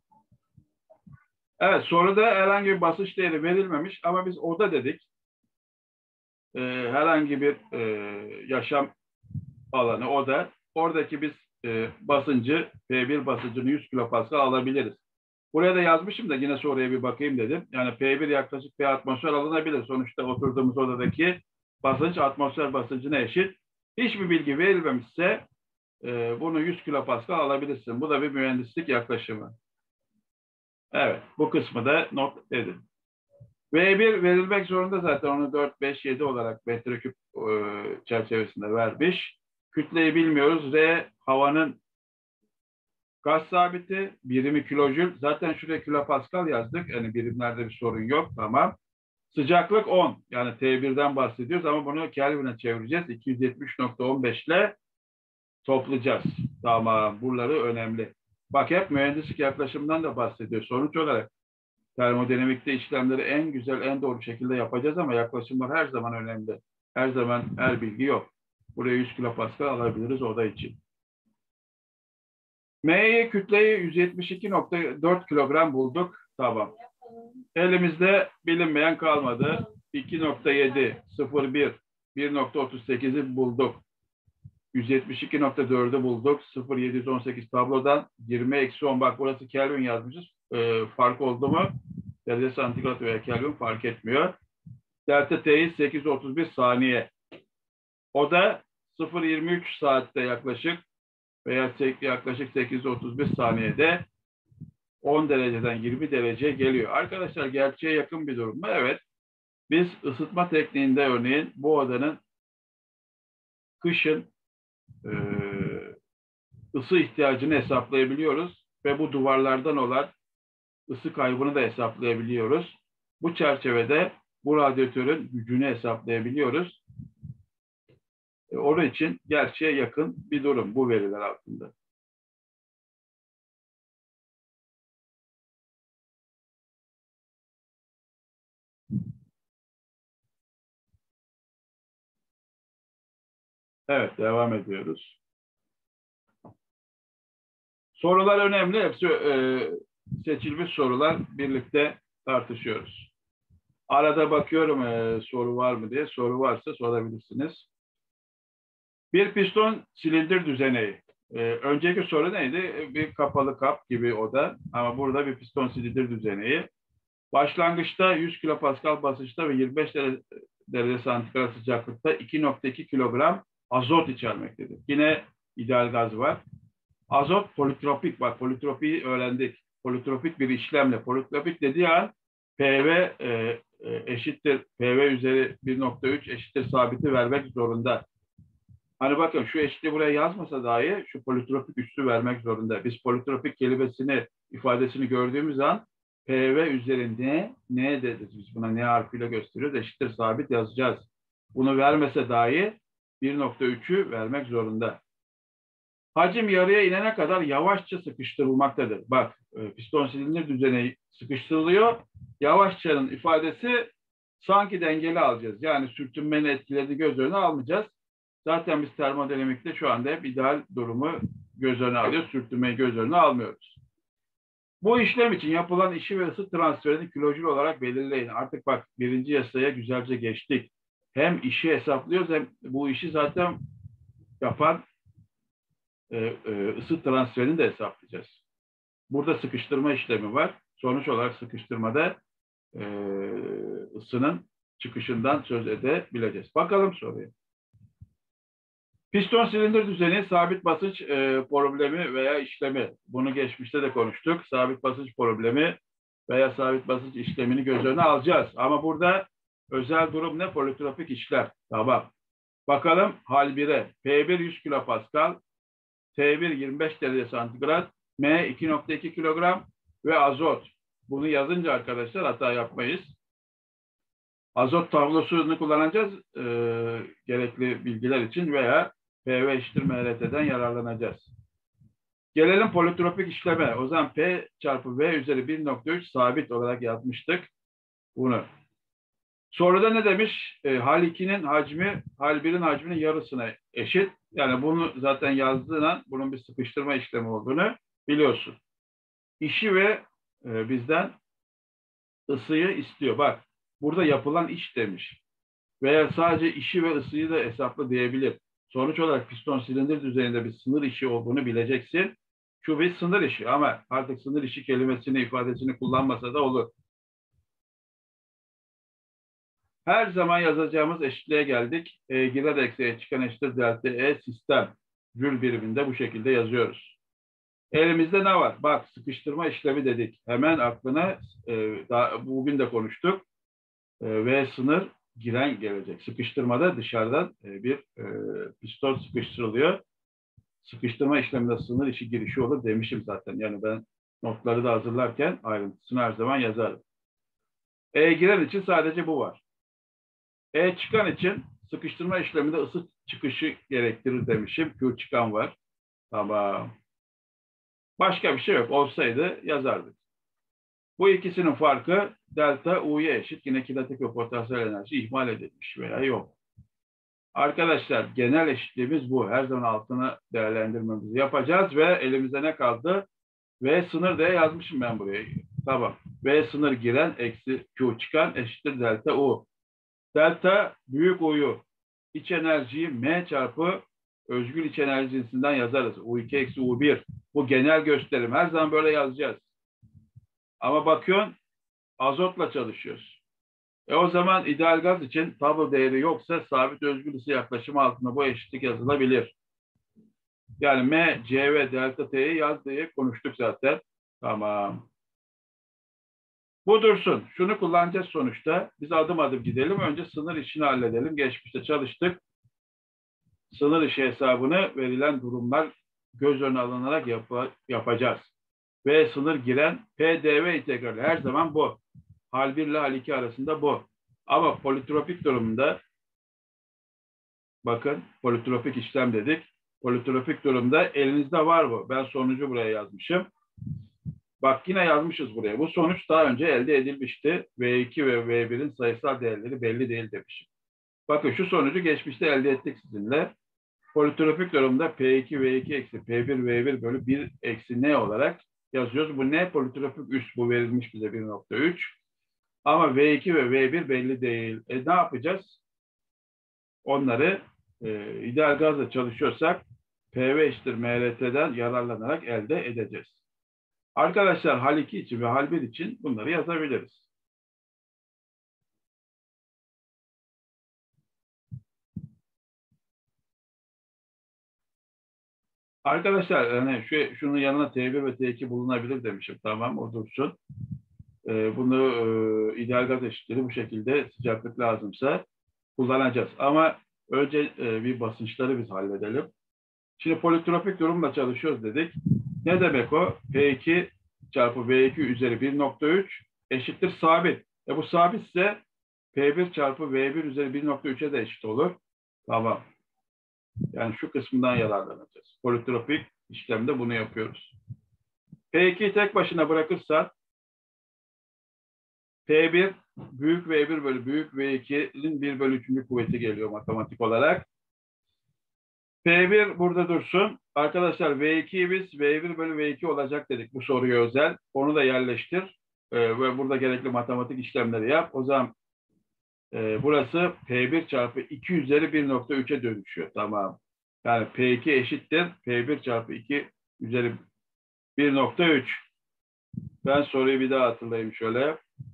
Evet, soruda herhangi bir basınç değeri verilmemiş ama biz oda dedik. Herhangi bir yaşam alanı oda. Oradaki biz basıncı, P1 basıncını 100 kilopascal alabiliriz. Buraya da yazmışım da yine soruya bir bakayım dedim. Yani P1 yaklaşık P atmosfer alınabilir. Sonuçta oturduğumuz odadaki basınç atmosfer basıncına eşit. Hiçbir bilgi verilmemişse bunu 100 kilopascal alabilirsin. Bu da bir mühendislik yaklaşımı. Evet, bu kısmı da not edin. V1 verilmek zorunda, zaten onu 4, 5, 7 olarak metreküp çerçevesinde vermiş. Kütleyi bilmiyoruz. R havanın gaz sabiti, birimi kilojül. Zaten şuraya kilopascal yazdık. Yani birimlerde bir sorun yok, tamam. Sıcaklık 10. Yani T1'den bahsediyoruz ama bunu Kelvin'e çevireceğiz. 270,15 ile toplayacağız. Tamam, buraları önemli. Bak, hep mühendislik yaklaşımından da bahsediyor. Sonuç olarak termodinamikte işlemleri en güzel, en doğru şekilde yapacağız ama yaklaşımlar her zaman önemli. Her zaman her bilgi yok. Buraya 100 kilopascal alabiliriz oda için. M'yi, kütleyi 172,4 kilogram bulduk. Tamam. Elimizde bilinmeyen kalmadı. 2,7, 0,1, 1,38'i bulduk. 172,4'ü bulduk. 0,718 tablodan 20-10. Bak, burası Kelvin yazmışız. Fark oldu mu? Derece santigrat veya Kelvin fark etmiyor. Delta T'yi 831 saniye. O da 0,23 saatte yaklaşık veya yaklaşık 831 saniyede 10 dereceden 20 derece geliyor. Arkadaşlar, gerçeğe yakın bir durum mu? Evet. Biz ısıtma tekniğinde örneğin bu odanın kışın ısı ihtiyacını hesaplayabiliyoruz ve bu duvarlardan olan ısı kaybını da hesaplayabiliyoruz. Bu çerçevede bu radyatörün gücünü hesaplayabiliyoruz. Onun için gerçeğe yakın bir durum bu veriler altında. Evet, devam ediyoruz. Sorular önemli. Hepsi seçilmiş sorular. Birlikte tartışıyoruz. Arada bakıyorum soru var mı diye. Soru varsa sorabilirsiniz. Bir piston silindir düzeneği. Önceki soru neydi? Bir kapalı kap gibi oda. Ama burada bir piston silindir düzeneği. Başlangıçta 100 kilopascal basınçta ve 25 derece santigrat sıcaklıkta 2,2 kilogram azot içermektedir. Yine ideal gaz var. Azot politropik. Bak, politropiyi öğrendik. Politropik bir işlemle. Politropik dediği an PV eşittir PV üzeri 1,3 eşittir sabiti vermek zorunda. Hani bakın şu eşitliği buraya yazmasa dahi şu politropik üssü vermek zorunda. Biz politropik kelimesini, ifadesini gördüğümüz an PV üzerinde ne deriz biz buna ne harfiyle gösteriyoruz? Eşittir sabit yazacağız. Bunu vermese dahi 1.3'ü vermek zorunda. Hacim yarıya inene kadar yavaşça sıkıştırılmaktadır. Bak piston silindir düzeni sıkıştırılıyor. Yavaşça'nın ifadesi sanki dengeli alacağız. Yani sürtünmenin etkilerini göz önüne almayacağız. Zaten biz termodinamikte şu anda hep ideal durumu göz önüne alıyoruz. Sürtünmeyi göz önüne almıyoruz. Bu işlem için yapılan işi ve ısı transferini kilojül olarak belirleyin. Artık bak birinci yasaya güzelce geçtik. Hem işi hesaplıyoruz hem bu işi zaten yapan ısı transferini de hesaplayacağız. Burada sıkıştırma işlemi var. Sonuç olarak sıkıştırmada ısının çıkışından söz edebileceğiz. Bakalım soruya. Piston silindir düzeni sabit basınç problemi veya işlemi. Bunu geçmişte de konuştuk. Sabit basınç problemi veya sabit basınç işlemini göz önüne alacağız. Ama burada özel durum ne? Politropik işler. Tamam. Bakalım hal 1'e. P1 100 kilopascal, T1 25 derece santigrat, M 2.2 kilogram ve azot. Bunu yazınca arkadaşlar hata yapmayız. Azot tablosunu kullanacağız gerekli bilgiler için veya PV eşittir MRT'den yararlanacağız. Gelelim politropik işleme. O zaman P çarpı V üzeri 1.3 sabit olarak yazmıştık bunu. Soruda ne demiş? Hal 2'nin hacmi, hal 1'in hacminin yarısına eşit. Yani bunu zaten yazdığından bunun bir sıkıştırma işlemi olduğunu biliyorsun. İşi ve bizden ısıyı istiyor. Bak burada yapılan iş demiş. Veya sadece işi ve ısıyı da hesapla diyebilir. Sonuç olarak piston silindir düzeyinde bir sınır işi olduğunu bileceksin. Şu bir sınır işi ama artık sınır işi kelimesini, ifadesini kullanmasa da olur. Her zaman yazacağımız eşitliğe geldik. Girer eksiğe çıkan eşittir delta E sistem. Jül biriminde bu şekilde yazıyoruz. Elimizde ne var? Bak sıkıştırma işlemi dedik. Hemen aklına bugün de konuştuk. V sınır giren gelecek. Sıkıştırmada dışarıdan bir piston sıkıştırılıyor. Sıkıştırma işleminde sınır işi girişi olur demişim zaten. Yani ben notları da hazırlarken ayrıntısını her zaman yazarım. E giren için sadece bu var. E çıkan için sıkıştırma işleminde ısı çıkışı gerektirir demişim. Q çıkan var. Tamam. Başka bir şey yok. Olsaydı yazardık. Bu ikisinin farkı delta U'ya eşit. Yine kinetik ve potansiyel enerji ihmal edilmiş veya yok. Arkadaşlar genel eşitliğimiz bu. Her zaman altına değerlendirmemizi yapacağız ve elimize ne kaldı? V sınır diye yazmışım ben buraya. Tamam. V sınır giren eksi Q çıkan eşittir delta U. Delta büyük U'yu iç enerjiyi M çarpı özgül iç enerji cinsinden yazarız. U2 eksi U1. Bu genel gösterim. Her zaman böyle yazacağız. Ama bakıyorsun azotla çalışıyoruz. O zaman ideal gaz için tablo değeri yoksa sabit özgül ısı yaklaşımı altında bu eşitlik yazılabilir. Yani M, C ve delta T'yi yaz diye konuştuk zaten. Tamam. Bu dursun. Şunu kullanacağız sonuçta. Biz adım adım gidelim. Önce sınır işini halledelim. Geçmişte çalıştık. Sınır işi hesabını verilen durumlar göz önüne alınarak yapacağız. Ve sınır giren PDV integrali her zaman bu. Hal 1 ile hal 2 arasında bu. Ama politropik durumunda bakın politropik işlem dedik. Politropik durumda elinizde var bu. Ben sonucu buraya yazmışım. Bak yine yazmışız buraya. Bu sonuç daha önce elde edilmişti. V2 ve V1'in sayısal değerleri belli değil demişim. Bakın şu sonucu geçmişte elde ettik sizinle. Politropik durumda P2 V2 eksi P1 V1 bölü 1 eksi N olarak yazıyoruz. Bu N politropik üst, bu verilmiş bize 1.3. Ama V2 ve V1 belli değil. Ne yapacağız? Onları ideal gazla çalışıyorsak PV eşittir MRT'den yararlanarak elde edeceğiz. Arkadaşlar hal 2 için ve hal 1 için bunları yazabiliriz. Arkadaşlar hani şunun yanına T1 ve T2 bulunabilir demişim. Tamam o dursun. Bunu ideal gaz eşitleri bu şekilde sıcaklık lazımsa kullanacağız. Ama Önce bir basınçları biz halledelim. Şimdi politropik durumla çalışıyoruz dedik. Ne demek o? P2 çarpı V2 üzeri 1,3 eşittir sabit. Bu sabitse P1 çarpı V1 üzeri 1,3'e de eşit olur. Tamam. Yani şu kısmından yararlanacağız. Politropik işlemde bunu yapıyoruz. P2'yi tek başına bırakırsan P1 büyük V1 bölü büyük V2'nin 1 bölü 3. kuvveti geliyor matematik olarak. P1 burada dursun. Arkadaşlar V2'yi biz V1 bölü V2 olacak dedik. Bu soruya özel. Onu da yerleştir. Ve burada gerekli matematik işlemleri yap. O zaman burası P1 çarpı 2 üzeri 1,3'e dönüşüyor. Tamam. Yani P2 eşittir. P1 çarpı 2 üzeri 1,3. Ben soruyu bir daha hatırlayayım şöyle.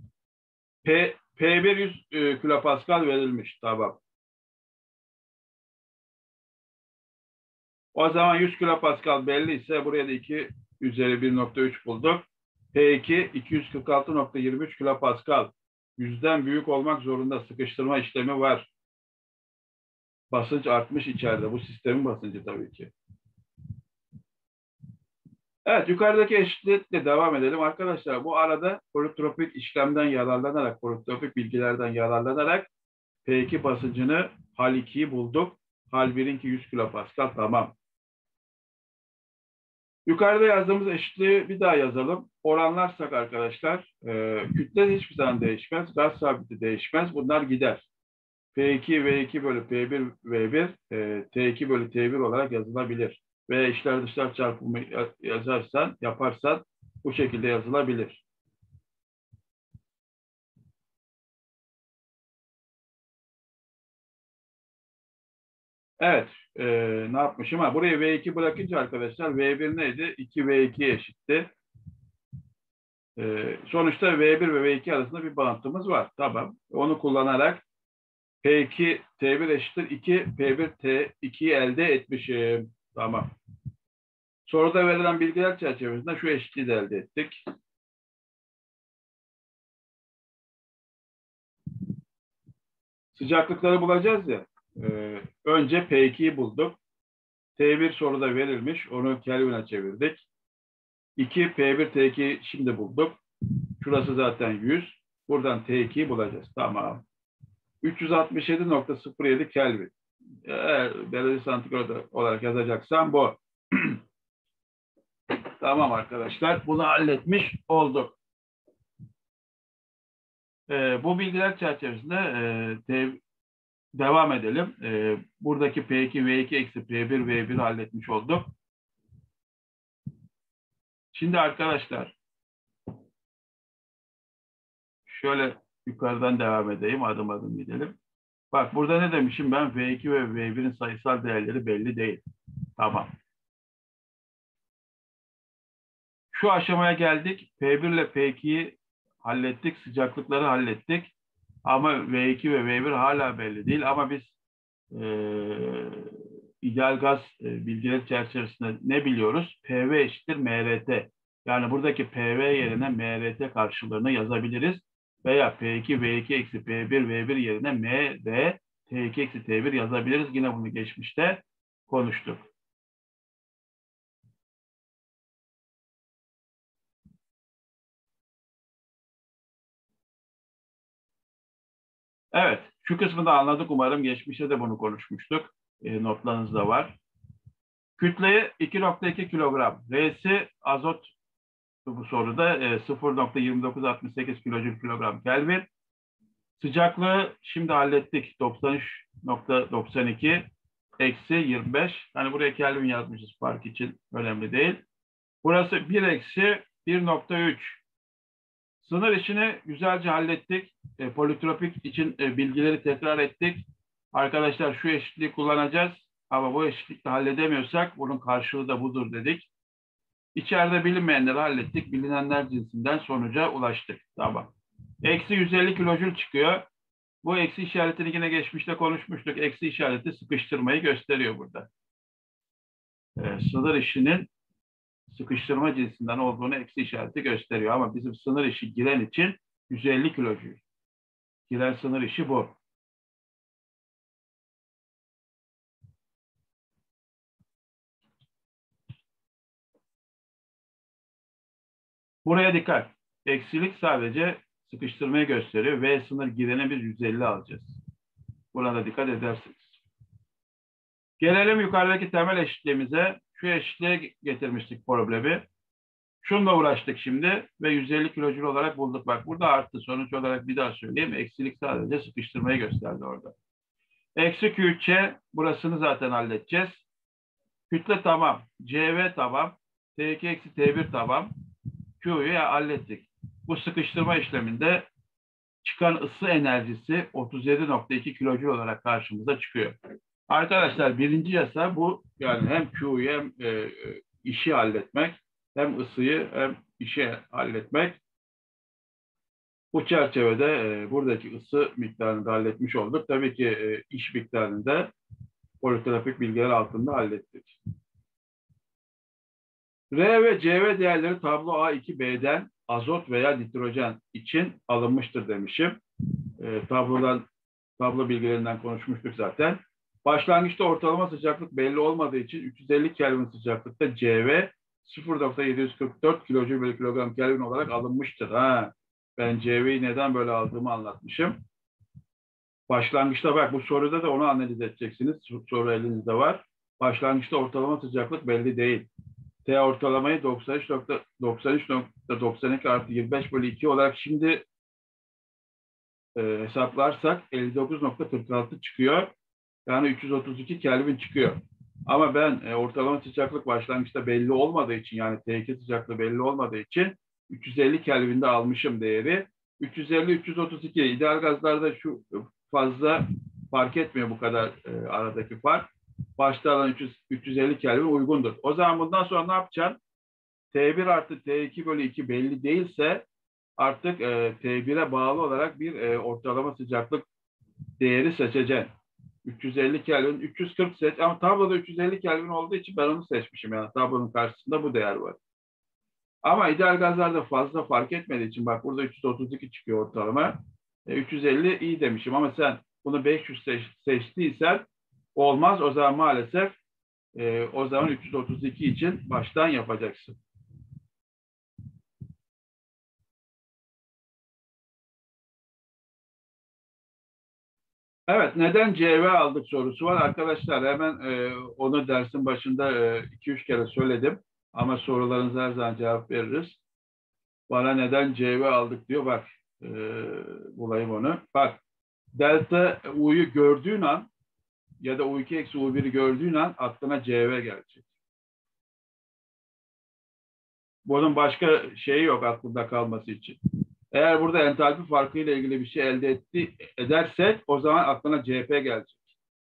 P1 100 kilopascal verilmiş. Tamam. O zaman 100 kilopascal belliyse buraya da 2 üzeri 1,3 bulduk. P2 246,23 kilopascal. 100'den büyük olmak zorunda sıkıştırma işlemi var. Basınç artmış içeride. Bu sistemin basıncı tabii ki. Evet, yukarıdaki eşitlikle devam edelim. Arkadaşlar bu arada politropik işlemden yararlanarak, politropik bilgilerden yararlanarak P2 basıncını hal 2'yi bulduk. Hal 1'inki 100 kilopascal tamam. Yukarıda yazdığımız eşitliği bir daha yazalım. Oranlarsak arkadaşlar, kütle hiçbir zaman değişmez. Gaz sabiti değişmez. Bunlar gider. P2 V2 bölü P1 V1 T2 bölü T1 olarak yazılabilir. Ve içler dışlar çarpımı yaparsan bu şekilde yazılabilir. Evet, ne yapmışım? Buraya V2 bırakınca arkadaşlar V1 neydi? 2V2 eşitti. Sonuçta V1 ve V2 arasında bir bağıntımız var. Tamam. Onu kullanarak P2 T1 eşittir 2 P1 T2'yi elde etmişim. Tamam. Soruda verilen bilgiler çerçevesinde şu eşitliği de elde ettik. Sıcaklıkları bulacağız ya. Önce P2'yi bulduk. T1 soruda verilmiş. Onu Kelvin'e çevirdik. 2 P1 T2 şimdi bulduk. Şurası zaten 100. Buradan T2'yi bulacağız. Tamam. 367,07 Kelvin. Eğer derece santigrat olarak yazacaksan bu. Tamam arkadaşlar. Bunu halletmiş olduk. Bu bilgiler çerçevesinde devam edelim. Buradaki P2 V2 eksi P1 V1 halletmiş olduk. Şimdi arkadaşlar şöyle yukarıdan devam edeyim. Adım adım gidelim. Bak burada ne demişim ben? V2 ve V1'in sayısal değerleri belli değil. Tamam. Şu aşamaya geldik. P1 ile P2'yi hallettik. Sıcaklıkları hallettik. Ama V2 ve V1 hala belli değil. Ama biz ideal gaz bilgileri çerçevesinde ne biliyoruz? PV eşittir MRT. Yani buradaki PV yerine MRT karşılığını yazabiliriz. Veya P2 V2 eksi P1 V1 yerine MV T2 eksi T1 yazabiliriz. Yine bunu geçmişte konuştuk. Evet, şu kısmı da anladık umarım. Geçmişte de bunu konuşmuştuk. Notlarınızda var. Kütleye 2,2 kilogram. R'si azot bu soruda 0,2968 kilojül kilogram Kelvin. Sıcaklığı şimdi hallettik. 93,92 eksi 25. Yani buraya Kelvin yazmışız fark için. Önemli değil. Burası 1 eksi 1,3. Sınır işini güzelce hallettik. Politropik için bilgileri tekrar ettik. Arkadaşlar şu eşitliği kullanacağız. Ama bu eşitlikle halledemiyorsak bunun karşılığı da budur dedik. İçeride bilinmeyenleri hallettik. Bilinenler cinsinden sonuca ulaştık. Tamam. Eksi 150 kilojül çıkıyor. Bu eksi işaretini yine geçmişte konuşmuştuk. Eksi işareti sıkıştırmayı gösteriyor burada. Sınır işinin sıkıştırma cinsinden olduğunu eksi işareti gösteriyor. Ama bizim sınır işi giren için 150 kilojül. Giren sınır işi bu. Buraya dikkat. Eksilik sadece sıkıştırmayı gösteriyor. V sınır girene bir 150 alacağız. Buna da dikkat edersiniz. Gelelim yukarıdaki temel eşitliğimize. Şu eşitliğe getirmiştik problemi. Şununla uğraştık şimdi ve 150 kilojül olarak bulduk. Bak burada arttı. Sonuç olarak bir daha söyleyeyim. Eksilik sadece sıkıştırmayı gösterdi orada. Eksi Q3'e burasını zaten halledeceğiz. Kütle tamam. CV tamam. T2 eksi T1 tamam. Q'yu hallettik. Bu sıkıştırma işleminde çıkan ısı enerjisi 37,2 kilojül olarak karşımıza çıkıyor. Arkadaşlar birinci yasa bu. Yani hem Q'yu hem işi halletmek, hem ısıyı hem işi halletmek. Bu çerçevede buradaki ısı miktarını da halletmiş olduk. Tabii ki iş miktarını da politrafik bilgiler altında hallettik. R ve CV değerleri tablo A2B'den azot veya nitrojen için alınmıştır demişim. Tablo bilgilerinden konuşmuştuk zaten. Başlangıçta ortalama sıcaklık belli olmadığı için 350 Kelvin sıcaklıkta CV 0,744 kilojül bölü kilogram Kelvin olarak alınmıştır. Ben CV'yi neden böyle aldığımı anlatmışım. Başlangıçta bak bu soruda da onu analiz edeceksiniz. Soru elinizde var. Başlangıçta ortalama sıcaklık belli değil. T ortalamayı 93,92 artı 25 bölü 2 olarak şimdi hesaplarsak 59,46 çıkıyor. Yani 332 Kelvin çıkıyor. Ama ben ortalama sıcaklık başlangıçta belli olmadığı için, yani T2 sıcaklığı belli olmadığı için 350 Kelvin'de almışım değeri. 350-332 ideal gazlarda şu fazla fark etmiyor bu kadar aradaki fark. Başta alan 350 Kelvin uygundur. O zaman bundan sonra ne yapacaksın? T1 artı T2 bölü 2 belli değilse artık T1'e bağlı olarak bir ortalama sıcaklık değeri seçeceksin. 350 Kelvin, 340 seç. Ama tabloda 350 Kelvin olduğu için ben onu seçmişim. Yani tablonun karşısında bu değer var. Ama ideal gazlarda fazla fark etmediği için bak burada 332 çıkıyor ortalama. 350 iyi demişim ama sen bunu 500 seçtiysen olmaz. O zaman maalesef o zaman 332 için baştan yapacaksın. Evet, neden CV aldık sorusu var. Arkadaşlar hemen onu dersin başında 2-3 kere söyledim. Ama sorularınıza her zaman cevap veririz. Bana neden CV aldık diyor. Bak, bulayım onu. Bak, delta U'yu gördüğün an ya da U2 eksi U1'i gördüğün an aklına CV gelecek. Bunun başka şeyi yok aklında kalması için. Eğer burada entalpi farkı ile ilgili bir şey elde edersek o zaman aklına CP gelecek.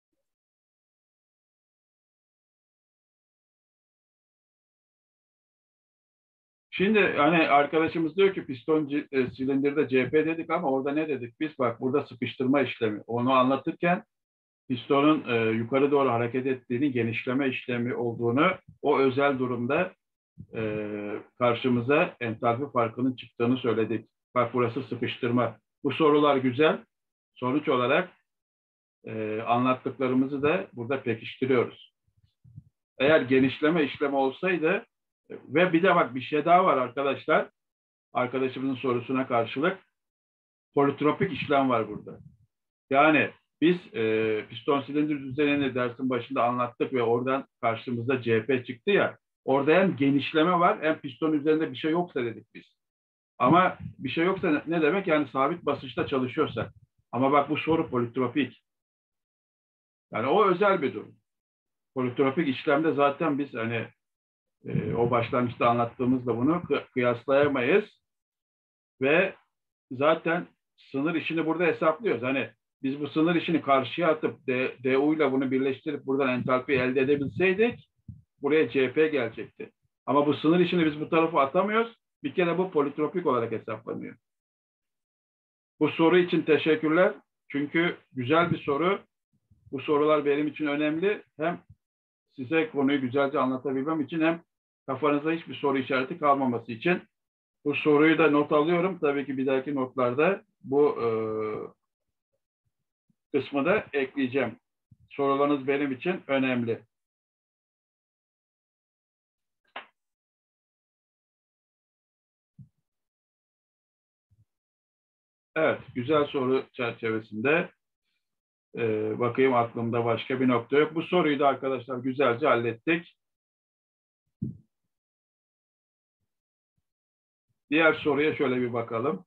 Şimdi hani arkadaşımız diyor ki piston silindirde CP dedik ama orada ne dedik biz? Bak burada sıkıştırma işlemi. Onu anlatırken pistonun yukarı doğru hareket ettiğini, genişleme işlemi olduğunu, o özel durumda karşımıza entalpi farkının çıktığını söyledik. Bak burası sıkıştırma. Bu sorular güzel. Sonuç olarak anlattıklarımızı da burada pekiştiriyoruz. Eğer genişleme işlemi olsaydı ve bir de bak bir şey daha var arkadaşlar. Arkadaşımızın sorusuna karşılık politropik işlem var burada. Yani biz piston silindir düzenini dersin başında anlattık ve oradan karşımıza CP çıktı ya. Orada hem genişleme var hem piston üzerinde bir şey yoksa dedik biz. Ama bir şey yoksa ne demek? Yani sabit basınçta çalışıyorsa. Ama bak bu soru politropik. Yani o özel bir durum. Politropik işlemde zaten biz hani o başlangıçta anlattığımızda bunu kıyaslayamayız ve zaten sınır işini burada hesaplıyoruz. Hani biz bu sınır işini karşıya atıp DU ile bunu birleştirip buradan entalpi elde edebilseydik buraya CP gelecekti. Ama bu sınır işini biz bu tarafa atamıyoruz. Bir kere bu politropik olarak hesaplanıyor. Bu soru için teşekkürler. Çünkü güzel bir soru. Bu sorular benim için önemli. Hem size konuyu güzelce anlatabilmem için hem kafanızda hiçbir soru işareti kalmaması için bu soruyu da not alıyorum. Tabii ki bir dahaki notlarda bu kısmı da ekleyeceğim. Sorularınız benim için önemli. Evet, güzel soru çerçevesinde bakayım aklımda başka bir nokta yok. Bu soruyu da arkadaşlar güzelce hallettik. Diğer soruya şöyle bir bakalım.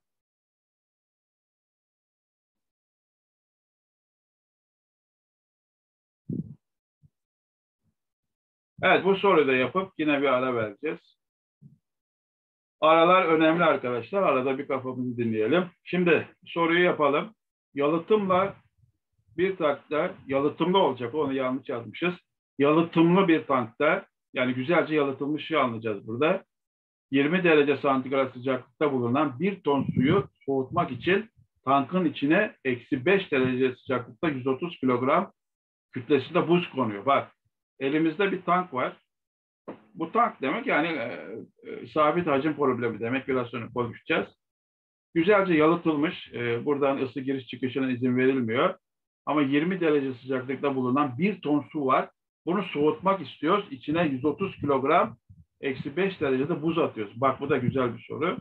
Evet, bu soruyu da yapıp yine bir ara vereceğiz. Aralar önemli arkadaşlar. Arada bir kafamızı dinleyelim. Şimdi soruyu yapalım. Yalıtımla bir tankta, yalıtımlı olacak, onu yanlış yazmışız. Yalıtımlı bir tankta, yani güzelce yalıtılmış şey anlayacağız burada. 20 derece santigrat sıcaklıkta bulunan 1 ton suyu soğutmak için tankın içine -5 derece sıcaklıkta 130 kilogram kütlesinde buz konuyor. Bak, elimizde bir tank var. Bu tank demek yani sabit hacim problemi demek, biraz sonra konuşacağız. Güzelce yalıtılmış, buradan ısı giriş çıkışına izin verilmiyor. Ama 20 derece sıcaklıkta bulunan 1 ton su var. Bunu soğutmak istiyoruz. İçine 130 kilogram -5 derecede buz atıyoruz. Bak, bu da güzel bir soru.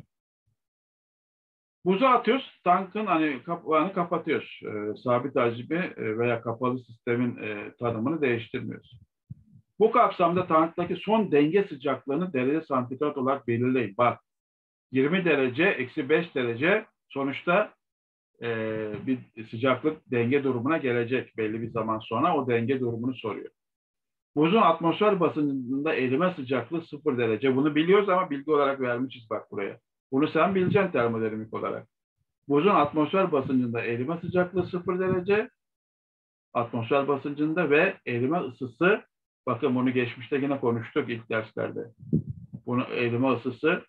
Buzu atıyoruz. Tankın hani kapağını kapatıyoruz. Sabit hacmi veya kapalı sistemin tanımını değiştirmiyoruz. Bu kapsamda tanktaki son denge sıcaklığını derece santigrat olarak belirleyin. Bak, 20 derece, -5 derece sonuçta bir sıcaklık denge durumuna gelecek belli bir zaman sonra, o denge durumunu soruyor. Buzun atmosfer basıncında erime sıcaklığı 0 derece. Bunu biliyoruz ama bilgi olarak vermişiz bak buraya. Bunu sen bileceksin termodinamik olarak. Buzun atmosfer basıncında erime sıcaklığı 0 derece, atmosfer basıncında ve erime ısısı, bakın bunu geçmişte yine konuştuk ilk derslerde. Bunu erime ısısı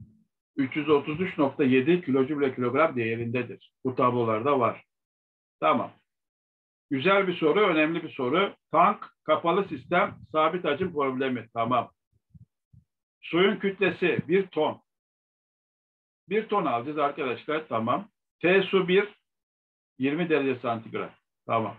333,7 kilojüle kilogram değerindedir. Bu tablolarda var. Tamam. Güzel bir soru, önemli bir soru. Tank, kapalı sistem, sabit hacim problemi. Tamam. Suyun kütlesi 1 ton. 1 ton alacağız arkadaşlar. Tamam. T su 1, 20 derece santigrat. Tamam.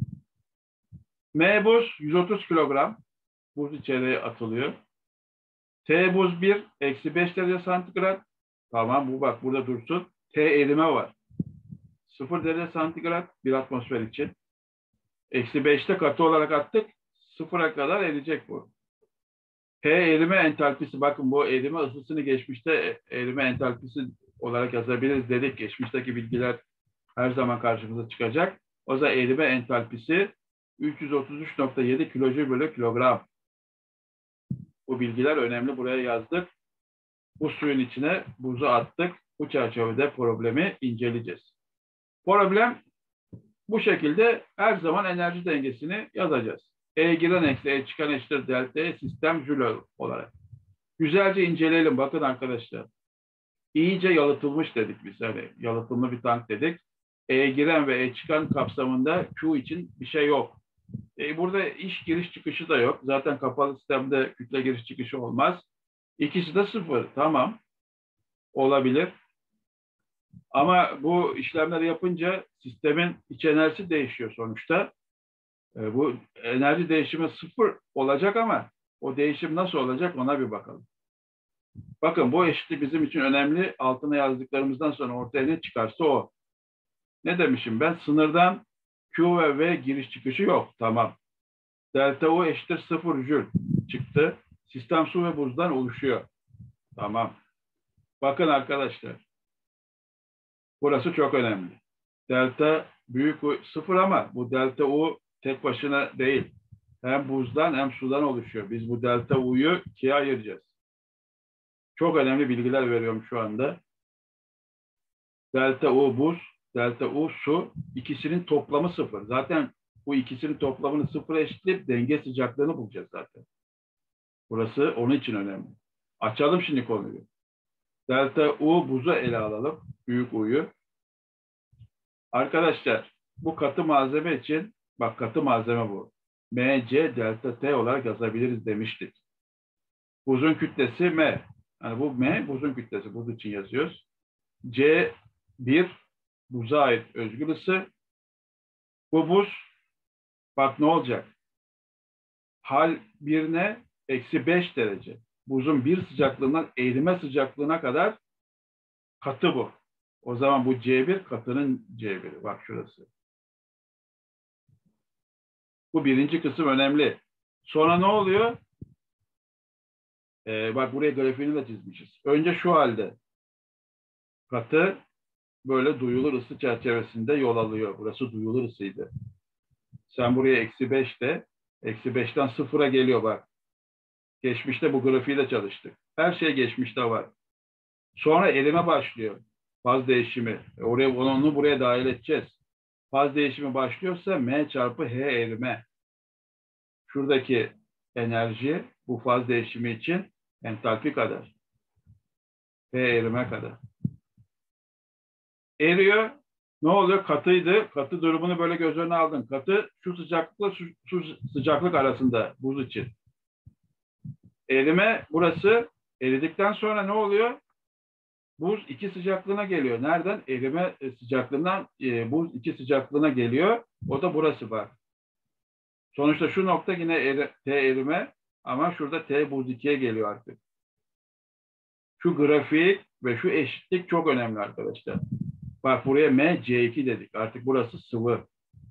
M buz 130 kilogram. Buz içeriye atılıyor. T buz 1, -5 derece santigrat. Tamam, bu bak burada dursun. T erime var. 0 derece santigrat bir atmosfer için. -5'te katı olarak attık. 0'a kadar eriyecek bu. P erime entalpisi, bakın bu erime ısısını geçmişte erime entalpisi olarak yazabiliriz dedik. Geçmişteki bilgiler her zaman karşımıza çıkacak. O zaman erime entalpisi 333,7 kilojül bölü kilogram. Bu bilgiler önemli, buraya yazdık. Bu suyun içine buzu attık. Bu çerçevede problemi inceleyeceğiz. Problem bu şekilde, her zaman enerji dengesini yazacağız. E giren eksi E çıkan eşittir delta E sistem jül olarak. Güzelce inceleyelim. Bakın arkadaşlar. İyice yalıtılmış dedik biz. Hani yalıtımlı bir tank dedik. E giren ve E çıkan kapsamında Q için bir şey yok. Burada iş giriş çıkışı da yok. Zaten kapalı sistemde kütle giriş çıkışı olmaz. İkisi de 0. Tamam. Olabilir. Ama bu işlemleri yapınca sistemin iç enerjisi değişiyor sonuçta. Bu enerji değişimi 0 olacak ama o değişim nasıl olacak, ona bir bakalım. Bakın, bu eşitlik bizim için önemli. Altına yazdıklarımızdan sonra ortaya ne çıkarsa o. Ne demişim ben? Sınırdan Q ve V giriş çıkışı yok. Tamam. Delta U eşittir 0 jül çıktı. Sistem su ve buzdan oluşuyor. Tamam. Bakın arkadaşlar. Burası çok önemli. Delta büyük U 0 ama bu delta U tek başına değil. Hem buzdan hem sudan oluşuyor. Biz bu delta U'yu 2'ye ayıracağız. Çok önemli bilgiler veriyorum şu anda. Delta U buz, delta U su, ikisinin toplamı 0. Zaten bu ikisinin toplamını 0'a eşitleyip denge sıcaklığını bulacağız zaten. Burası onun için önemli. Açalım şimdi konuyu. Delta U buzu ele alalım. Büyük U'yu. Arkadaşlar, bu katı malzeme için, bak katı malzeme bu. MC delta T olarak yazabiliriz demiştik. Buzun kütlesi M. Yani bu M buzun kütlesi. Buz için yazıyoruz. C1 buza ait özgül ısı. Bu buz, bak ne olacak? Hal 1'ne -5 derece. Buzun bir sıcaklığından erime sıcaklığına kadar katı bu. O zaman bu C1 katının C1'i. Bak şurası. Bu birinci kısım önemli. Sonra ne oluyor? Bak buraya grafiğini de çizmişiz. Önce şu halde. Katı böyle duyulur ısı çerçevesinde yol alıyor. Burası duyulur ısıydı. Sen buraya -5 de. -5'ten 0'a geliyor bak. Geçmişte bu grafiğiyle çalıştık. Her şey geçmişte var. Sonra erime başlıyor. Faz değişimi. Onu buraya dahil edeceğiz. Faz değişimi başlıyorsa M çarpı H erime. Şuradaki enerji bu faz değişimi için entalpi kadar. H erime kadar. Eriyor. Ne oluyor? Katıydı. Katı durumunu böyle göz önüne aldın. Katı şu sıcaklıkla şu sıcaklık arasında buz için. Erime burası. Eridikten sonra ne oluyor? Buz 2 sıcaklığına geliyor. Nereden? Erime sıcaklığından buz 2 sıcaklığına geliyor. O da burası var. Sonuçta şu nokta yine T erime ama şurada T buz 2'ye geliyor artık. Şu grafik ve şu eşitlik çok önemli arkadaşlar. Bak buraya M C2 dedik. Artık burası sıvı.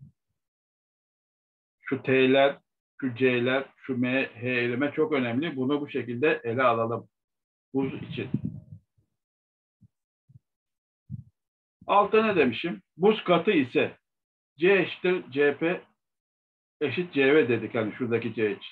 Şu T'ler, şu C'ler, şu M, H erime çok önemli. Bunu bu şekilde ele alalım. Buz için. Altta ne demişim? Buz katı ise C eşittir CP eşit CV dedik. Hani şuradaki C için.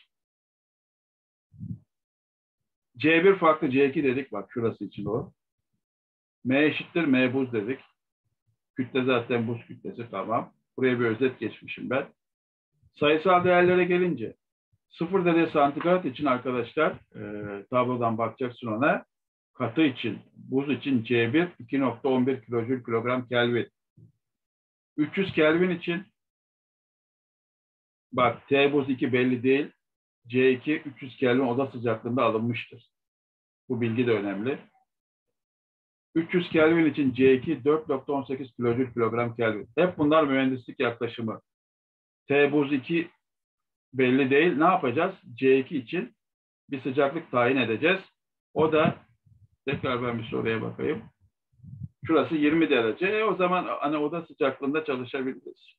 C1 farklı C2 dedik. Bak şurası için o. M eşittir M buz dedik. Kütle zaten buz kütlesi, tamam. Buraya bir özet geçmişim ben. Sayısal değerlere gelince 0 derece santigrat için arkadaşlar tablodan bakacaksın ona. Katı için, buz için C1 2,11 kilojül kilogram Kelvin. 300 Kelvin için bak T buz 2 belli değil. C2 300 Kelvin oda sıcaklığında alınmıştır. Bu bilgi de önemli. 300 Kelvin için C2 4,18 kilojül kilogram Kelvin. Hep bunlar mühendislik yaklaşımı. T buz 2 belli değil. Ne yapacağız? C2 için bir sıcaklık tayin edeceğiz. O da tekrar ben bir soruya bakayım. Şurası 20 derece. O zaman hani oda sıcaklığında çalışabiliriz.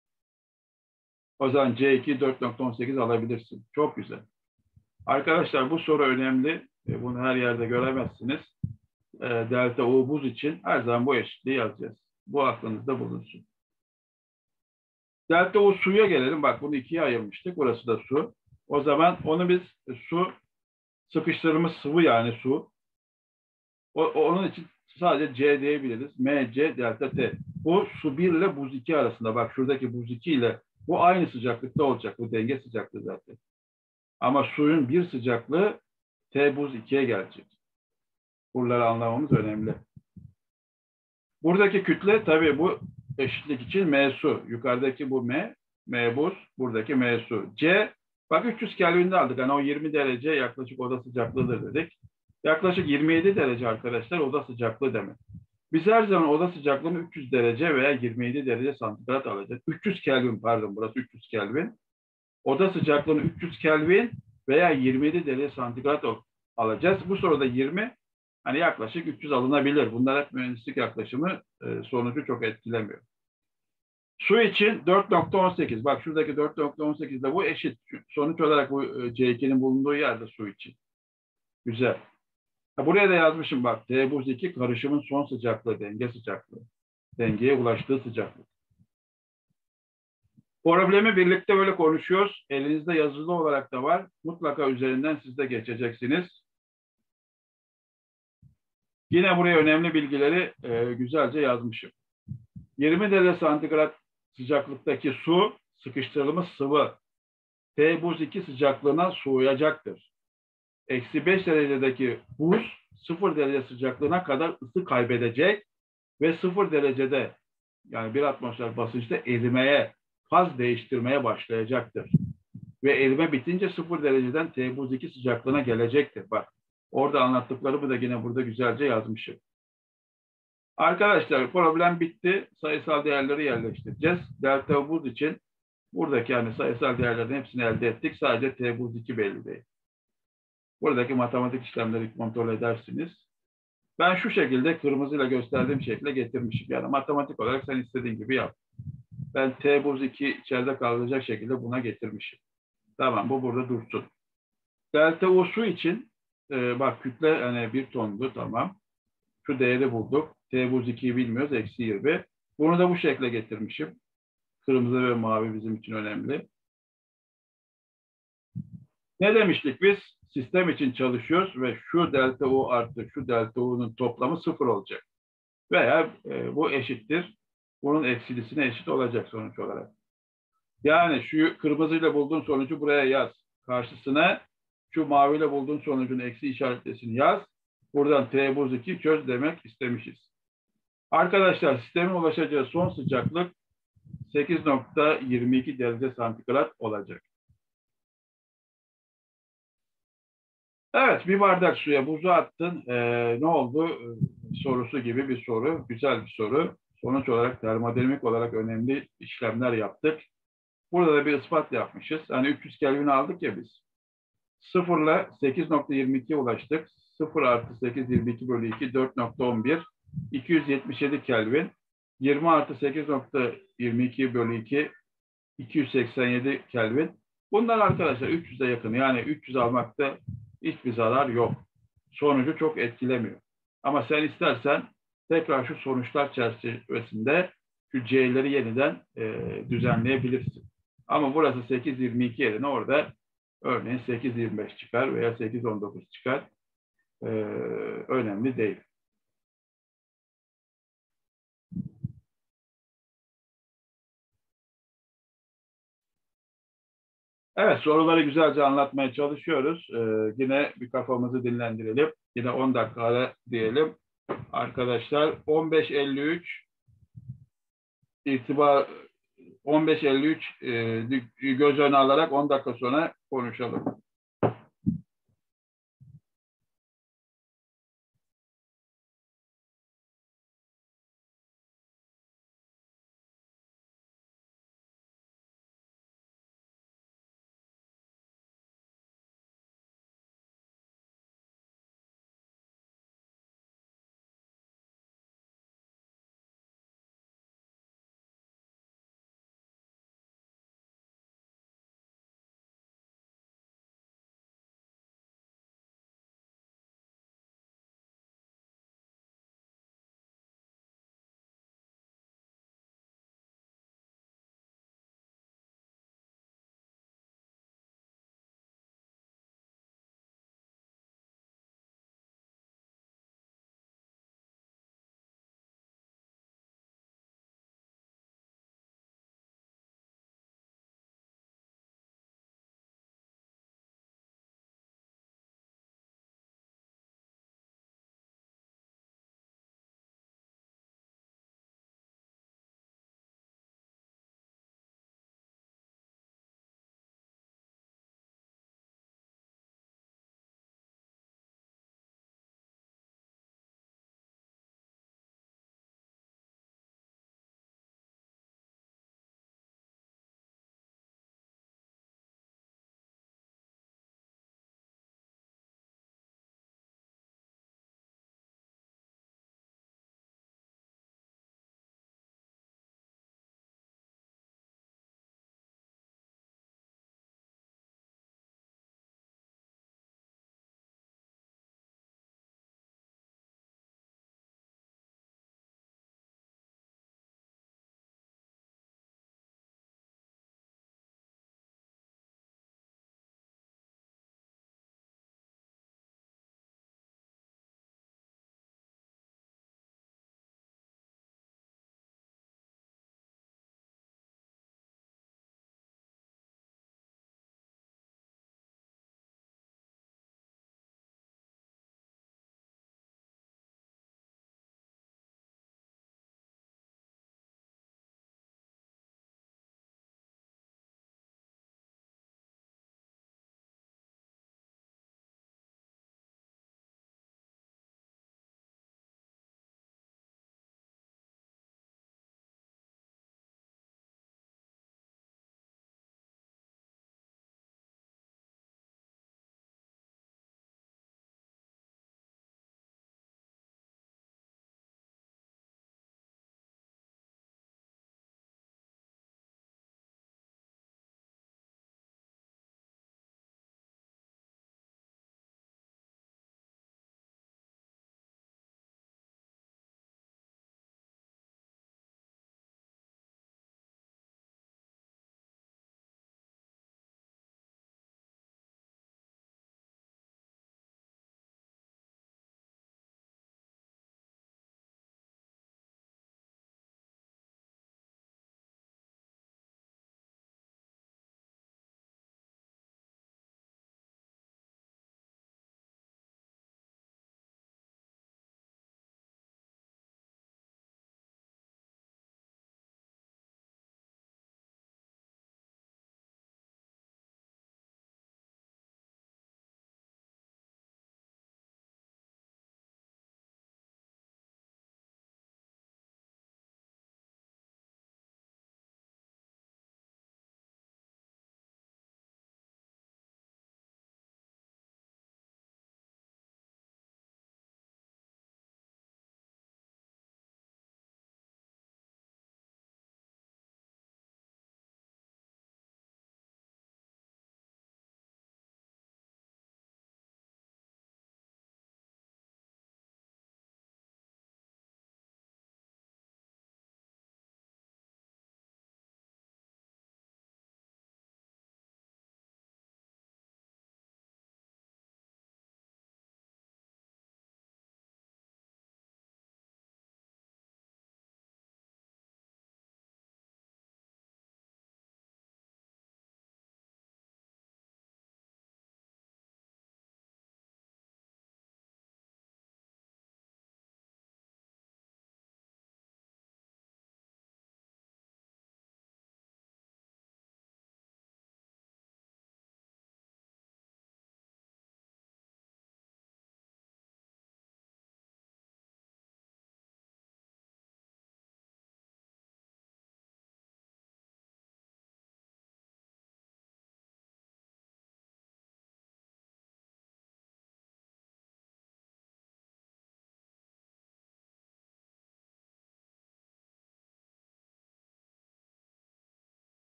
O zaman C2 4,18 alabilirsin. Çok güzel. Arkadaşlar bu soru önemli. Bunu her yerde göremezsiniz. Delta U buz için her zaman bu eşitliği yazacağız. Bu aklınızda bulunsun. Delta U suya gelelim. Bak bunu ikiye ayırmıştık. Burası da su. O zaman onu biz su sıkıştırılmış sıvı yani su. Onun için sadece C diyebiliriz. MC delta T. Bu su 1 ile buz 2 arasında. Bak şuradaki buz 2 ile bu aynı sıcaklıkta olacak. Bu denge sıcaklığı zaten. Ama suyun bir sıcaklığı T buz 2'ye gelecek. Buraları anlamamız önemli. Buradaki kütle tabii bu eşitlik için M su. Yukarıdaki bu M buz. Buradaki M su. C, bak 300 Kelvin'de aldık. Hani o 20 derece yaklaşık oda sıcaklığıdır dedik. Yaklaşık 27 derece arkadaşlar oda sıcaklığı demek. Biz her zaman oda sıcaklığını 300 derece veya 27 derece santigrat alacağız. 300 Kelvin pardon burası 300 Kelvin. Oda sıcaklığını 300 Kelvin veya 27 derece santigrat alacağız. Bu soruda 20 hani yaklaşık 300 alınabilir. Bunlar hep mühendislik yaklaşımı sonucu çok etkilemiyor. Su için 4,18. Bak şuradaki 4,18'de bu eşit. Sonuç olarak bu C2'nin bulunduğu yerde su için. Güzel. Buraya da yazmışım bak. T buz 2 karışımın son sıcaklığı, denge sıcaklığı. Dengeye ulaştığı sıcaklık. Problemi birlikte böyle konuşuyoruz. Elinizde yazılı olarak da var. Mutlaka üzerinden siz de geçeceksiniz. Yine buraya önemli bilgileri güzelce yazmışım. 20 derece santigrat sıcaklıktaki su sıkıştırılmış sıvı. T buz 2 sıcaklığına soğuyacaktır. -5 derecedeki buz 0 derece sıcaklığına kadar ısı kaybedecek ve 0 derecede yani 1 atmosfer basınçta erimeye, faz değiştirmeye başlayacaktır. Ve erime bitince 0 dereceden T buz 2 sıcaklığına gelecektir. Bak orada anlattıklarımı da yine burada güzelce yazmışım. Arkadaşlar problem bitti. Sayısal değerleri yerleştireceğiz. Delta buz için buradaki yani sayısal değerlerin hepsini elde ettik. Sadece T buz 2 belli değil. Buradaki matematik işlemleri kontrol edersiniz. Ben şu şekilde kırmızıyla gösterdiğim şekilde getirmişim. Yani matematik olarak sen istediğin gibi yap. Ben T buz 2 içeride kalacak şekilde buna getirmişim. Tamam, bu burada dursun. Delta U su için bak kütle hani 1 tondu, tamam. Şu değeri bulduk. T buz 2'yi bilmiyoruz. Eksi 20. Bunu da bu şekle getirmişim. Kırmızı ve mavi bizim için önemli. Ne demiştik biz? Sistem için çalışıyoruz ve şu delta U artı şu delta U'nun toplamı 0 olacak. Veya bu eşittir. Bunun eksilisine eşit olacak sonuç olarak. Yani şu kırmızıyla bulduğun sonucu buraya yaz. Karşısına şu maviyle bulduğun sonucun eksi işaretlesini yaz. Buradan T buz 2 çöz demek istemişiz. Arkadaşlar sistemin ulaşacağı son sıcaklık 8,22 derece santigrat olacak. Evet, bir bardak suya buzu attın. Ne oldu? Sorusu gibi bir soru. Güzel bir soru. Sonuç olarak termodinamik olarak önemli işlemler yaptık. Burada da bir ispat yapmışız. Hani 300 Kelvin aldık ya biz. 0 ile 8,22'ye ulaştık. 0 artı 8,22 bölü 2 4,11. 277 Kelvin. 20 artı 8,22 bölü 2 287 Kelvin. Bunlar arkadaşlar 300'e yakın. Yani 300 almakta hiçbir zarar yok. Sonucu çok etkilemiyor. Ama sen istersen tekrar şu sonuçlar çerçevesinde şu C'leri yeniden düzenleyebilirsin. Ama burası 8,22 yerine orada örneğin 8,25 çıkar veya 8,19 çıkar. E, önemli değil. Evet, soruları güzelce anlatmaya çalışıyoruz. Yine bir kafamızı dinlendirelim. Yine 10 dakika ara diyelim. Arkadaşlar 15.53 irtibar 15.53 göz önüne alarak 10 dakika sonra konuşalım.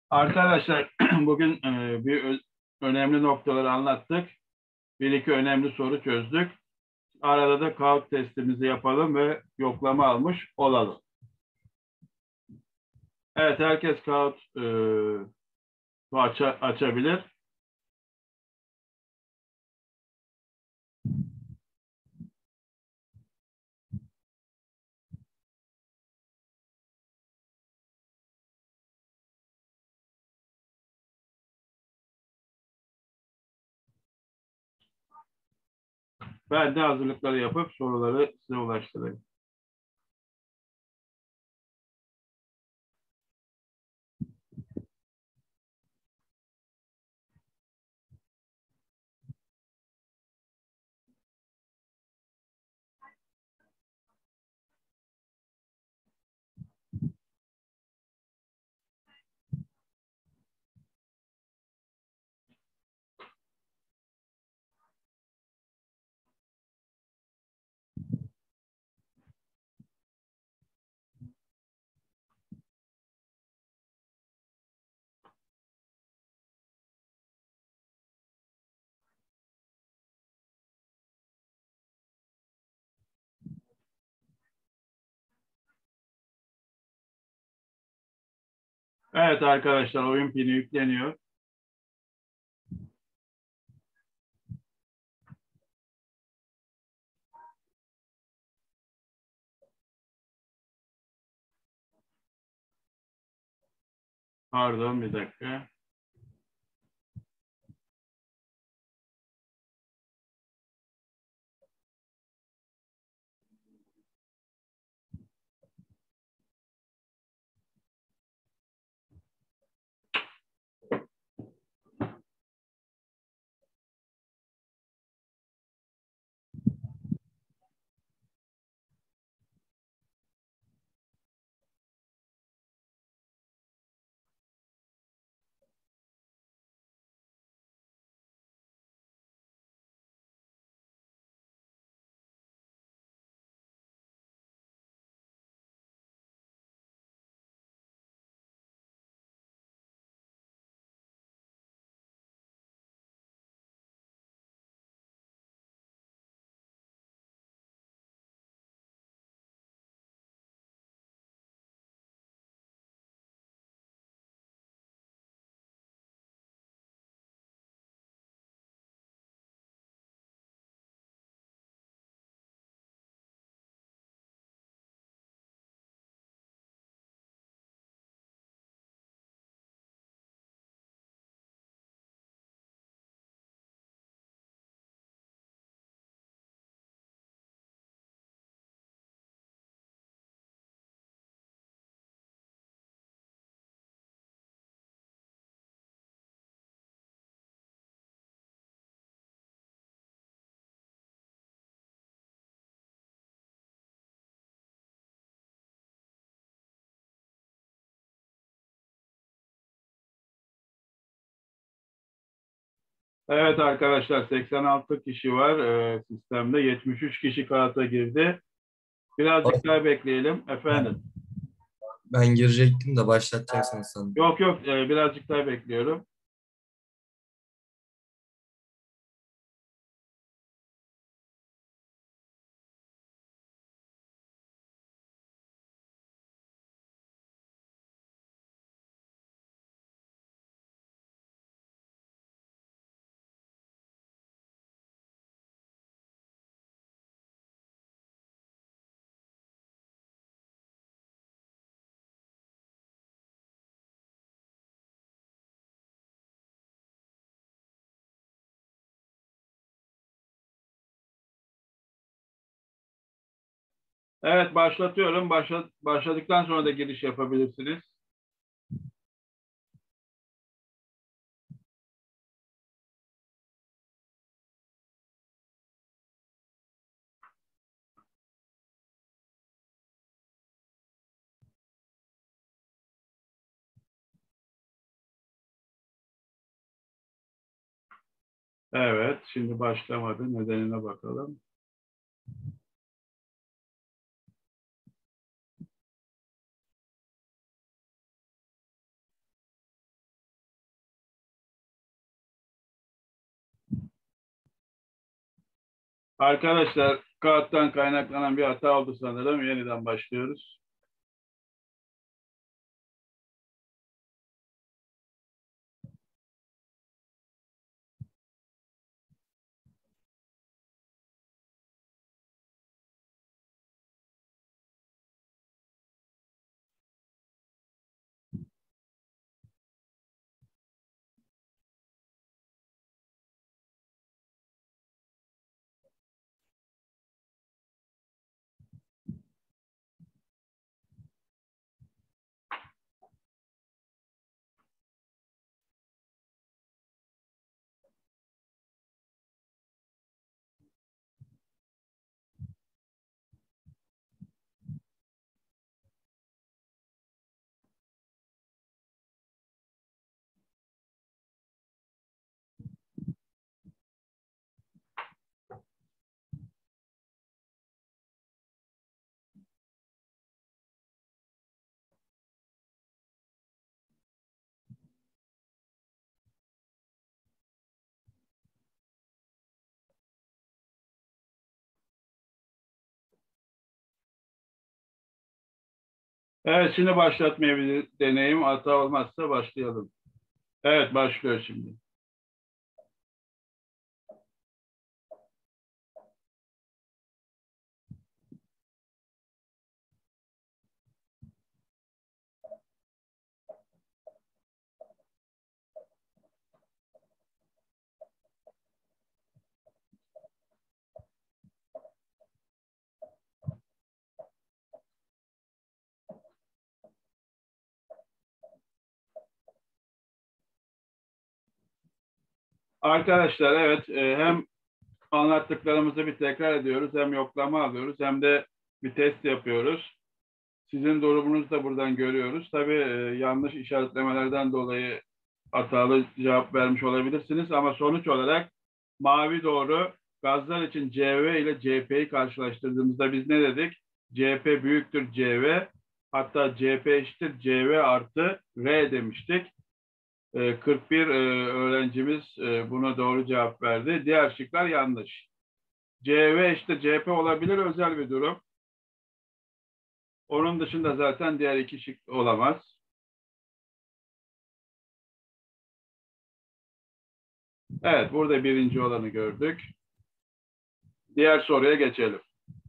Arkadaşlar bugün önemli noktaları anlattık. Bir iki önemli soru çözdük. Arada da kağıt testimizi yapalım ve yoklama almış olalım. Evet, herkes kağıt açabilir. Ben de hazırlıkları yapıp soruları size ulaştırayım. Evet arkadaşlar, oyun pini yükleniyor. Pardon, bir dakika. Evet arkadaşlar, 86 kişi var sistemde. 73 kişi kağıta girdi. Birazcık daha bekleyelim efendim. Ben girecektim de başlatacaksın sandım. Yok yok, birazcık daha bekliyorum. Evet, başlatıyorum. Başladıktan sonra da giriş yapabilirsiniz. Evet, şimdi başlamadı. Nedenine bakalım. Arkadaşlar kağıttan kaynaklanan bir hata oldu sanırım. Yeniden başlıyoruz. Evet, şimdi başlatmaya bir deneyim. Hata olmazsa başlayalım. Evet, başlıyor şimdi. Arkadaşlar evet, hem anlattıklarımızı bir tekrar ediyoruz, hem yoklama alıyoruz, hem de bir test yapıyoruz. Sizin durumunuzu da buradan görüyoruz. Tabii yanlış işaretlemelerden dolayı hatalı cevap vermiş olabilirsiniz ama sonuç olarak mavi doğru. Gazlar için CV ile CP'yi karşılaştırdığımızda biz ne dedik? CP büyüktür CV, hatta CP eşittir CV artı R demiştik. 41 öğrencimiz buna doğru cevap verdi. Diğer şıklar yanlış. CV işte CP olabilir, özel bir durum. Onun dışında zaten diğer iki şık olamaz. Evet, burada birinci olanı gördük. Diğer soruya geçelim.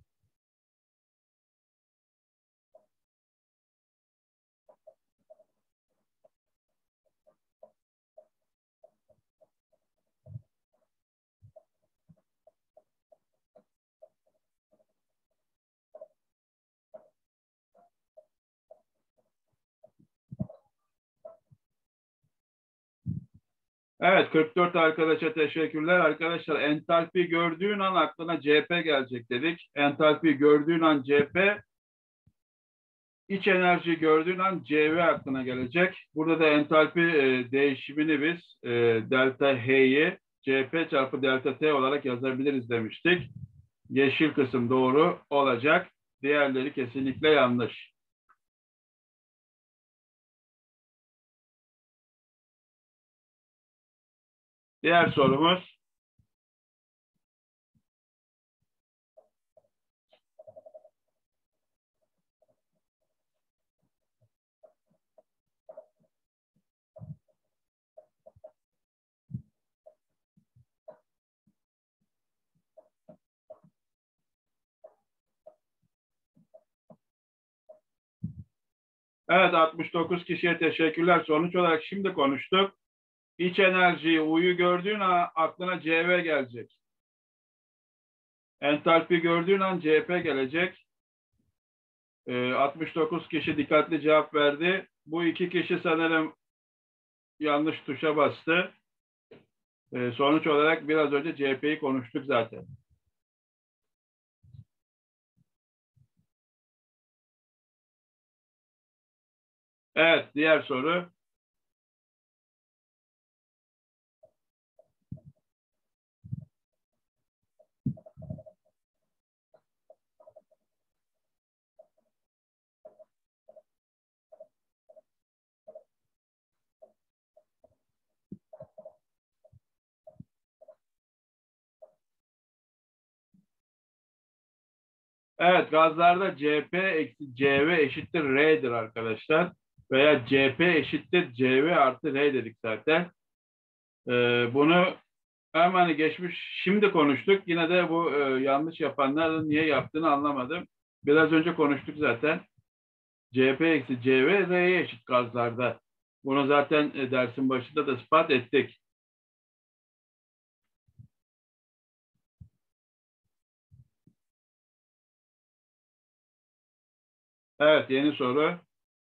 Evet, 44 arkadaşa teşekkürler. Arkadaşlar entalpi gördüğün an aklına CP gelecek dedik. Entalpi gördüğün an CP, iç enerji gördüğün an CV aklına gelecek. Burada da entalpi değişimini biz delta H'yi CP çarpı delta T olarak yazabiliriz demiştik. Yeşil kısım doğru olacak. Diğerleri kesinlikle yanlış. Diğer sorumuz. Evet, 69 kişiye teşekkürler. Sonuç olarak şimdi konuştuk. İç enerjiyi, U'yu gördüğün an aklına CV gelecek. Entalpi gördüğün an CP gelecek. 69 kişi dikkatli cevap verdi. Bu iki kişi sanırım yanlış tuşa bastı. Sonuç olarak biraz önce CHP'yi konuştuk zaten. Evet, diğer soru. Evet, gazlarda Cp eksi Cv eşittir R'dir arkadaşlar. Veya Cp eşittir Cv artı R dedik zaten. Bunu hemen geçmiş, şimdi konuştuk. Yine de bu yanlış yapanların niye yaptığını anlamadım. Biraz önce konuştuk zaten. Cp eksi Cv R'ye eşit gazlarda. Bunu zaten dersin başında da ispat ettik. Evet, yeni soru.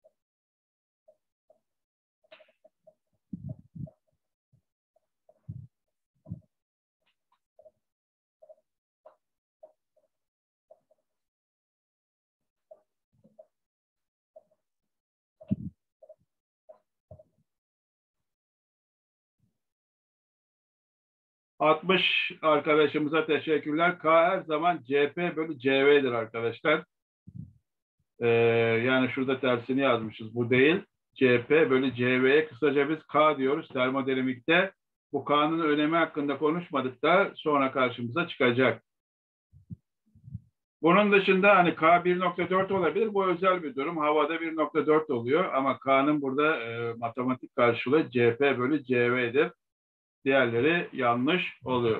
...60 arkadaşımıza teşekkürler. K her zaman Cp bölü Cv'dir arkadaşlar. Yani şurada tersini yazmışız. Bu değil. Cp bölü Cv'ye kısaca biz K diyoruz termodinamikte. Bu K'nın önemi hakkında konuşmadık da sonra karşımıza çıkacak. Bunun dışında hani K 1.4 olabilir. Bu özel bir durum. Havada 1.4 oluyor ama K'nın burada matematik karşılığı Cp bölü Cv'dir. Diğerleri yanlış oluyor.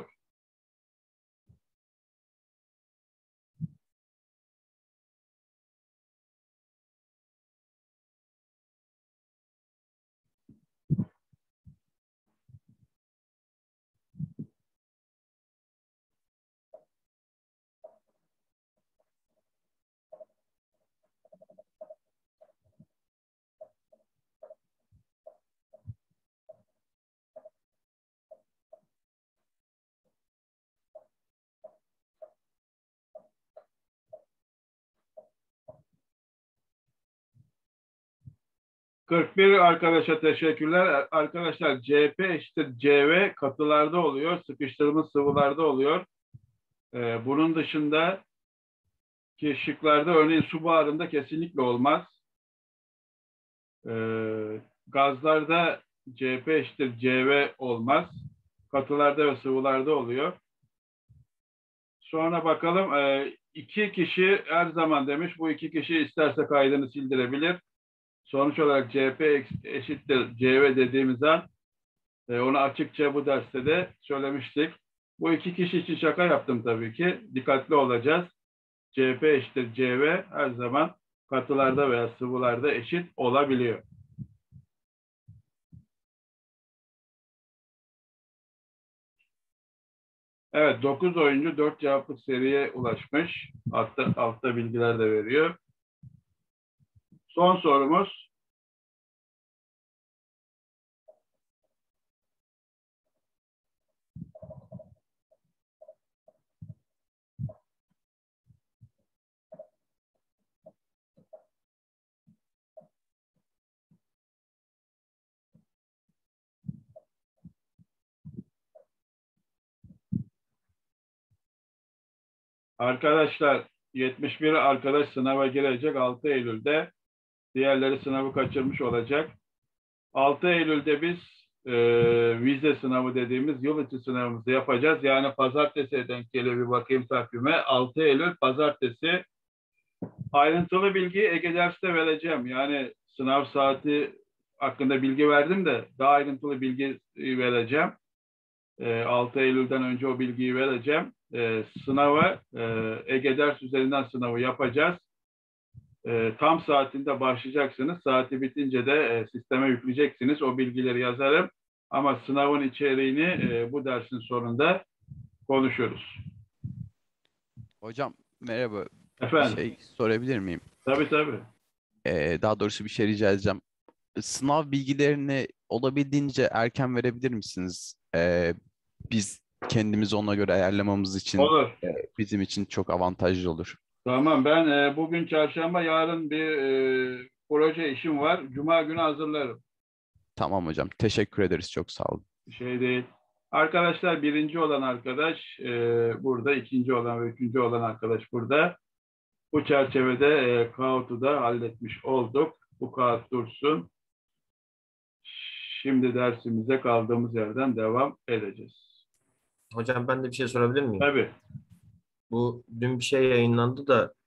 ...41 arkadaşa teşekkürler. Arkadaşlar Cp eşittir Cv katılarda oluyor. Sıkıştırılmış sıvılarda oluyor. Bunun dışında ki şıklarda örneğin su buharında kesinlikle olmaz. Gazlarda Cp eşittir Cv olmaz. Katılarda ve sıvılarda oluyor. Sonra bakalım, iki kişi her zaman demiş. Bu iki kişi isterse kaydını sildirebilir. Sonuç olarak Cp eşittir Cv dediğimiz an onu açıkça bu derste de söylemiştik. Bu iki kişi için şaka yaptım tabii ki. Dikkatli olacağız. Cp eşittir Cv her zaman katılarda veya sıvılarda eşit olabiliyor. Evet, 9 oyuncu 4 cevaplık seriye ulaşmış. Altta bilgiler de veriyor. Son sorumuz. Arkadaşlar 71 arkadaş sınava girecek 6 Eylül'de. Diğerleri sınavı kaçırmış olacak. 6 Eylül'de biz vize sınavı dediğimiz yıl içi sınavımızı yapacağız. Yani pazartesiye denk geliyor, bir bakayım takvime. 6 Eylül pazartesi. Ayrıntılı bilgi Ege derste vereceğim. Yani sınav saati hakkında bilgi verdim de daha ayrıntılı bilgi vereceğim. 6 Eylül'den önce o bilgiyi vereceğim. Sınavı Ege ders üzerinden sınavı yapacağız. Tam saatinde başlayacaksınız. Saati bitince de sisteme yükleyeceksiniz. O bilgileri yazarım. Ama sınavın içeriğini bu dersin sonunda konuşuruz. Hocam merhaba. Bir Efendim? şey sorabilir miyim? Tabii tabii. Daha doğrusu bir şey rica edeceğim. Sınav bilgilerini olabildiğince erken verebilir misiniz? Biz kendimizi ona göre ayarlamamız için Olur. bizim için çok avantajlı olur. Tamam, ben bugün çarşamba, yarın bir proje işim var. Cuma günü hazırlarım. Tamam hocam. Teşekkür ederiz. Çok sağ olun. Bir şey değil. Arkadaşlar, birinci olan arkadaş burada, ikinci olan ve üçüncü olan arkadaş burada. Bu çerçevede kağıtı da halletmiş olduk. Bu kağıt dursun. Şimdi dersimize kaldığımız yerden devam edeceğiz. Hocam ben de bir şey sorabilir miyim? Tabii. Bu dün bir şey yayınlandı da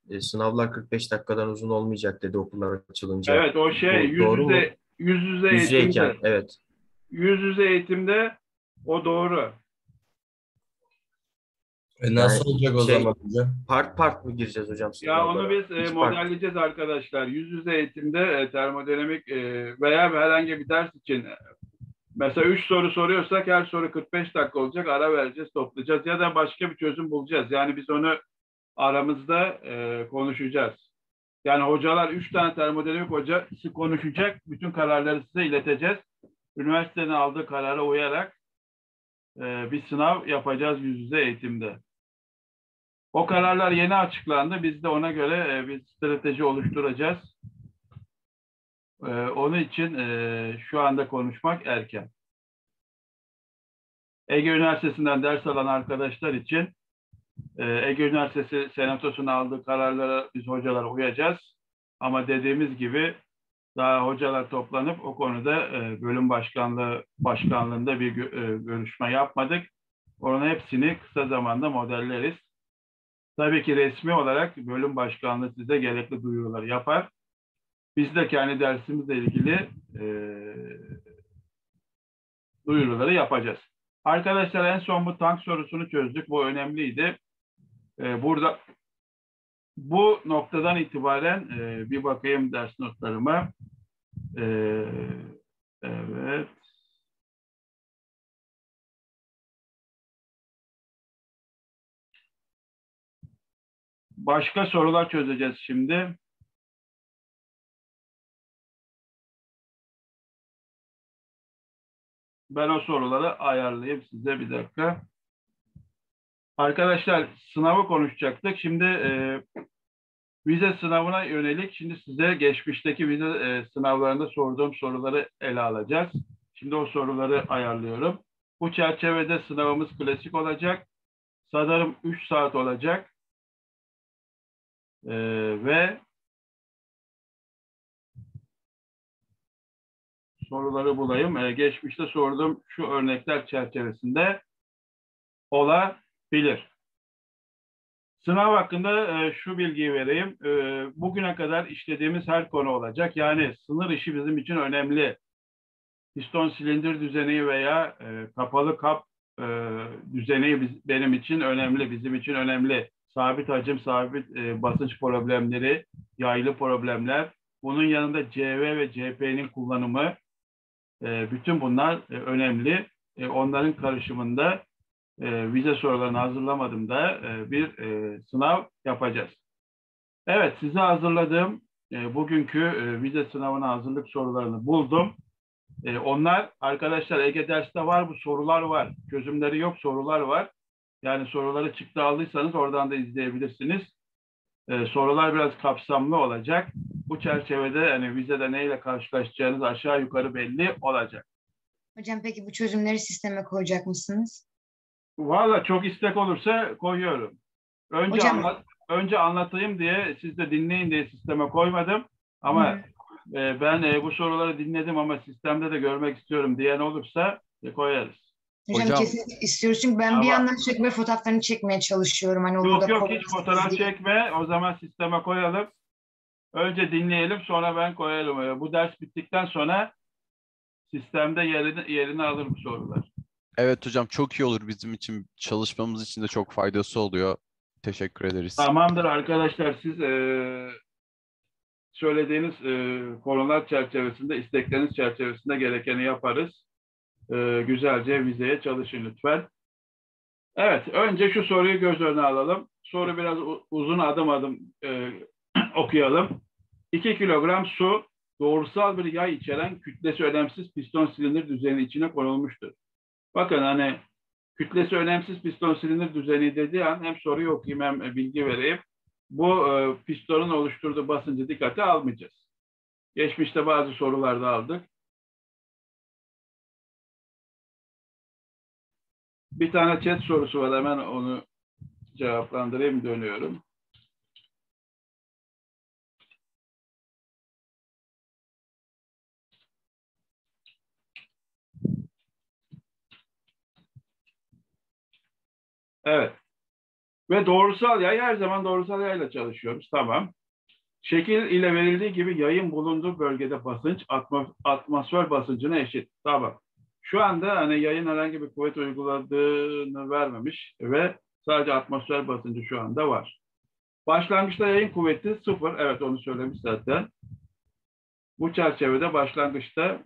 sınavlar 45 dakikadan uzun olmayacak dedi okullar açılınca. Evet, o şey Bu doğru mu? yüz yüze Yüz yüzeyken eğitimde. evet. Yüz yüze eğitimde o doğru. Yani Nasıl olacak o zaman hocam? part part mı gireceğiz hocam Ya onu sınavlara? biz İki part. modelleyeceğiz arkadaşlar. Yüz yüze eğitimde termodinamik veya herhangi bir ders için mesela 3 soru soruyorsak her soru 45 dakika olacak. Ara vereceğiz, toplayacağız ya da başka bir çözüm bulacağız. Yani biz onu aramızda konuşacağız. Yani hocalar 3 tane termodinamik hocası konuşacak. Bütün kararları size ileteceğiz. Üniversitenin aldığı karara uyarak bir sınav yapacağız yüz yüze eğitimde. O kararlar yeni açıklandı. Biz de ona göre bir strateji oluşturacağız. Onun için şu anda konuşmak erken. Ege Üniversitesi'nden ders alan arkadaşlar için Ege Üniversitesi Senatosu'nun aldığı kararlara biz hocalar uyacağız. Ama dediğimiz gibi daha hocalar toplanıp o konuda bölüm başkanlığında bir görüşme yapmadık. Onun hepsini kısa zamanda modelleriz. Tabii ki resmi olarak bölüm başkanlığı size gerekli duyurular yapar. Biz de kendi dersimizle ilgili duyuruları yapacağız. Arkadaşlar en son bu tank sorusunu çözdük. Bu önemliydi. Burada bu noktadan itibaren bir bakayım ders notlarıma. Evet. Başka sorular çözeceğiz şimdi. Ben o soruları ayarlayayım size bir dakika. Arkadaşlar sınavı konuşacaktık. Şimdi vize sınavına yönelik şimdi size geçmişteki vize sınavlarında sorduğum soruları ele alacağız. Şimdi o soruları ayarlıyorum. Bu çerçevede sınavımız klasik olacak. Sanırım 3 saat olacak. Ve soruları bulayım. Geçmişte sorduğum şu örnekler çerçevesinde olabilir. Sınav hakkında şu bilgiyi vereyim. Bugüne kadar işlediğimiz her konu olacak. Yani sınır işi bizim için önemli. Piston silindir düzeni veya kapalı kap düzeni benim için önemli, bizim için önemli. Sabit hacim, sabit basınç problemleri, yaylı problemler. Bunun yanında CV ve CP'nin kullanımı, bütün bunlar önemli. Onların karışımında vize sorularını hazırlamadım da bir sınav yapacağız. Evet, size hazırladığım bugünkü vize sınavına hazırlık sorularını buldum. Onlar arkadaşlar Ege derste var, bu sorular var. Çözümleri yok, sorular var. Yani soruları çıktı aldıysanız oradan da izleyebilirsiniz. Sorular biraz kapsamlı olacak. Bu çerçevede yani vizede neyle karşılaşacağınız aşağı yukarı belli olacak. Hocam peki bu çözümleri sisteme koyacak mısınız? Valla çok istek olursa koyuyorum. Hocam, Önce anlatayım diye, siz de dinleyin diye sisteme koymadım. Ama ben bu soruları dinledim ama sistemde de görmek istiyorum diyen olursa koyarız. hocam Hocam, kesinlikle istiyoruz. Çünkü ben bir Ama yandan çekme fotoğraflarını çekmeye çalışıyorum. Hani olur yok da yok hiç kovalasınız fotoğraf diye. çekme. O zaman sisteme koyalım. Önce dinleyelim sonra ben koyarım. Bu ders bittikten sonra sistemde yerini alır bu sorular. evet hocam, çok iyi olur, bizim için çalışmamız için de çok faydası oluyor. Teşekkür ederiz. Tamamdır arkadaşlar, siz söylediğiniz konular çerçevesinde, istekleriniz çerçevesinde gerekeni yaparız. Güzelce vizeye çalışın lütfen. Evet, önce şu soruyu göz önüne alalım. Soru biraz uzun, adım adım okuyalım. 2 kilogram su doğrusal bir yay içeren kütlesi önemsiz piston silindir düzeni içine konulmuştur. Bakın hani kütlesi önemsiz piston silindir düzeni dediği an hem soruyu okuyayım hem bilgi vereyim. Bu pistonun oluşturduğu basıncı dikkate almayacağız. Geçmişte bazı sorularda aldık. Bir tane chat sorusu var, hemen onu cevaplandırayım, dönüyorum. Evet. Ve doğrusal yay, her zaman doğrusal yayla çalışıyoruz. Tamam. Şekil ile verildiği gibi yayın bulunduğu bölgede basınç atmosfer basıncına eşit. Tamam. Şu anda hani yayın herhangi bir kuvvet uyguladığını vermemiş ve sadece atmosfer basıncı şu anda var. Başlangıçta yayın kuvveti 0. Evet, onu söylemiş zaten. Bu çerçevede başlangıçta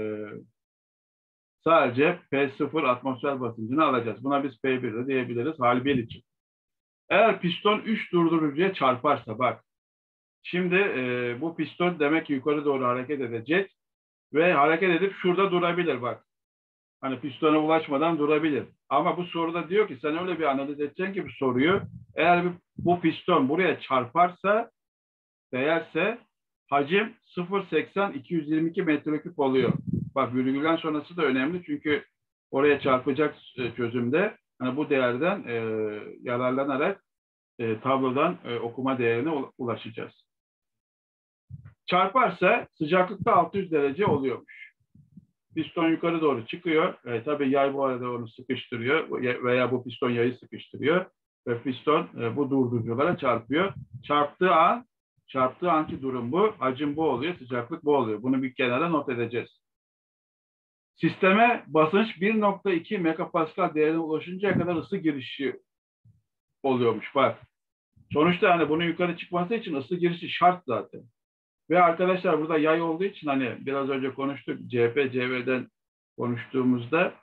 sadece P0 atmosfer basıncını alacağız. Buna biz P1 de diyebiliriz hal 1 için. Eğer piston 3 durdurucuya çarparsa bak. Şimdi bu piston demek ki yukarı doğru hareket edecek ve hareket edip şurada durabilir bak. Hani pistona ulaşmadan durabilir. Ama bu soruda diyor ki sen öyle bir analiz edeceksin ki bu soruyu. Eğer bu piston buraya çarparsa, değerse hacim 0,80-222 metreküp oluyor. Bak virgülden sonrası da önemli çünkü oraya çarpacak çözümde hani bu değerden yararlanarak tablodan okuma değerine ulaşacağız. Çarparsa sıcaklıkta 600 derece oluyormuş. Piston yukarı doğru çıkıyor. Tabii yay bu arada onu sıkıştırıyor veya bu piston yayı sıkıştırıyor ve piston bu durduruculara çarpıyor. Çarptığı anki durum bu. Hacim bu oluyor, sıcaklık bu oluyor. Bunu bir kenara not edeceğiz. Sisteme basınç 1,2 megapascal değerine ulaşıncaya kadar ısı girişi oluyormuş. Bak. Sonuçta hani bunun yukarı çıkması için ısı girişi şart zaten. Ve arkadaşlar burada yay olduğu için hani biraz önce konuştuk CP, CV'den konuştuğumuzda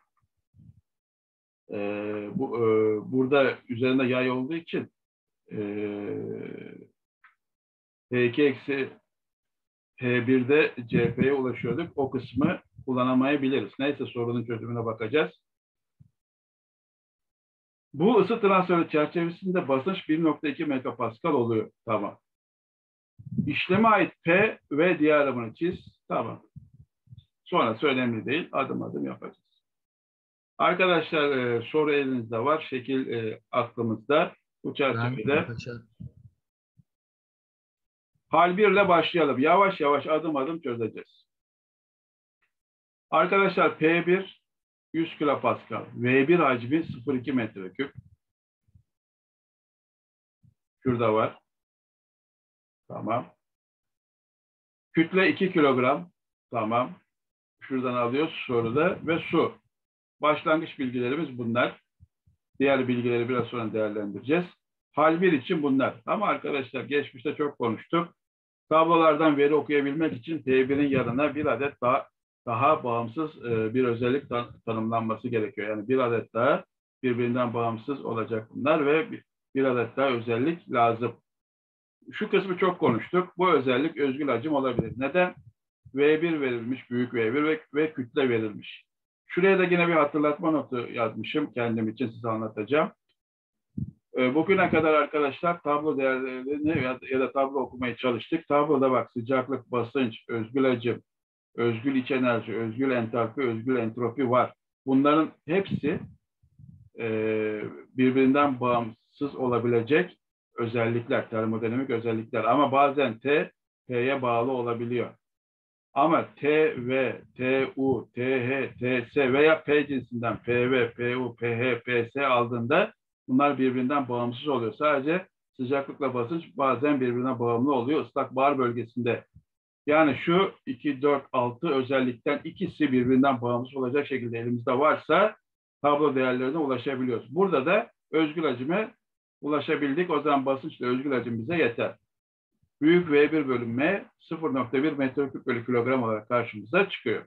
burada üzerinde yay olduğu için P2 eksi P1'de CP'ye ulaşıyorduk. O kısmı kullanamayabiliriz. Neyse sorunun çözümüne bakacağız. Bu ısı transferi çerçevesinde basınç 1,2 megapascal oluyor. Tamam. İşleme ait P ve diyagramını çiz. Tamam. Sonrası önemli değil. Adım adım yapacağız. Arkadaşlar soru elinizde var. Şekil aklımızda. Bu çerçevede. Hal 1 ile başlayalım. Yavaş yavaş adım adım çözeceğiz. Arkadaşlar P1 100 kilopascal. V1 hacmi 0,2 metreküp. Şurada var. Tamam. Kütle 2 kilogram. Tamam. Şuradan alıyoruz soruda ve su. Başlangıç bilgilerimiz bunlar. Diğer bilgileri biraz sonra değerlendireceğiz. Hal 1 için bunlar. Ama arkadaşlar geçmişte çok konuştuk. Tablolardan veri okuyabilmek için P1'in yanına bir adet daha bağımsız bir özellik tanımlanması gerekiyor. Yani bir adet daha birbirinden bağımsız olacak bunlar ve bir adet daha özellik lazım. Şu kısmı çok konuştuk. Bu özellik özgül hacim olabilir. Neden? V1 verilmiş, büyük V1 ve kütle verilmiş. Şuraya da yine bir hatırlatma notu yazmışım. Kendim için size anlatacağım. Bugüne kadar arkadaşlar tablo değerlerini ya da tablo okumaya çalıştık. Tabloda bak sıcaklık, basınç, özgül hacim, özgül iç enerji, özgül entalpi, özgül entropi var. Bunların hepsi birbirinden bağımsız olabilecek özellikler, termodinamik özellikler. Ama bazen T, P'ye bağlı olabiliyor. Ama TV, TU, TH, TS veya P cinsinden PV, PU, PH, PS aldığında bunlar birbirinden bağımsız oluyor. Sadece sıcaklıkla basınç bazen birbirine bağımlı oluyor ıslak buhar bölgesinde. Yani şu 2, 4, 6 özellikten ikisi birbirinden bağımsız olacak şekilde elimizde varsa tablo değerlerine ulaşabiliyoruz. Burada da özgül hacime ulaşabildik. O zaman basınçla özgül hacim bize yeter. Büyük V1 bölü M 0,1 metreküp bölü kilogram olarak karşımıza çıkıyor.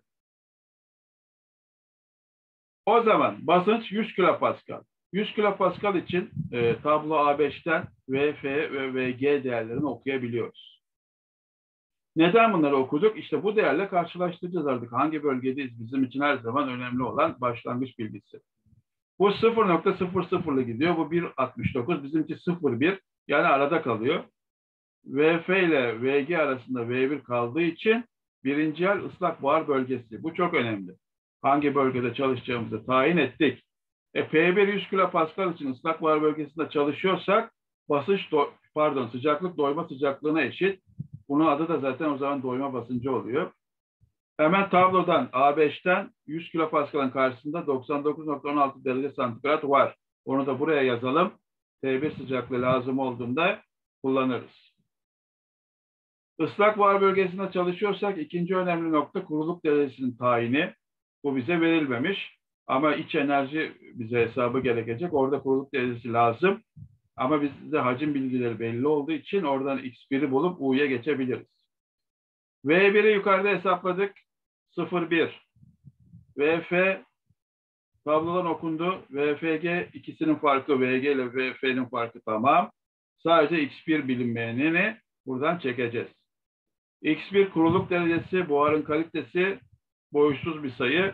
O zaman basınç 100 kilopascal. 100 kilopascal için tablo A5'ten VF ve VG değerlerini okuyabiliyoruz. Neden bunları okuduk? İşte bu değerle karşılaştıracağız artık. Hangi bölgedeyiz? Bizim için her zaman önemli olan başlangıç bilgisi. Bu 0,00'lı gidiyor. Bu 1,69. Bizimki 0,1. Yani arada kalıyor. VF ile VG arasında V1 kaldığı için birinci el ıslak buhar bölgesi. Bu çok önemli. Hangi bölgede çalışacağımızı tayin ettik. P1 100 kilopascal için ıslak buhar bölgesinde çalışıyorsak sıcaklık doyma sıcaklığına eşit. Bunun adı da zaten o zaman doyma basıncı oluyor. Hemen tablodan A5'ten 100 kilopascal'ın karşısında 99,16 derece santigrat var. Onu da buraya yazalım. T1 sıcaklığı lazım olduğunda kullanırız. Islak buhar bölgesinde çalışıyorsak ikinci önemli nokta kuruluk derecesinin tayini. Bu bize verilmemiş. Ama iç enerji bize hesabı gerekecek. Orada kuruluk derecesi lazım. Ama bizde hacim bilgileri belli olduğu için oradan X1'i bulup U'ya geçebiliriz. V1'i yukarıda hesapladık. 0,1. VF tablodan okundu. VFG ikisinin farkı, VG ile VF'nin farkı tamam. Sadece X1 bilinmeyenini buradan çekeceğiz. X1 kuruluk derecesi, buharın kalitesi boyutsuz bir sayı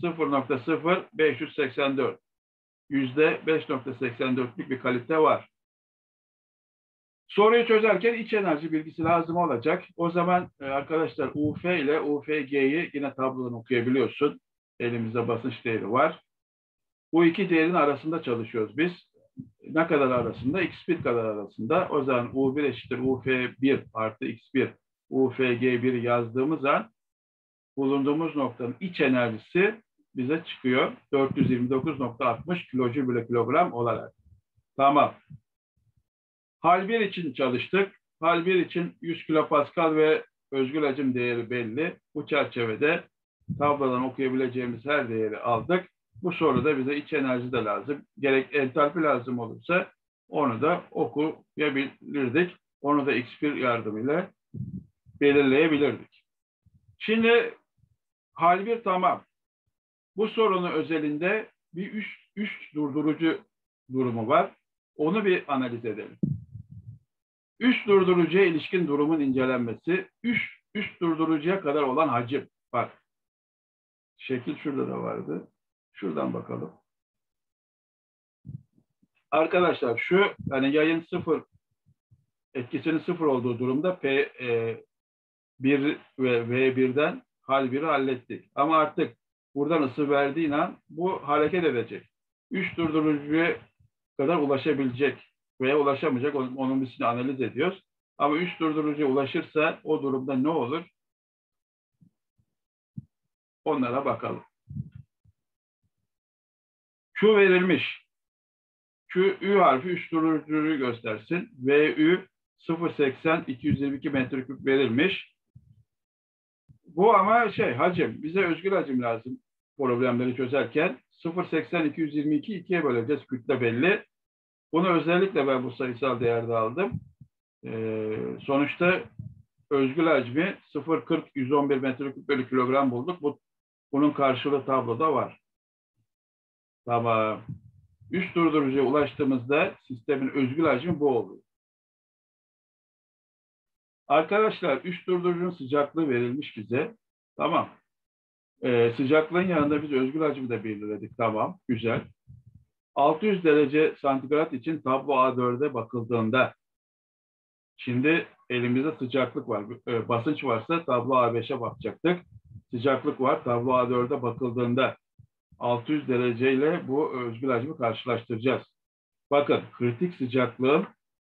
0,0584. %5,84'lük bir kalite var. Soruyu çözerken iç enerji bilgisi lazım olacak. O zaman arkadaşlar UF ile UFG'yi yine tablodan okuyabiliyorsun. Elimizde basınç değeri var. Bu iki değerin arasında çalışıyoruz biz. Ne kadar arasında? X1 kadar arasında. O zaman U1 eşittir UF1 artı X1 UFG1 yazdığımız an bulunduğumuz noktanın iç enerjisi bize çıkıyor. 429,60 kilojül bölü kilogram olarak. Tamam. Hal 1 için çalıştık. Hal 1 için 100 kilopascal ve özgül hacim değeri belli. Bu çerçevede tablodan okuyabileceğimiz her değeri aldık. Bu soruda bize iç enerji de lazım. Gerek entalpi lazım olursa onu da okuyabilirdik. Onu da X1 yardımıyla belirleyebilirdik. Şimdi hal 1 tamam. Bu sorunun özelinde bir üst durdurucu durumu var. Onu bir analiz edelim. Üst durdurucuya ilişkin durumun incelenmesi, üst durdurucuya kadar olan hacim. Bak, şekil şurada da vardı. Şuradan bakalım. Arkadaşlar şu yani yayın sıfır, etkisinin sıfır olduğu durumda P1 ve V1'den hal 1'i hallettik. Ama artık buradan ısı verdiğin an bu hareket edecek. Üst durdurucuya kadar ulaşabilecek veya ulaşamayacak, onun birisini analiz ediyoruz. Ama üst durdurucuya ulaşırsa o durumda ne olur? Onlara bakalım. Q verilmiş. Ü harfi üst durdurucuyu göstersin. VÜ 0,80 222 metreküp verilmiş. Bu ama hacim. Bize özgül hacim lazım problemleri çözerken. 0,80 222 ikiye böleceğiz. Kütle belli. Bunu özellikle ben bu sayısal değerde aldım. Sonuçta özgül hacmi 0,40 111 metreküp bölü kilogram bulduk. Bunun karşılığı tabloda var. Tamam. Üst durdurucuya ulaştığımızda sistemin özgül hacmi bu oluyor. Arkadaşlar üst durdurucunun sıcaklığı verilmiş bize. Tamam. Sıcaklığın yanında biz özgül hacmi de belirledik. Tamam. Güzel. 600 derece santigrat için tablo A4'e bakıldığında şimdi elimizde sıcaklık var. Basınç varsa tablo A5'e bakacaktık. Sıcaklık var. Tablo A4'e bakıldığında 600 dereceyle bu özgül hacmi karşılaştıracağız. Bakın kritik sıcaklığın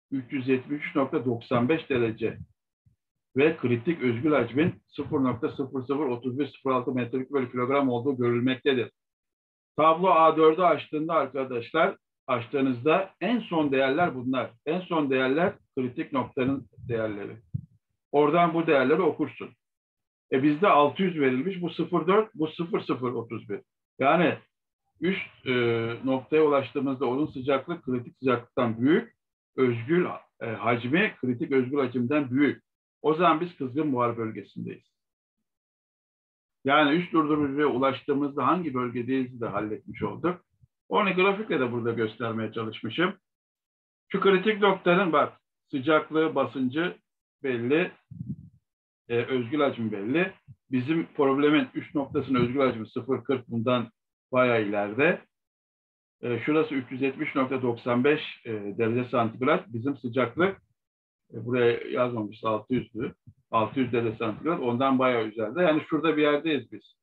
373,95 derece ve kritik özgül hacmin 0,003106 metreküp bölü kilogram olduğu görülmektedir. Tablo A4'ü açtığında arkadaşlar, açtığınızda en son değerler bunlar. En son değerler kritik noktanın değerleri. Oradan bu değerleri okursun. Bizde 600 verilmiş, bu 0,4, bu 0,031. Yani üst noktaya ulaştığımızda onun sıcaklık kritik sıcaklıktan büyük, özgül hacmi kritik özgül hacimden büyük. O zaman biz kızgın buhar bölgesindeyiz. Yani üst durdurucuya ulaştığımızda hangi bölgedeyiz de halletmiş olduk. Onu grafikle de burada göstermeye çalışmışım. Şu kritik noktanın bak sıcaklığı, basıncı belli, özgül hacmi belli. Bizim problemin üst noktasının özgül hacmi 0,40 bundan bayağı ileride. Şurası 370,95 derece santigrat. Bizim sıcaklık buraya yazmamışız 600'dü. 600 derece santigrat ondan bayağı üzerinde. Yani şurada bir yerdeyiz biz.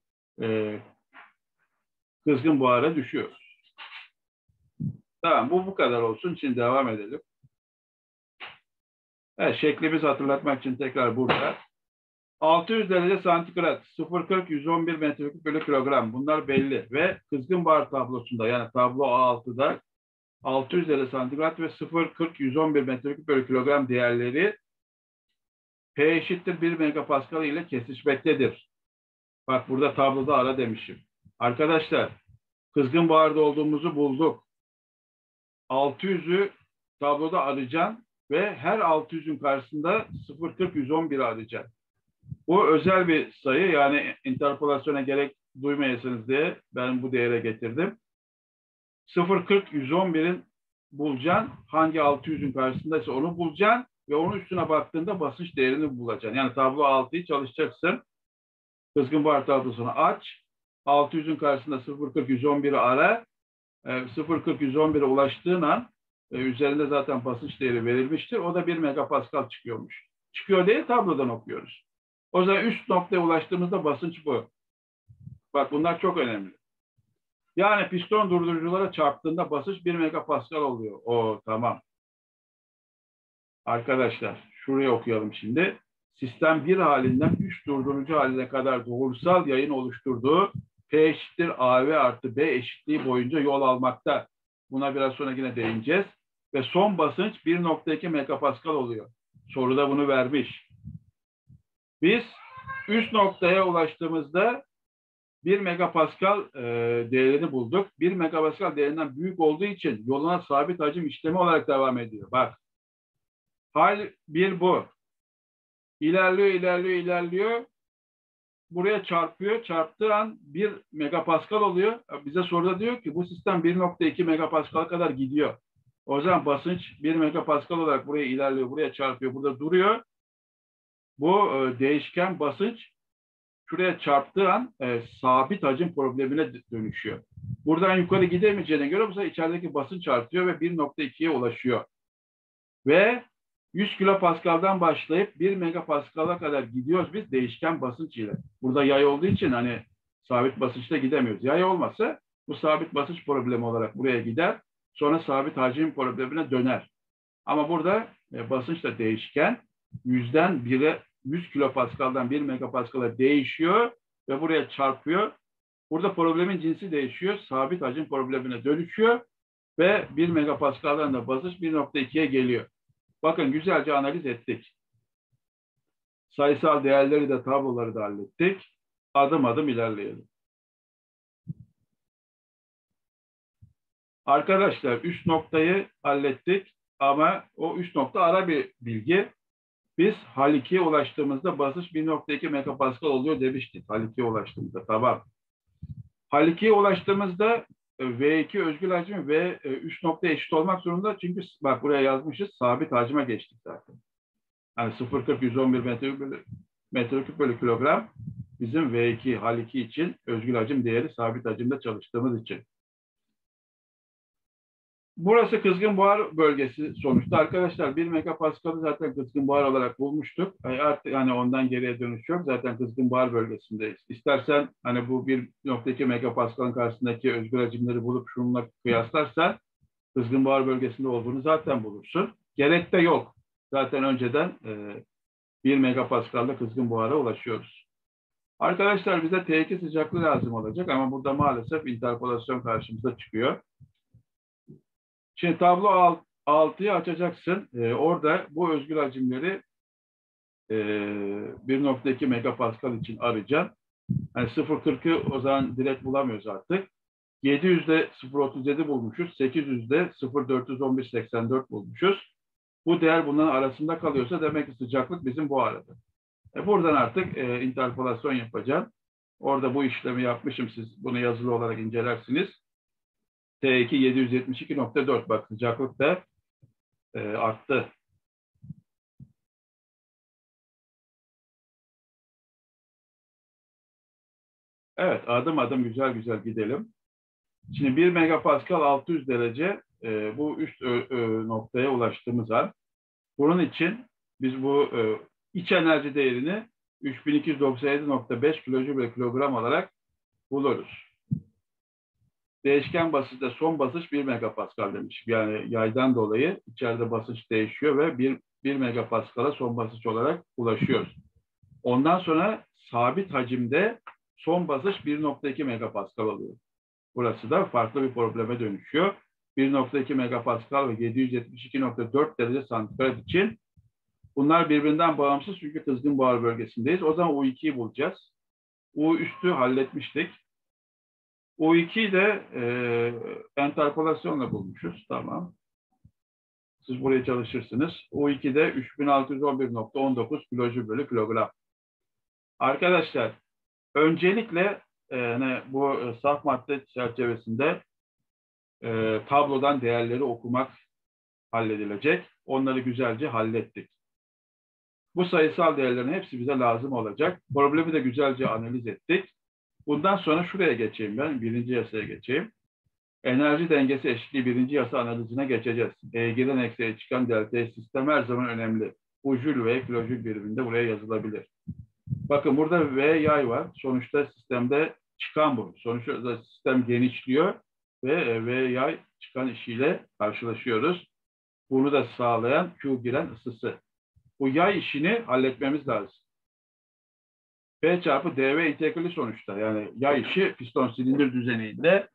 Kızgın buhara düşüyoruz. Tamam bu kadar olsun. Şimdi devam edelim. Evet, şeklimizi hatırlatmak için tekrar burada. 600 derece santigrat 0,40 111 metreküp bölü kilogram bunlar belli ve kızgın buhar tablosunda yani tablo A6'da 600 derece santigrat ve 0,40-111 metreküp bölü kilogram değerleri P eşittir 1 megapascal ile kesişmektedir. Bak burada tabloda ara demişim. Arkadaşlar kızgın buharda olduğumuzu bulduk. 600'ü tabloda arayacaksın ve her 600'ün karşısında 0,40-111 arayacaksın. Bu özel bir sayı, yani interpolasyona gerek duymayasınız diye ben bu değere getirdim. 0,40-111'in bulacaksın. Hangi 600'ün karşısındaysa onu bulacaksın ve onun üstüne baktığında basınç değerini bulacaksın. Yani tablo 6'yı çalışacaksın. Kızgın buhar tablosunu aç. 600'ün karşısında 0,40-111'i ara. 0,40-111'e ulaştığın an üzerinde zaten basınç değeri verilmiştir. O da 1 megapascal çıkıyormuş. Çıkıyor diye tablodan okuyoruz. O zaman üst noktaya ulaştığımızda basınç bu. Bak bunlar çok önemli. Yani piston durduruculara çarptığında basınç 1 megapascal oluyor. O tamam. Arkadaşlar şuraya okuyalım şimdi. Sistem 1 halinden 3 durdurucu haline kadar doğrusal yayın oluşturduğu P eşittir AV artı B eşitliği boyunca yol almakta. Buna biraz sonra yine değineceğiz. Ve son basınç 1,2 megapascal oluyor. Soruda bunu vermiş. Biz üst noktaya ulaştığımızda 1 megapascal değerini bulduk. 1 megapascal değerinden büyük olduğu için yoluna sabit hacim işlemi olarak devam ediyor. Bak. Hal 1 bu. İlerliyor. Buraya çarpıyor. Çarptığı an 1 megapascal oluyor. Bize soruda diyor ki bu sistem 1,2 megapascal kadar gidiyor. O zaman basınç 1 megapascal olarak buraya ilerliyor. Buraya çarpıyor. Burada duruyor. Bu değişken basınç şuraya çarptığı an sabit hacim problemine dönüşüyor. Buradan yukarı gidemeyeceğine göre bu sefer içerideki basınç artıyor ve 1,2'ye ulaşıyor. Ve 100 kilopaskaldan başlayıp 1 megapaskal'a kadar gidiyoruz biz değişken basınç ile. Burada yay olduğu için hani sabit basınçta gidemiyoruz. Yay olmasa bu sabit basınç problemi olarak buraya gider. Sonra sabit hacim problemine döner. Ama burada basınç da değişken. 100'den 1'e 100 kilopaskaldan 1 megapaskal'a değişiyor ve buraya çarpıyor. Burada problemin cinsi değişiyor. Sabit hacim problemine dönüşüyor ve 1 megapaskaldan da basınç 1,2'ye geliyor. Bakın güzelce analiz ettik. Sayısal değerleri de tabloları da hallettik. Adım adım ilerleyelim. Arkadaşlar üst noktayı hallettik ama o üst nokta ara bir bilgi. Biz hal 2'ye ulaştığımızda basınç 1,2 megapascal oluyor demiştik. Hal 2'ye ulaştığımızda tamam. Hal 2'ye ulaştığımızda V2 özgül hacmi ve üst nokta eşit olmak zorunda. Çünkü bak buraya yazmışız sabit hacime geçtik zaten. Yani 0,40-111 metreküp bölü kilogram bizim V2 hal 2 için özgül hacim değeri sabit hacimde çalıştığımız için. Burası kızgın buhar bölgesi sonuçta. Arkadaşlar 1 megapascal'ı zaten kızgın buhar olarak bulmuştuk. Artık hani ondan geriye dönüş yok. Zaten kızgın buhar bölgesindeyiz. İstersen hani bu 1,2 megapascal'ın karşısındaki özgül hacimleri bulup şununla kıyaslarsan kızgın buhar bölgesinde olduğunu zaten bulursun. Gerek de yok. Zaten önceden 1 megapascal'da kızgın buhara ulaşıyoruz. Arkadaşlar bize T2 sıcaklığı lazım olacak ama burada maalesef interpolasyon karşımıza çıkıyor. Şimdi tablo 6'yı açacaksın. Orada bu özgül hacimleri 1,2 megapascal için arayacaksın. Yani 0,40'ı o zaman direkt bulamıyoruz artık. 700'de 0,37 bulmuşuz. 800'de 0,411,84 bulmuşuz. Bu değer bunların arasında kalıyorsa demek ki sıcaklık bizim bu arada. Buradan artık interpolasyon yapacağım. Orada bu işlemi yapmışım. Siz bunu yazılı olarak incelersiniz. T2 772,4 bak sıcaklık da arttı. Evet adım adım güzel güzel gidelim. Şimdi 1 megapascal 600 derece bu üst noktaya ulaştığımız an. Bunun için biz bu iç enerji değerini 3297,5 kilojoule kilogram olarak buluruz. Değişken basınçta son basınç 1 megapascal demiş. Yani yaydan dolayı içeride basınç değişiyor ve 1 megapascal'a son basınç olarak ulaşıyoruz. Ondan sonra sabit hacimde son basınç 1,2 megapascal oluyor. Burası da farklı bir probleme dönüşüyor. 1.2 megapascal ve 772.4 derece santigrat için bunlar birbirinden bağımsız çünkü kızgın buhar bölgesindeyiz. O zaman U2'yi bulacağız. U üstü halletmiştik. U2'yi de enterpolasyonla bulmuşuz. Tamam. Siz buraya çalışırsınız. U2'de 3611.19 kilojül bölü kilogram. Arkadaşlar öncelikle bu saf madde çerçevesinde tablodan değerleri okumak halledilecek. Onları güzelce hallettik. Bu sayısal değerlerin hepsi bize lazım olacak. Problemi de güzelce analiz ettik. Bundan sonra şuraya geçeyim ben. Birinci yasaya geçeyim. Enerji dengesi eşitliği birinci yasa analizine geçeceğiz. E'den eksiğe çıkan delta sistem her zaman önemli. Bu jül ve kilojül biriminde buraya yazılabilir. Bakın burada V yay var. Sonuçta sistemde çıkan bu. Sonuçta sistem genişliyor ve V yay çıkan işiyle karşılaşıyoruz. Bunu da sağlayan Q giren ısısı. Bu yay işini halletmemiz lazım. P çarpı dV integrali sonuçta. Yani yay işi piston silindir düzeninde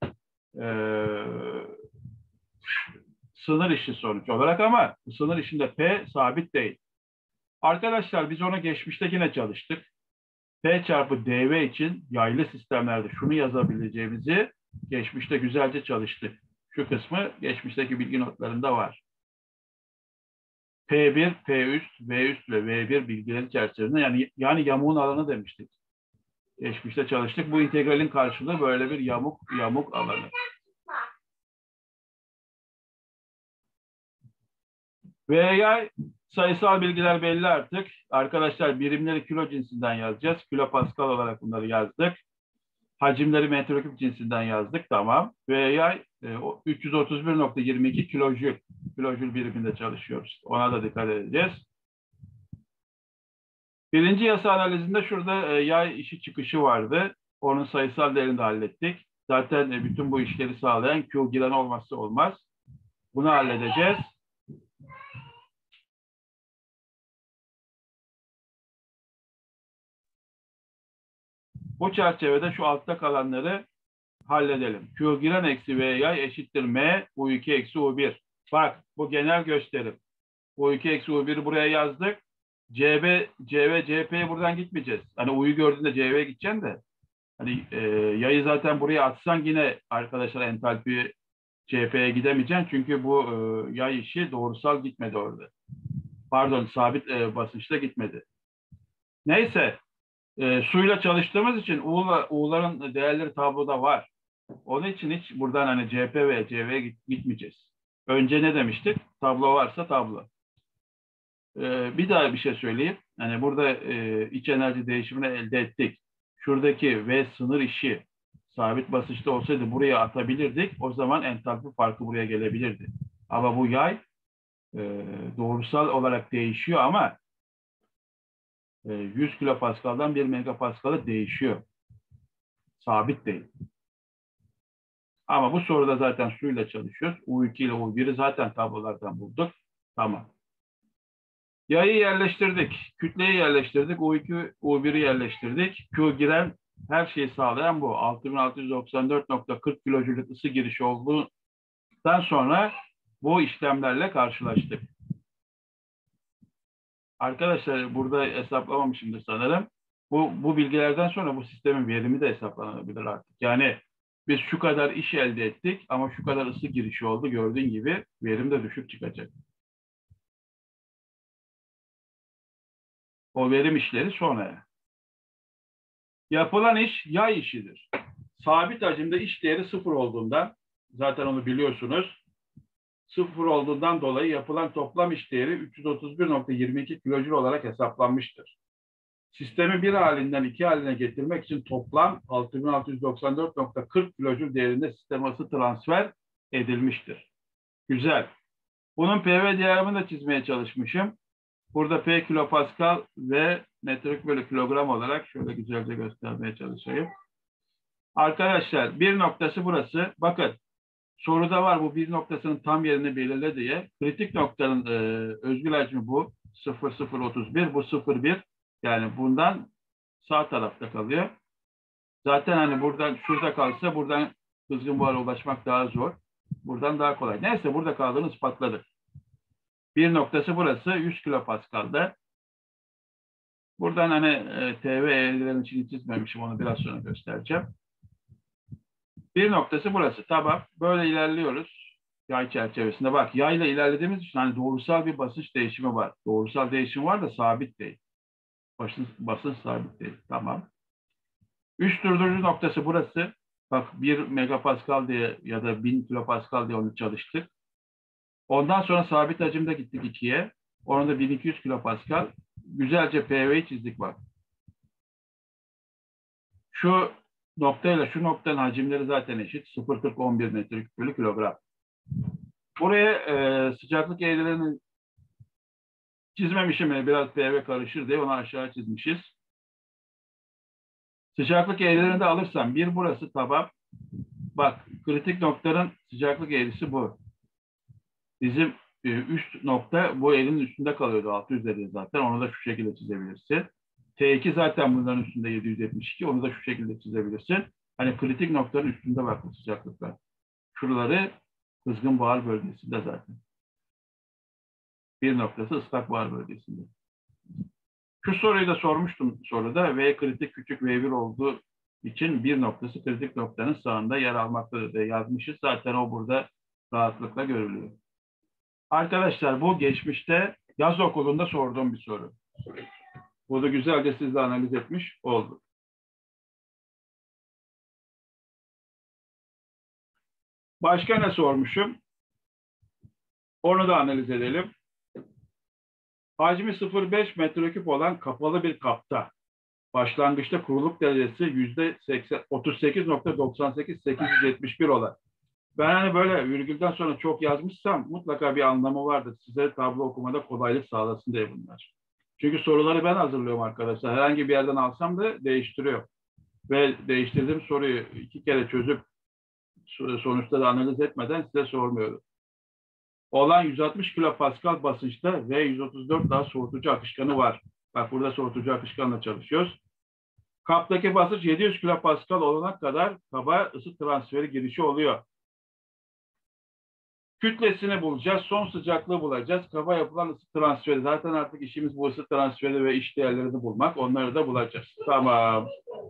sınır işi sonuç olarak ama sınır işinde P sabit değil. Arkadaşlar biz onu geçmişte yine çalıştık. P çarpı dV için yaylı sistemlerde şunu yazabileceğimizi geçmişte güzelce çalıştık. Şu kısmı geçmişteki bilgi notlarında var. P1, P üst, V üst ve V1 bilgileri çerçevesinde yani yamuğun alanı demiştik. Geçmişte çalıştık. Bu integralin karşılığı böyle bir yamuk alanı. V'ye sayısal bilgiler belli artık. Arkadaşlar birimleri kilo cinsinden yazacağız. Kilopascal olarak bunları yazdık. Hacimleri metreküp cinsinden yazdık. Tamam. V'ye 331.22 kilojül. Kilojül biriminde çalışıyoruz. Ona da dikkat edeceğiz. Birinci yasa analizinde şurada yay işi çıkışı vardı. Onun sayısal değerini de hallettik. Zaten bütün bu işleri sağlayan Q giren olmazsa olmaz. Bunu halledeceğiz. Bu çerçevede şu altta kalanları halledelim. Q giren eksi V yay eşittir M U2 eksi U1. Bak bu genel gösterim. U2 eksi U1'i buraya yazdık. CB, CV, CP'ye buradan gitmeyeceğiz. Hani U'yu gördüğünde CV'ye gideceksin de. Hani yayı zaten buraya atsan yine arkadaşlar entalpi CP'ye gidemeyeceksin. Çünkü bu yay işi doğrusal gitmedi orada. Pardon sabit basınçta gitmedi. Neyse. Suyla çalıştığımız için U'ların değerleri tabloda var. Onun için hiç buradan hani CP ve CV'ye gitmeyeceğiz. Önce ne demiştik? Tablo varsa tablo. Bir daha bir şey söyleyeyim. Hani burada iç enerji değişimini elde ettik. Şuradaki V sınır işi sabit basınçta olsaydı buraya atabilirdik. O zaman entalpi farkı buraya gelebilirdi. Ama bu yay doğrusal olarak değişiyor ama 100 kilopaskaldan 1 megapaskal'a değişiyor. Sabit değil. Ama bu soruda zaten suyla çalışıyoruz. U2 ile U1'i zaten tablolardan bulduk. Tamam. Yayı yerleştirdik. Kütleyi yerleştirdik. U2, U1'i yerleştirdik. Q giren her şeyi sağlayan bu. 6694.40 kilojülük ısı girişi olduğundan sonra bu işlemlerle karşılaştık. Arkadaşlar burada hesaplamamışımdır sanırım. Bu bilgilerden sonra bu sistemin verimi de hesaplanabilir artık. Yani biz şu kadar iş elde ettik ama şu kadar ısı girişi oldu. Gördüğün gibi verim de düşük çıkacak. O verim işleri sonra. Yapılan iş yay işidir. Sabit hacimde iş değeri 0 olduğundan, zaten onu biliyorsunuz, 0 olduğundan dolayı yapılan toplam iş değeri 331.22 kilojül olarak hesaplanmıştır. Sistemi bir halinden iki haline getirmek için toplam 6694.40 kilojül değerinde sisteme ısı transfer edilmiştir. Güzel. Bunun PV diyagramını da çizmeye çalışmışım. Burada P kilopascal ve metreküp bölü kilogram olarak şöyle güzelce göstermeye çalışayım. Arkadaşlar bir noktası burası. Bakın soruda var bu bir noktasının tam yerini belirle diye. Kritik noktanın özgül hacmi bu. 0,031 bu 0,1. Yani bundan sağ tarafta kalıyor. Zaten hani buradan şurada kalsa buradan kızgın buhara ulaşmak daha zor. Buradan daha kolay. Neyse burada kaldığını ispatladık. Bir noktası burası 100 kilopaskal'da. Buradan hani TV eğrilerin içini çizmemişim. Onu biraz sonra göstereceğim. Bir noktası burası. Tamam. Böyle ilerliyoruz. Yay çerçevesinde. Bak yayla ilerlediğimiz için hani doğrusal bir basınç değişimi var. Doğrusal değişim var da sabit değil. Basınç sabit değil. Tamam. Üst durdurucu noktası burası. Bak 1 megapascal diye ya da 1000 kilopascal diye onu çalıştık. Ondan sonra sabit hacimde gittik 2'ye. Orada 1200 kilopascal. Güzelce PV'yi çizdik bak. Şu noktayla şu noktanın hacimleri zaten eşit. 0,40-11 metreküp bölü kilogram. Buraya sıcaklık eğrilerini çizmemişim. Biraz PV karışır diye onu aşağı çizmişiz. Sıcaklık eğrilerini de alırsam bir burası tamam. Bak kritik noktanın sıcaklık eğrisi bu. Bizim üst nokta bu elinin üstünde kalıyordu. 600 derece zaten. Onu da şu şekilde çizebilirsin. T2 zaten bunların üstünde 772. Onu da şu şekilde çizebilirsin. Hani kritik noktanın üstünde bak bu sıcaklıklar. Şuraları kızgın buhar bölgesinde zaten. Bir noktası ıslak buhar bölgesinde. Şu soruyu da sormuştum soruda. V kritik küçük V1 olduğu için bir noktası kritik noktanın sağında yer almaktadır diye yazmışız. Zaten o burada rahatlıkla görülüyor. Arkadaşlar bu geçmişte yaz okulunda sorduğum bir soru. Bunu güzelce sizle analiz etmiş olduk. Başka ne sormuşum? Onu da analiz edelim. Hacmi 0,5 metreküp olan kapalı bir kapta başlangıçta kuruluk derecesi %38.98871 olan. Ben hani böyle virgülden sonra çok yazmışsam mutlaka bir anlamı vardır. Size tablo okumada kolaylık sağlasın diye bunlar. Çünkü soruları ben hazırlıyorum arkadaşlar. Herhangi bir yerden alsam da değiştiriyor. Ve değiştirdiğim soruyu 2 kere çözüp sonuçta da analiz etmeden size sormuyorum. Olan 160 kilopascal basınçta ve 134 daha soğutucu akışkanı var. Bak burada soğutucu akışkanla çalışıyoruz. Kaptaki basınç 700 kilopascal olana kadar kaba ısı transferi girişi oluyor. Kütlesini bulacağız, son sıcaklığı bulacağız. Kaba yapılan ısı transferi. Zaten artık işimiz bu ısı transferi ve iş değerlerini bulmak. Onları da bulacağız. Tamam.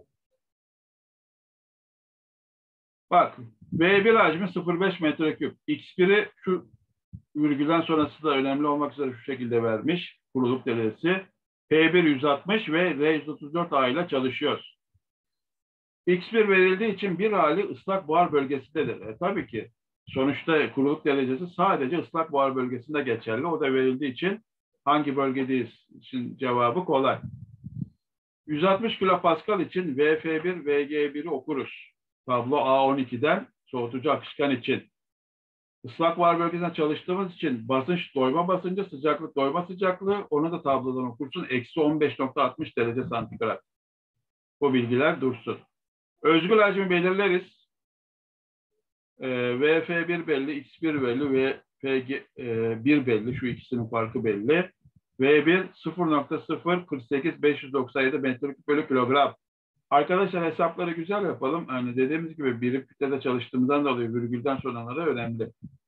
Bak, V1 hacmi 0,5 metreküp. X1'i şu virgülden sonrası da önemli olmak üzere şu şekilde vermiş. Kuruluk derecesi. P1 160 ve R134A ile çalışıyoruz. X1 verildiği için bir hali ıslak buhar bölgesindedir. Tabii ki. Sonuçta kuruluk derecesi sadece ıslak buhar bölgesinde geçerli. O da verildiği için hangi bölgedeyiz için cevabı kolay. 160 kilopascal için VF1, VG1'i okuruz. Tablo A12'den soğutucu akışkan için. Islak buhar bölgesinde çalıştığımız için basınç doyma basıncı, sıcaklık doyma sıcaklığı, onu da tablodan okursun. Eksi 15.60 derece santigrat. Bu bilgiler dursun. Özgül hacmi belirleriz. VF1 belli, X1 belli, VF1 belli. Şu ikisinin farkı belli. V1 0,048597 metreküp bölü kilogram. Arkadaşlar hesapları güzel yapalım. Yani dediğimiz gibi birim kütlede çalıştığımızdan dolayı virgülden sonraları önemli.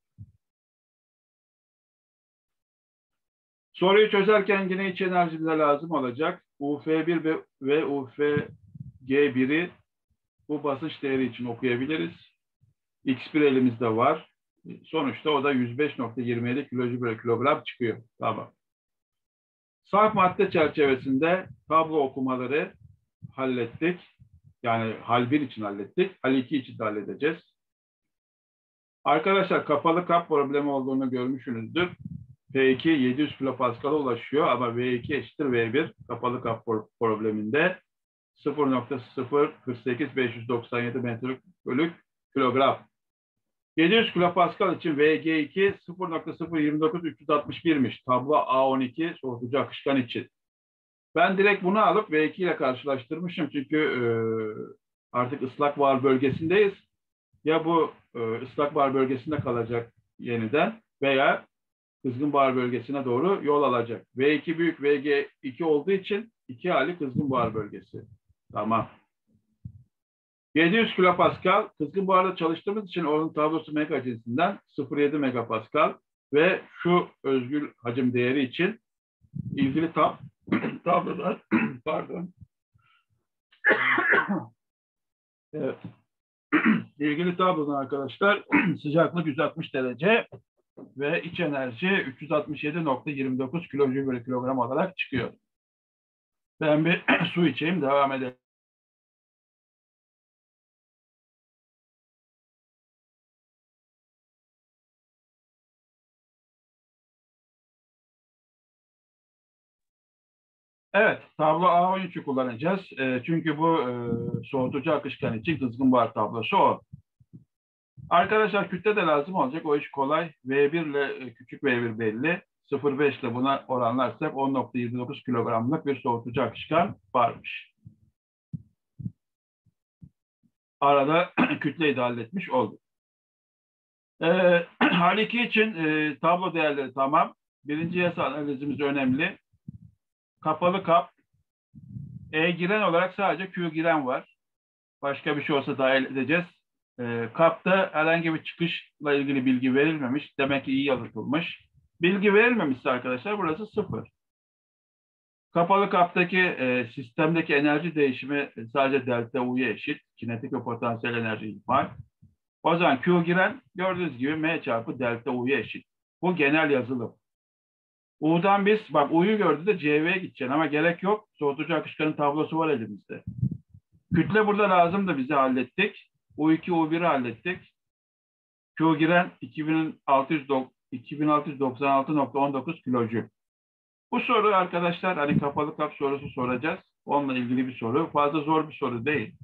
Soruyu çözerken yine iç enerji bize lazım olacak. UF1 ve UFG1'i bu basınç değeri için okuyabiliriz. X1 elimizde var. Sonuçta o da 105.27 kilojül bölü kilogram çıkıyor. Tamam. Saf madde çerçevesinde tablo okumaları hallettik. Yani hal 1 için hallettik. Hal 2 için de halledeceğiz. Arkadaşlar kapalı kap problemi olduğunu görmüşsünüzdür. P2 700 kilopascal'a ulaşıyor ama V2 eşittir V1 kapalı kap probleminde 0,048597 metre bölü kilogram. 700 kilopascal için VG2 0,029361'miş. Tablo A12 soğutucu akışkan için. Ben direkt bunu alıp V2 ile karşılaştırmışım. Çünkü artık ıslak buhar bölgesindeyiz. Ya bu ıslak buhar bölgesinde kalacak yeniden veya kızgın buhar bölgesine doğru yol alacak. V2 büyük VG2 olduğu için iki hali kızgın buhar bölgesi. Tamam. 700 kilopascal kızgın buharda çalıştığımız için onun tablosu mega cinsinden 0,7 megapascal ve şu özgül hacim değeri için ilgili tablolar pardon. Evet. İlgili tabloda arkadaşlar sıcaklık 160 derece ve iç enerji 367,29 kilojül bölü kilogram olarak çıkıyor. Ben bir su içeyim, devam edelim. Evet, tablo A13'ü kullanacağız. Çünkü bu soğutucu akışkan için kızgın buhar tablosu o. Arkadaşlar kütle de lazım olacak. O iş kolay. V1 ile küçük V1 belli. 0,5 ile buna oranlarsak 10,29 kilogramlık bir soğutucu akışkan varmış. Arada kütleyi de halletmiş olduk. Hal 2 için tablo değerleri tamam. Birinci yasa analizimiz önemli. Kapalı kap. E giren olarak sadece Q giren var. Başka bir şey olsa dahil edeceğiz. Kapta herhangi bir çıkışla ilgili bilgi verilmemiş. Demek ki iyi yalıtılmış. Bilgi verilmemişse arkadaşlar burası 0. Kapalı kaptaki sistemdeki enerji değişimi sadece delta U'ya eşit. Kinetik ve potansiyel enerji ihmal. O zaman Q giren gördüğünüz gibi M çarpı delta U'ya eşit. Bu genel yazılım. U'dan biz bak U'yu gördü de CV'ye gideceksin ama gerek yok. Soğutucu akışkanın tablosu var elimizde. Kütle burada lazım da bize hallettik. U2, U1'i hallettik. Q giren 2696,19 kilojül. Bu soru arkadaşlar hani kapalı kap sorusu soracağız. Onunla ilgili bir soru. Fazla zor bir soru değil.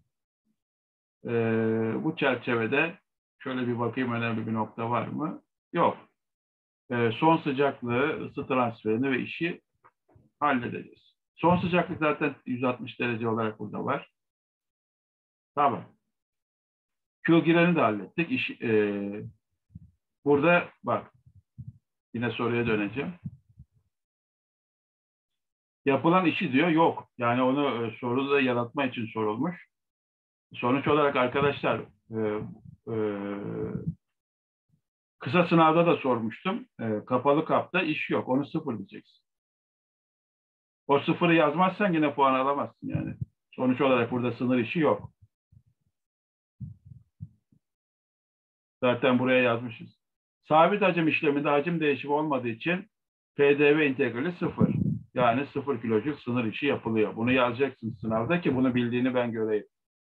Bu çerçevede şöyle bir bakayım önemli bir nokta var mı? Yok. Son sıcaklığı, ısı transferini ve işi halledeceğiz. Son sıcaklık zaten 160 derece olarak burada var. Tamam. Q gireni de hallettik. Burada bak yine soruya döneceğim. Yapılan işi diyor yok. Yani onu soruda yaratma için sorulmuş. Sonuç olarak arkadaşlar kısa sınavda da sormuştum. Kapalı kapta iş yok. Onu 0 diyeceksin. O 0'ı yazmazsan yine puan alamazsın yani. Sonuç olarak burada sınır işi yok. Zaten buraya yazmışız. Sabit hacim işleminde hacim değişimi olmadığı için PDV integrali 0. Yani 0 kilojül sınır işi yapılıyor. Bunu yazacaksın sınavda ki bunu bildiğini ben göreyim.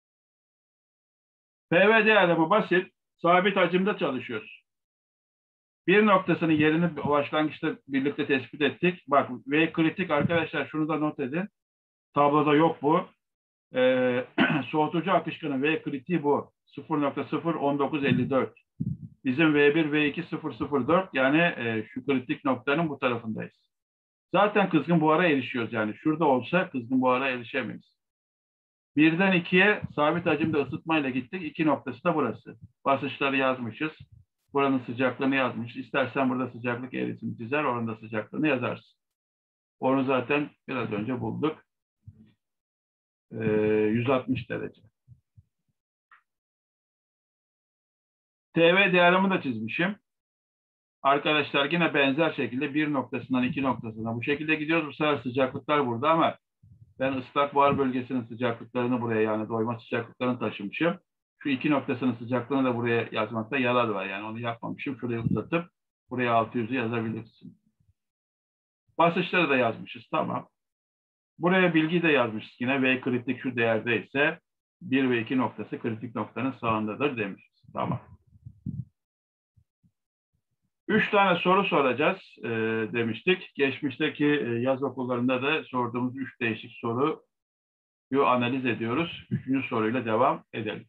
PV değerimi basit. Sabit hacimde çalışıyoruz. Bir noktasının yerini başlangıçta birlikte tespit ettik. Bak V kritik arkadaşlar şunu da not edin. Tabloda yok bu. Soğutucu akışkanın V kritiği bu. 0,01954. Bizim V1, V2 004 yani şu kritik noktanın bu tarafındayız. Zaten kızgın buhara erişiyoruz yani. Şurada olsa kızgın buhara erişemeyiz. 1'den 2'ye sabit hacimde ısıtmayla gittik. 2 noktası da burası. Basınçları yazmışız. Buranın sıcaklığını yazmışız. İstersen burada sıcaklık eğrisini çizer, orada sıcaklığını yazarsın. Onu zaten biraz önce bulduk. 160 derece. TV değerimi de çizmişim. Arkadaşlar yine benzer şekilde bir noktasından 2 noktasına bu şekilde gidiyoruz. Bu sefer sıcaklıklar burada ama ben ıslak buhar bölgesinin sıcaklıklarını buraya yani doyma sıcaklıklarını taşımışım. Şu 2 noktasının sıcaklığını da buraya yazmakta yarar var. Yani onu yapmamışım. Şuraya uzatıp buraya 600'ü yazabilirsin. Basınçları da yazmışız. Tamam. Buraya bilgi de yazmışız. Yine V kritik şu değerde ise 1 ve 2 noktası kritik noktanın sağındadır demişiz. Tamam. 3 tane soru soracağız demiştik. Geçmişteki yaz okullarında da sorduğumuz 3 değişik soruyu analiz ediyoruz. 3. soruyla devam edelim.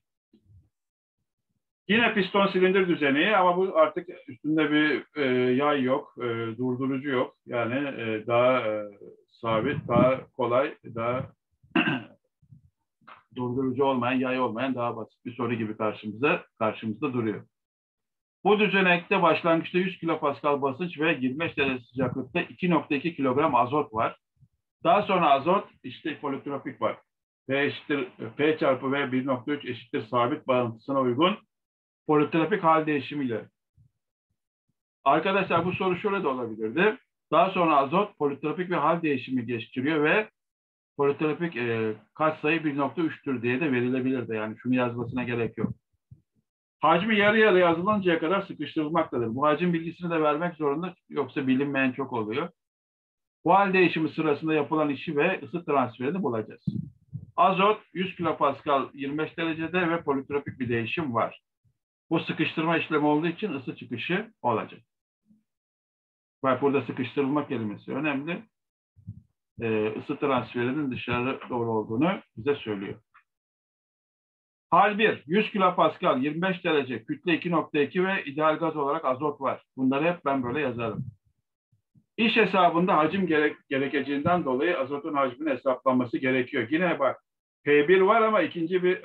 Yine piston silindir düzeni ama bu artık üstünde bir yay yok, durdurucu yok. Yani daha sabit, daha kolay, daha durdurucu olmayan, yay olmayan daha basit bir soru gibi karşımızda duruyor. Bu düzenekte başlangıçta 100 kilopascal basınç ve 25 derece sıcaklıkta 2,2 kilogram azot var. Daha sonra azot işte politropik var. P çarpı V 1.3 eşittir sabit bağıntısına uygun politrafik hal değişimiyle. Arkadaşlar bu soru şöyle de olabilirdi. Daha sonra azot politrafik ve hal değişimi geçiriyor ve politrafik katsayı 1.3'tür diye de verilebilirdi. Yani şunu yazmasına gerek yok. Hacmi yarı yarıya yazılıncaya kadar sıkıştırılmaktadır. Bu hacim bilgisini de vermek zorunda, yoksa bilinmeyen çok oluyor. Bu hal değişimi sırasında yapılan işi ve ısı transferini bulacağız. Azot 100 kilopascal 25 derecede ve politrofik bir değişim var. Bu sıkıştırma işlemi olduğu için ısı çıkışı olacak. Bak burada sıkıştırılma kelimesi önemli. Isı transferinin dışarı doğru olduğunu bize söylüyor. Hal 1, 100 kilopascal 25 derece kütle 2.2 ve ideal gaz olarak azot var. Bunları hep ben böyle yazarım. İş hesabında hacim gerekeceğinden dolayı azotun hacminin hesaplanması gerekiyor. Yine bak P1 var ama ikinci bir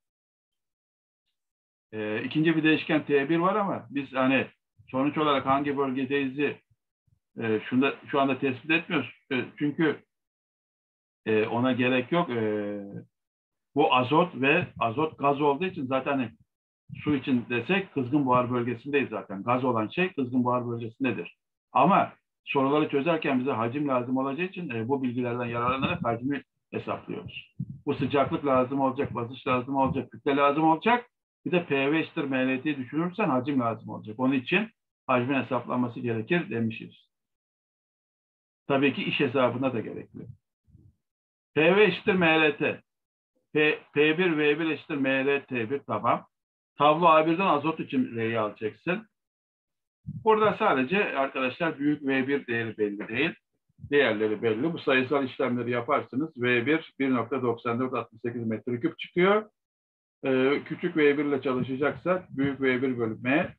değişken T1 var ama biz sonuç olarak hangi bölgedeyiz şu anda tespit etmiyoruz. Çünkü ona gerek yok. Bu azot gaz olduğu için zaten su için desek kızgın buhar bölgesindeyiz zaten. Gaz olan şey kızgın buhar bölgesindedir. Ama soruları çözerken bize hacim lazım olacağı için bu bilgilerden yararlanarak hacmi hesaplıyoruz. Bu sıcaklık lazım olacak, basınç lazım olacak, kütle lazım olacak. Bir de PV eşittir MLT'yi düşünürsen hacim lazım olacak. Onun için hacmin hesaplanması gerekir demişiz. Tabii ki iş hesabına da gerekli. PV eşittir MLT. P1 V1 eşittir MLT1 tamam. Tablo A1'den azot için R'yi alacaksın. Burada sadece arkadaşlar büyük V1 değeri belli değil. Değerleri belli. Bu sayısal işlemleri yaparsınız. V1 1.9468 metreküp çıkıyor. Küçük V1 ile çalışacaksak büyük V1 bölü M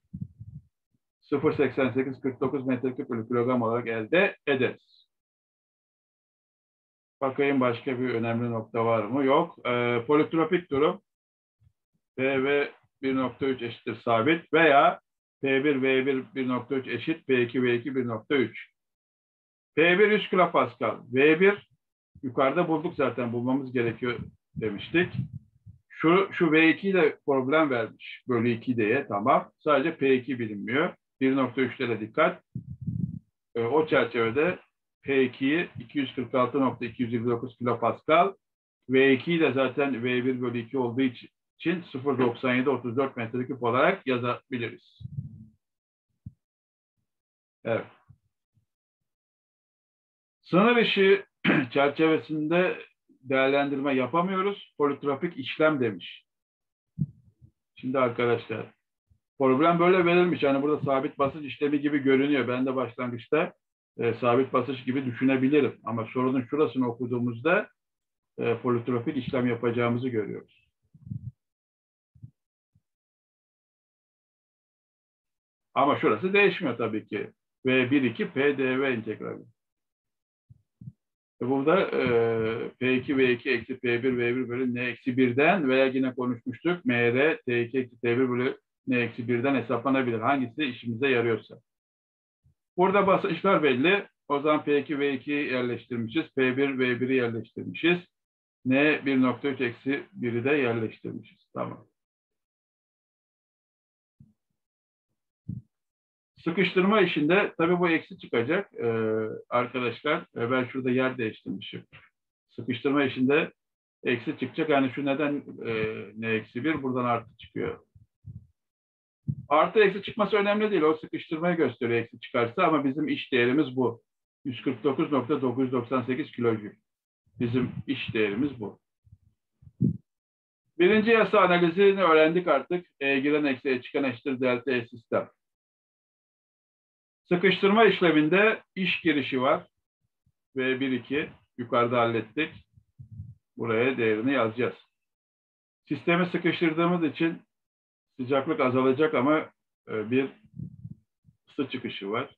0.8849 metreküp bölü kilogram olarak elde ederiz. Bakayım başka bir önemli nokta var mı? Yok. Politropik durum PV 1.3 eşittir sabit veya P1 V1 1.3 eşit P2 V2 1.3. P1 100 kilopascal. V1 yukarıda bulduk zaten bulmamız gerekiyor demiştik. Şu V2 ile problem vermiş. Bölü 2 diye tamam. Sadece P2 bilinmiyor. 1.3'lere dikkat. O çerçevede P2'yi 246.229 kilopascal. V2'yi de zaten V1 bölü 2 olduğu için 0.9734 metreküp olarak yazabiliriz. Evet. Sınır işi çerçevesinde değerlendirme yapamıyoruz. Politrofik işlem demiş. Şimdi arkadaşlar problem böyle verilmiş. Yani burada sabit basınç işlemi gibi görünüyor. Ben de başlangıçta sabit basınç gibi düşünebilirim. Ama sorunun şurasını okuduğumuzda politrofik işlem yapacağımızı görüyoruz. Ama şurası değişmiyor tabii ki. V1,2 PDV integrali. Burada P2 V2 eksi P1 V1 bölü N eksi 1'den veya yine konuşmuştuk MR T2 eksi T1 bölü N eksi 1'den hesaplanabilir. Hangisi işimize yarıyorsa. Burada basınçlar belli. O zaman P2 V2'yi yerleştirmişiz. P1 V1'i yerleştirmişiz. N 1.3 eksi 1'i de yerleştirmişiz. Tamam. Sıkıştırma işinde tabii bu eksi çıkacak arkadaşlar. Ben şurada yer değiştirmişim. Sıkıştırma işinde eksi çıkacak. Yani şu neden N eksi 1 buradan artı çıkıyor. Artı eksi çıkması önemli değil. O sıkıştırmayı gösteriyor eksi çıkarsa ama bizim iş değerimiz bu. 149.998 kilojül. Bizim iş değerimiz bu. Birinci yasa analizini öğrendik artık. E giren eksi E çıkan eşittir delta E sistem. Sıkıştırma işleminde iş girişi var. V1,2 yukarıda hallettik. Buraya değerini yazacağız. Sistemi sıkıştırdığımız için sıcaklık azalacak ama bir ısı çıkışı var.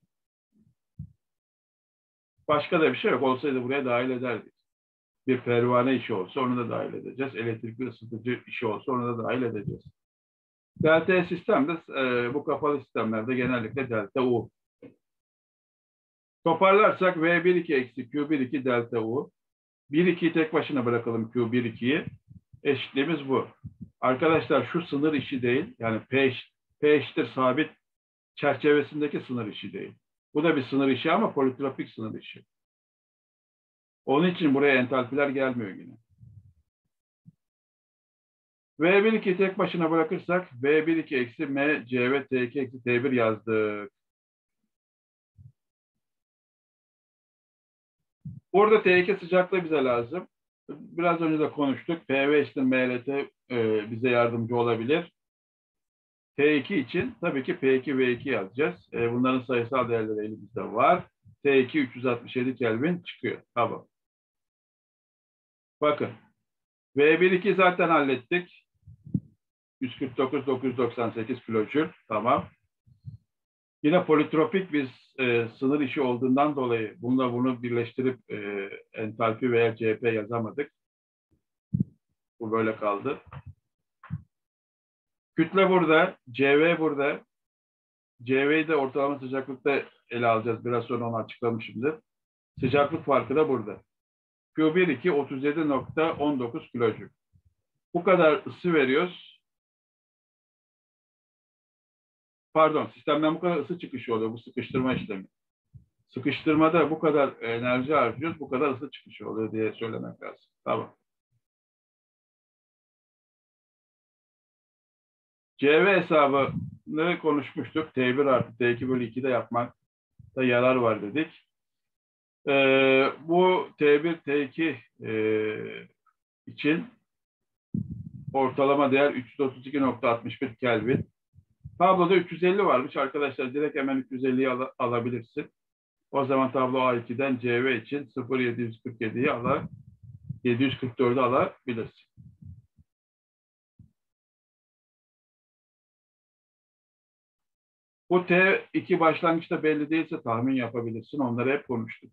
Başka da bir şey yok. Olsaydı buraya dahil ederdik. Bir pervane işi olsa onu da dahil edeceğiz. Elektrikli ısıtıcı işi olsa onu da dahil edeceğiz. Delta E sistemde bu kapalı sistemlerde genellikle delta U. Toparlarsak V1,2 eksi Q1,2 delta U. 1-2'yi tek başına bırakalım, Q1-2'yi. Eşitliğimiz bu. Arkadaşlar şu sınır işi değil. Yani P eşittir sabit çerçevesindeki sınır işi değil. Bu da bir sınır işi ama politropik sınır işi. Onun için buraya entalpiler gelmiyor yine. V1-2 tek başına bırakırsak V1-2 eksi M, C ve T2 eksi T1 yazdık. Burada T2 sıcaklığı bize lazım. Biraz önce de konuştuk. PV eşittir MLT bize yardımcı olabilir. T2 için tabii ki P2 V2 yazacağız. Bunların sayısal değerleri elimizde var. T2 367 Kelvin çıkıyor. Tamam. Bakın. V1-2 zaten hallettik. 149.998 kilojül. Tamam. Yine politropik bir sınır işi olduğundan dolayı bununla bunu birleştirip entalpi veya CP yazamadık. Bu böyle kaldı. Kütle burada, CV burada. CV'yi de ortalama sıcaklıkta ele alacağız. Biraz sonra onu açıklamışımdır. Sıcaklık farkı da burada. Q1-2 37.19 kilojül. Bu kadar ısı veriyoruz. Pardon, sistemden bu kadar ısı çıkışı oluyor. Bu sıkıştırma işlemi. Sıkıştırmada bu kadar enerji harcıyoruz, bu kadar ısı çıkışı oluyor diye söylemek lazım. Tamam. CV hesabını konuşmuştuk. T1 artı T2 bölü 2'de yapmakta yarar var dedik. Bu T1, T2 için ortalama değer 332.61 Kelvin. Tabloda 350 varmış arkadaşlar. Direkt hemen 350'yi alabilirsin. O zaman tablo A2'den CV için 0.747'yi 744'ü alabilirsin. Bu T2 başlangıçta belli değilse tahmin yapabilirsin. Onları hep konuştuk.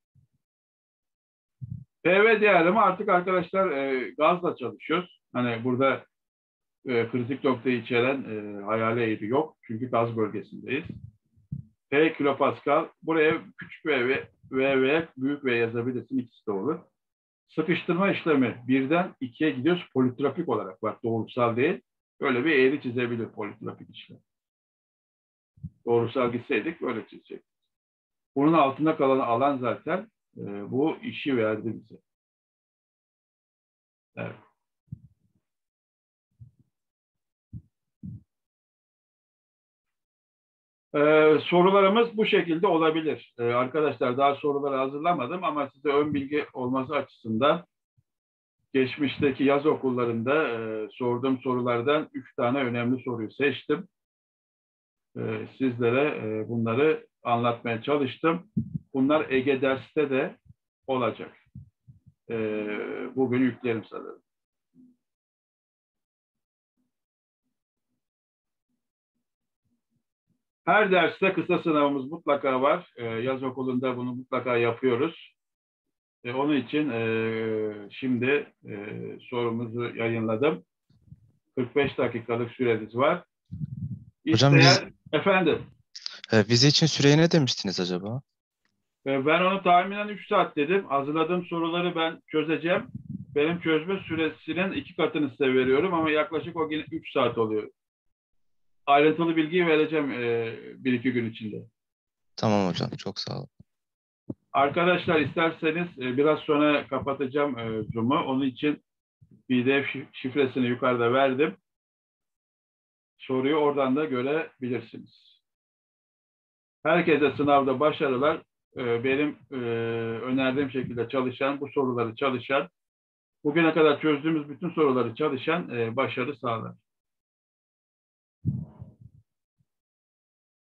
PV değerleme artık arkadaşlar gazla çalışıyoruz. Hani burada kritik noktayı içeren hayali eğri yok. Çünkü gaz bölgesindeyiz. P kilopascal. Buraya küçük V, büyük V yazabilirsin. İkisi de olur. Sıkıştırma işlemi 1'den 2'ye gidiyoruz politropik olarak. Bak doğrusal değil. Böyle bir eğri çizebilir politropik işlem. Doğrusal gitseydik böyle çizecektik. Bunun altında kalan alan zaten bu işi verdi bize. Evet. Sorularımız bu şekilde olabilir. Arkadaşlar daha soruları hazırlamadım ama size ön bilgi olması açısından geçmişteki yaz okullarında sorduğum sorulardan 3 tane önemli soruyu seçtim. Sizlere bunları anlatmaya çalıştım. Bunlar Ege derste de olacak. Bugün yüklerim sanırım. Her derste kısa sınavımız mutlaka var. Yaz okulunda bunu mutlaka yapıyoruz. Onun için şimdi sorumuzu yayınladım. 45 dakikalık süreniz var. Hocam Efendim? vize için süreye ne demiştiniz acaba? Ben onu tahminen 3 saat dedim. Hazırladığım soruları ben çözeceğim. Benim çözme süresinin 2 katını size veriyorum ama yaklaşık o gün 3 saat oluyor. Ayrıntılı bilgiyi vereceğim 1-2 gün içinde. Tamam hocam, çok sağ olun. Arkadaşlar isterseniz biraz sonra kapatacağım Zoom'u. Onun için PDF şifresini yukarıda verdim. Soruyu oradan da görebilirsiniz. Herkese sınavda başarılar. Benim önerdiğim şekilde çalışan, bu soruları çalışan, bugüne kadar çözdüğümüz bütün soruları çalışan başarı sağlar.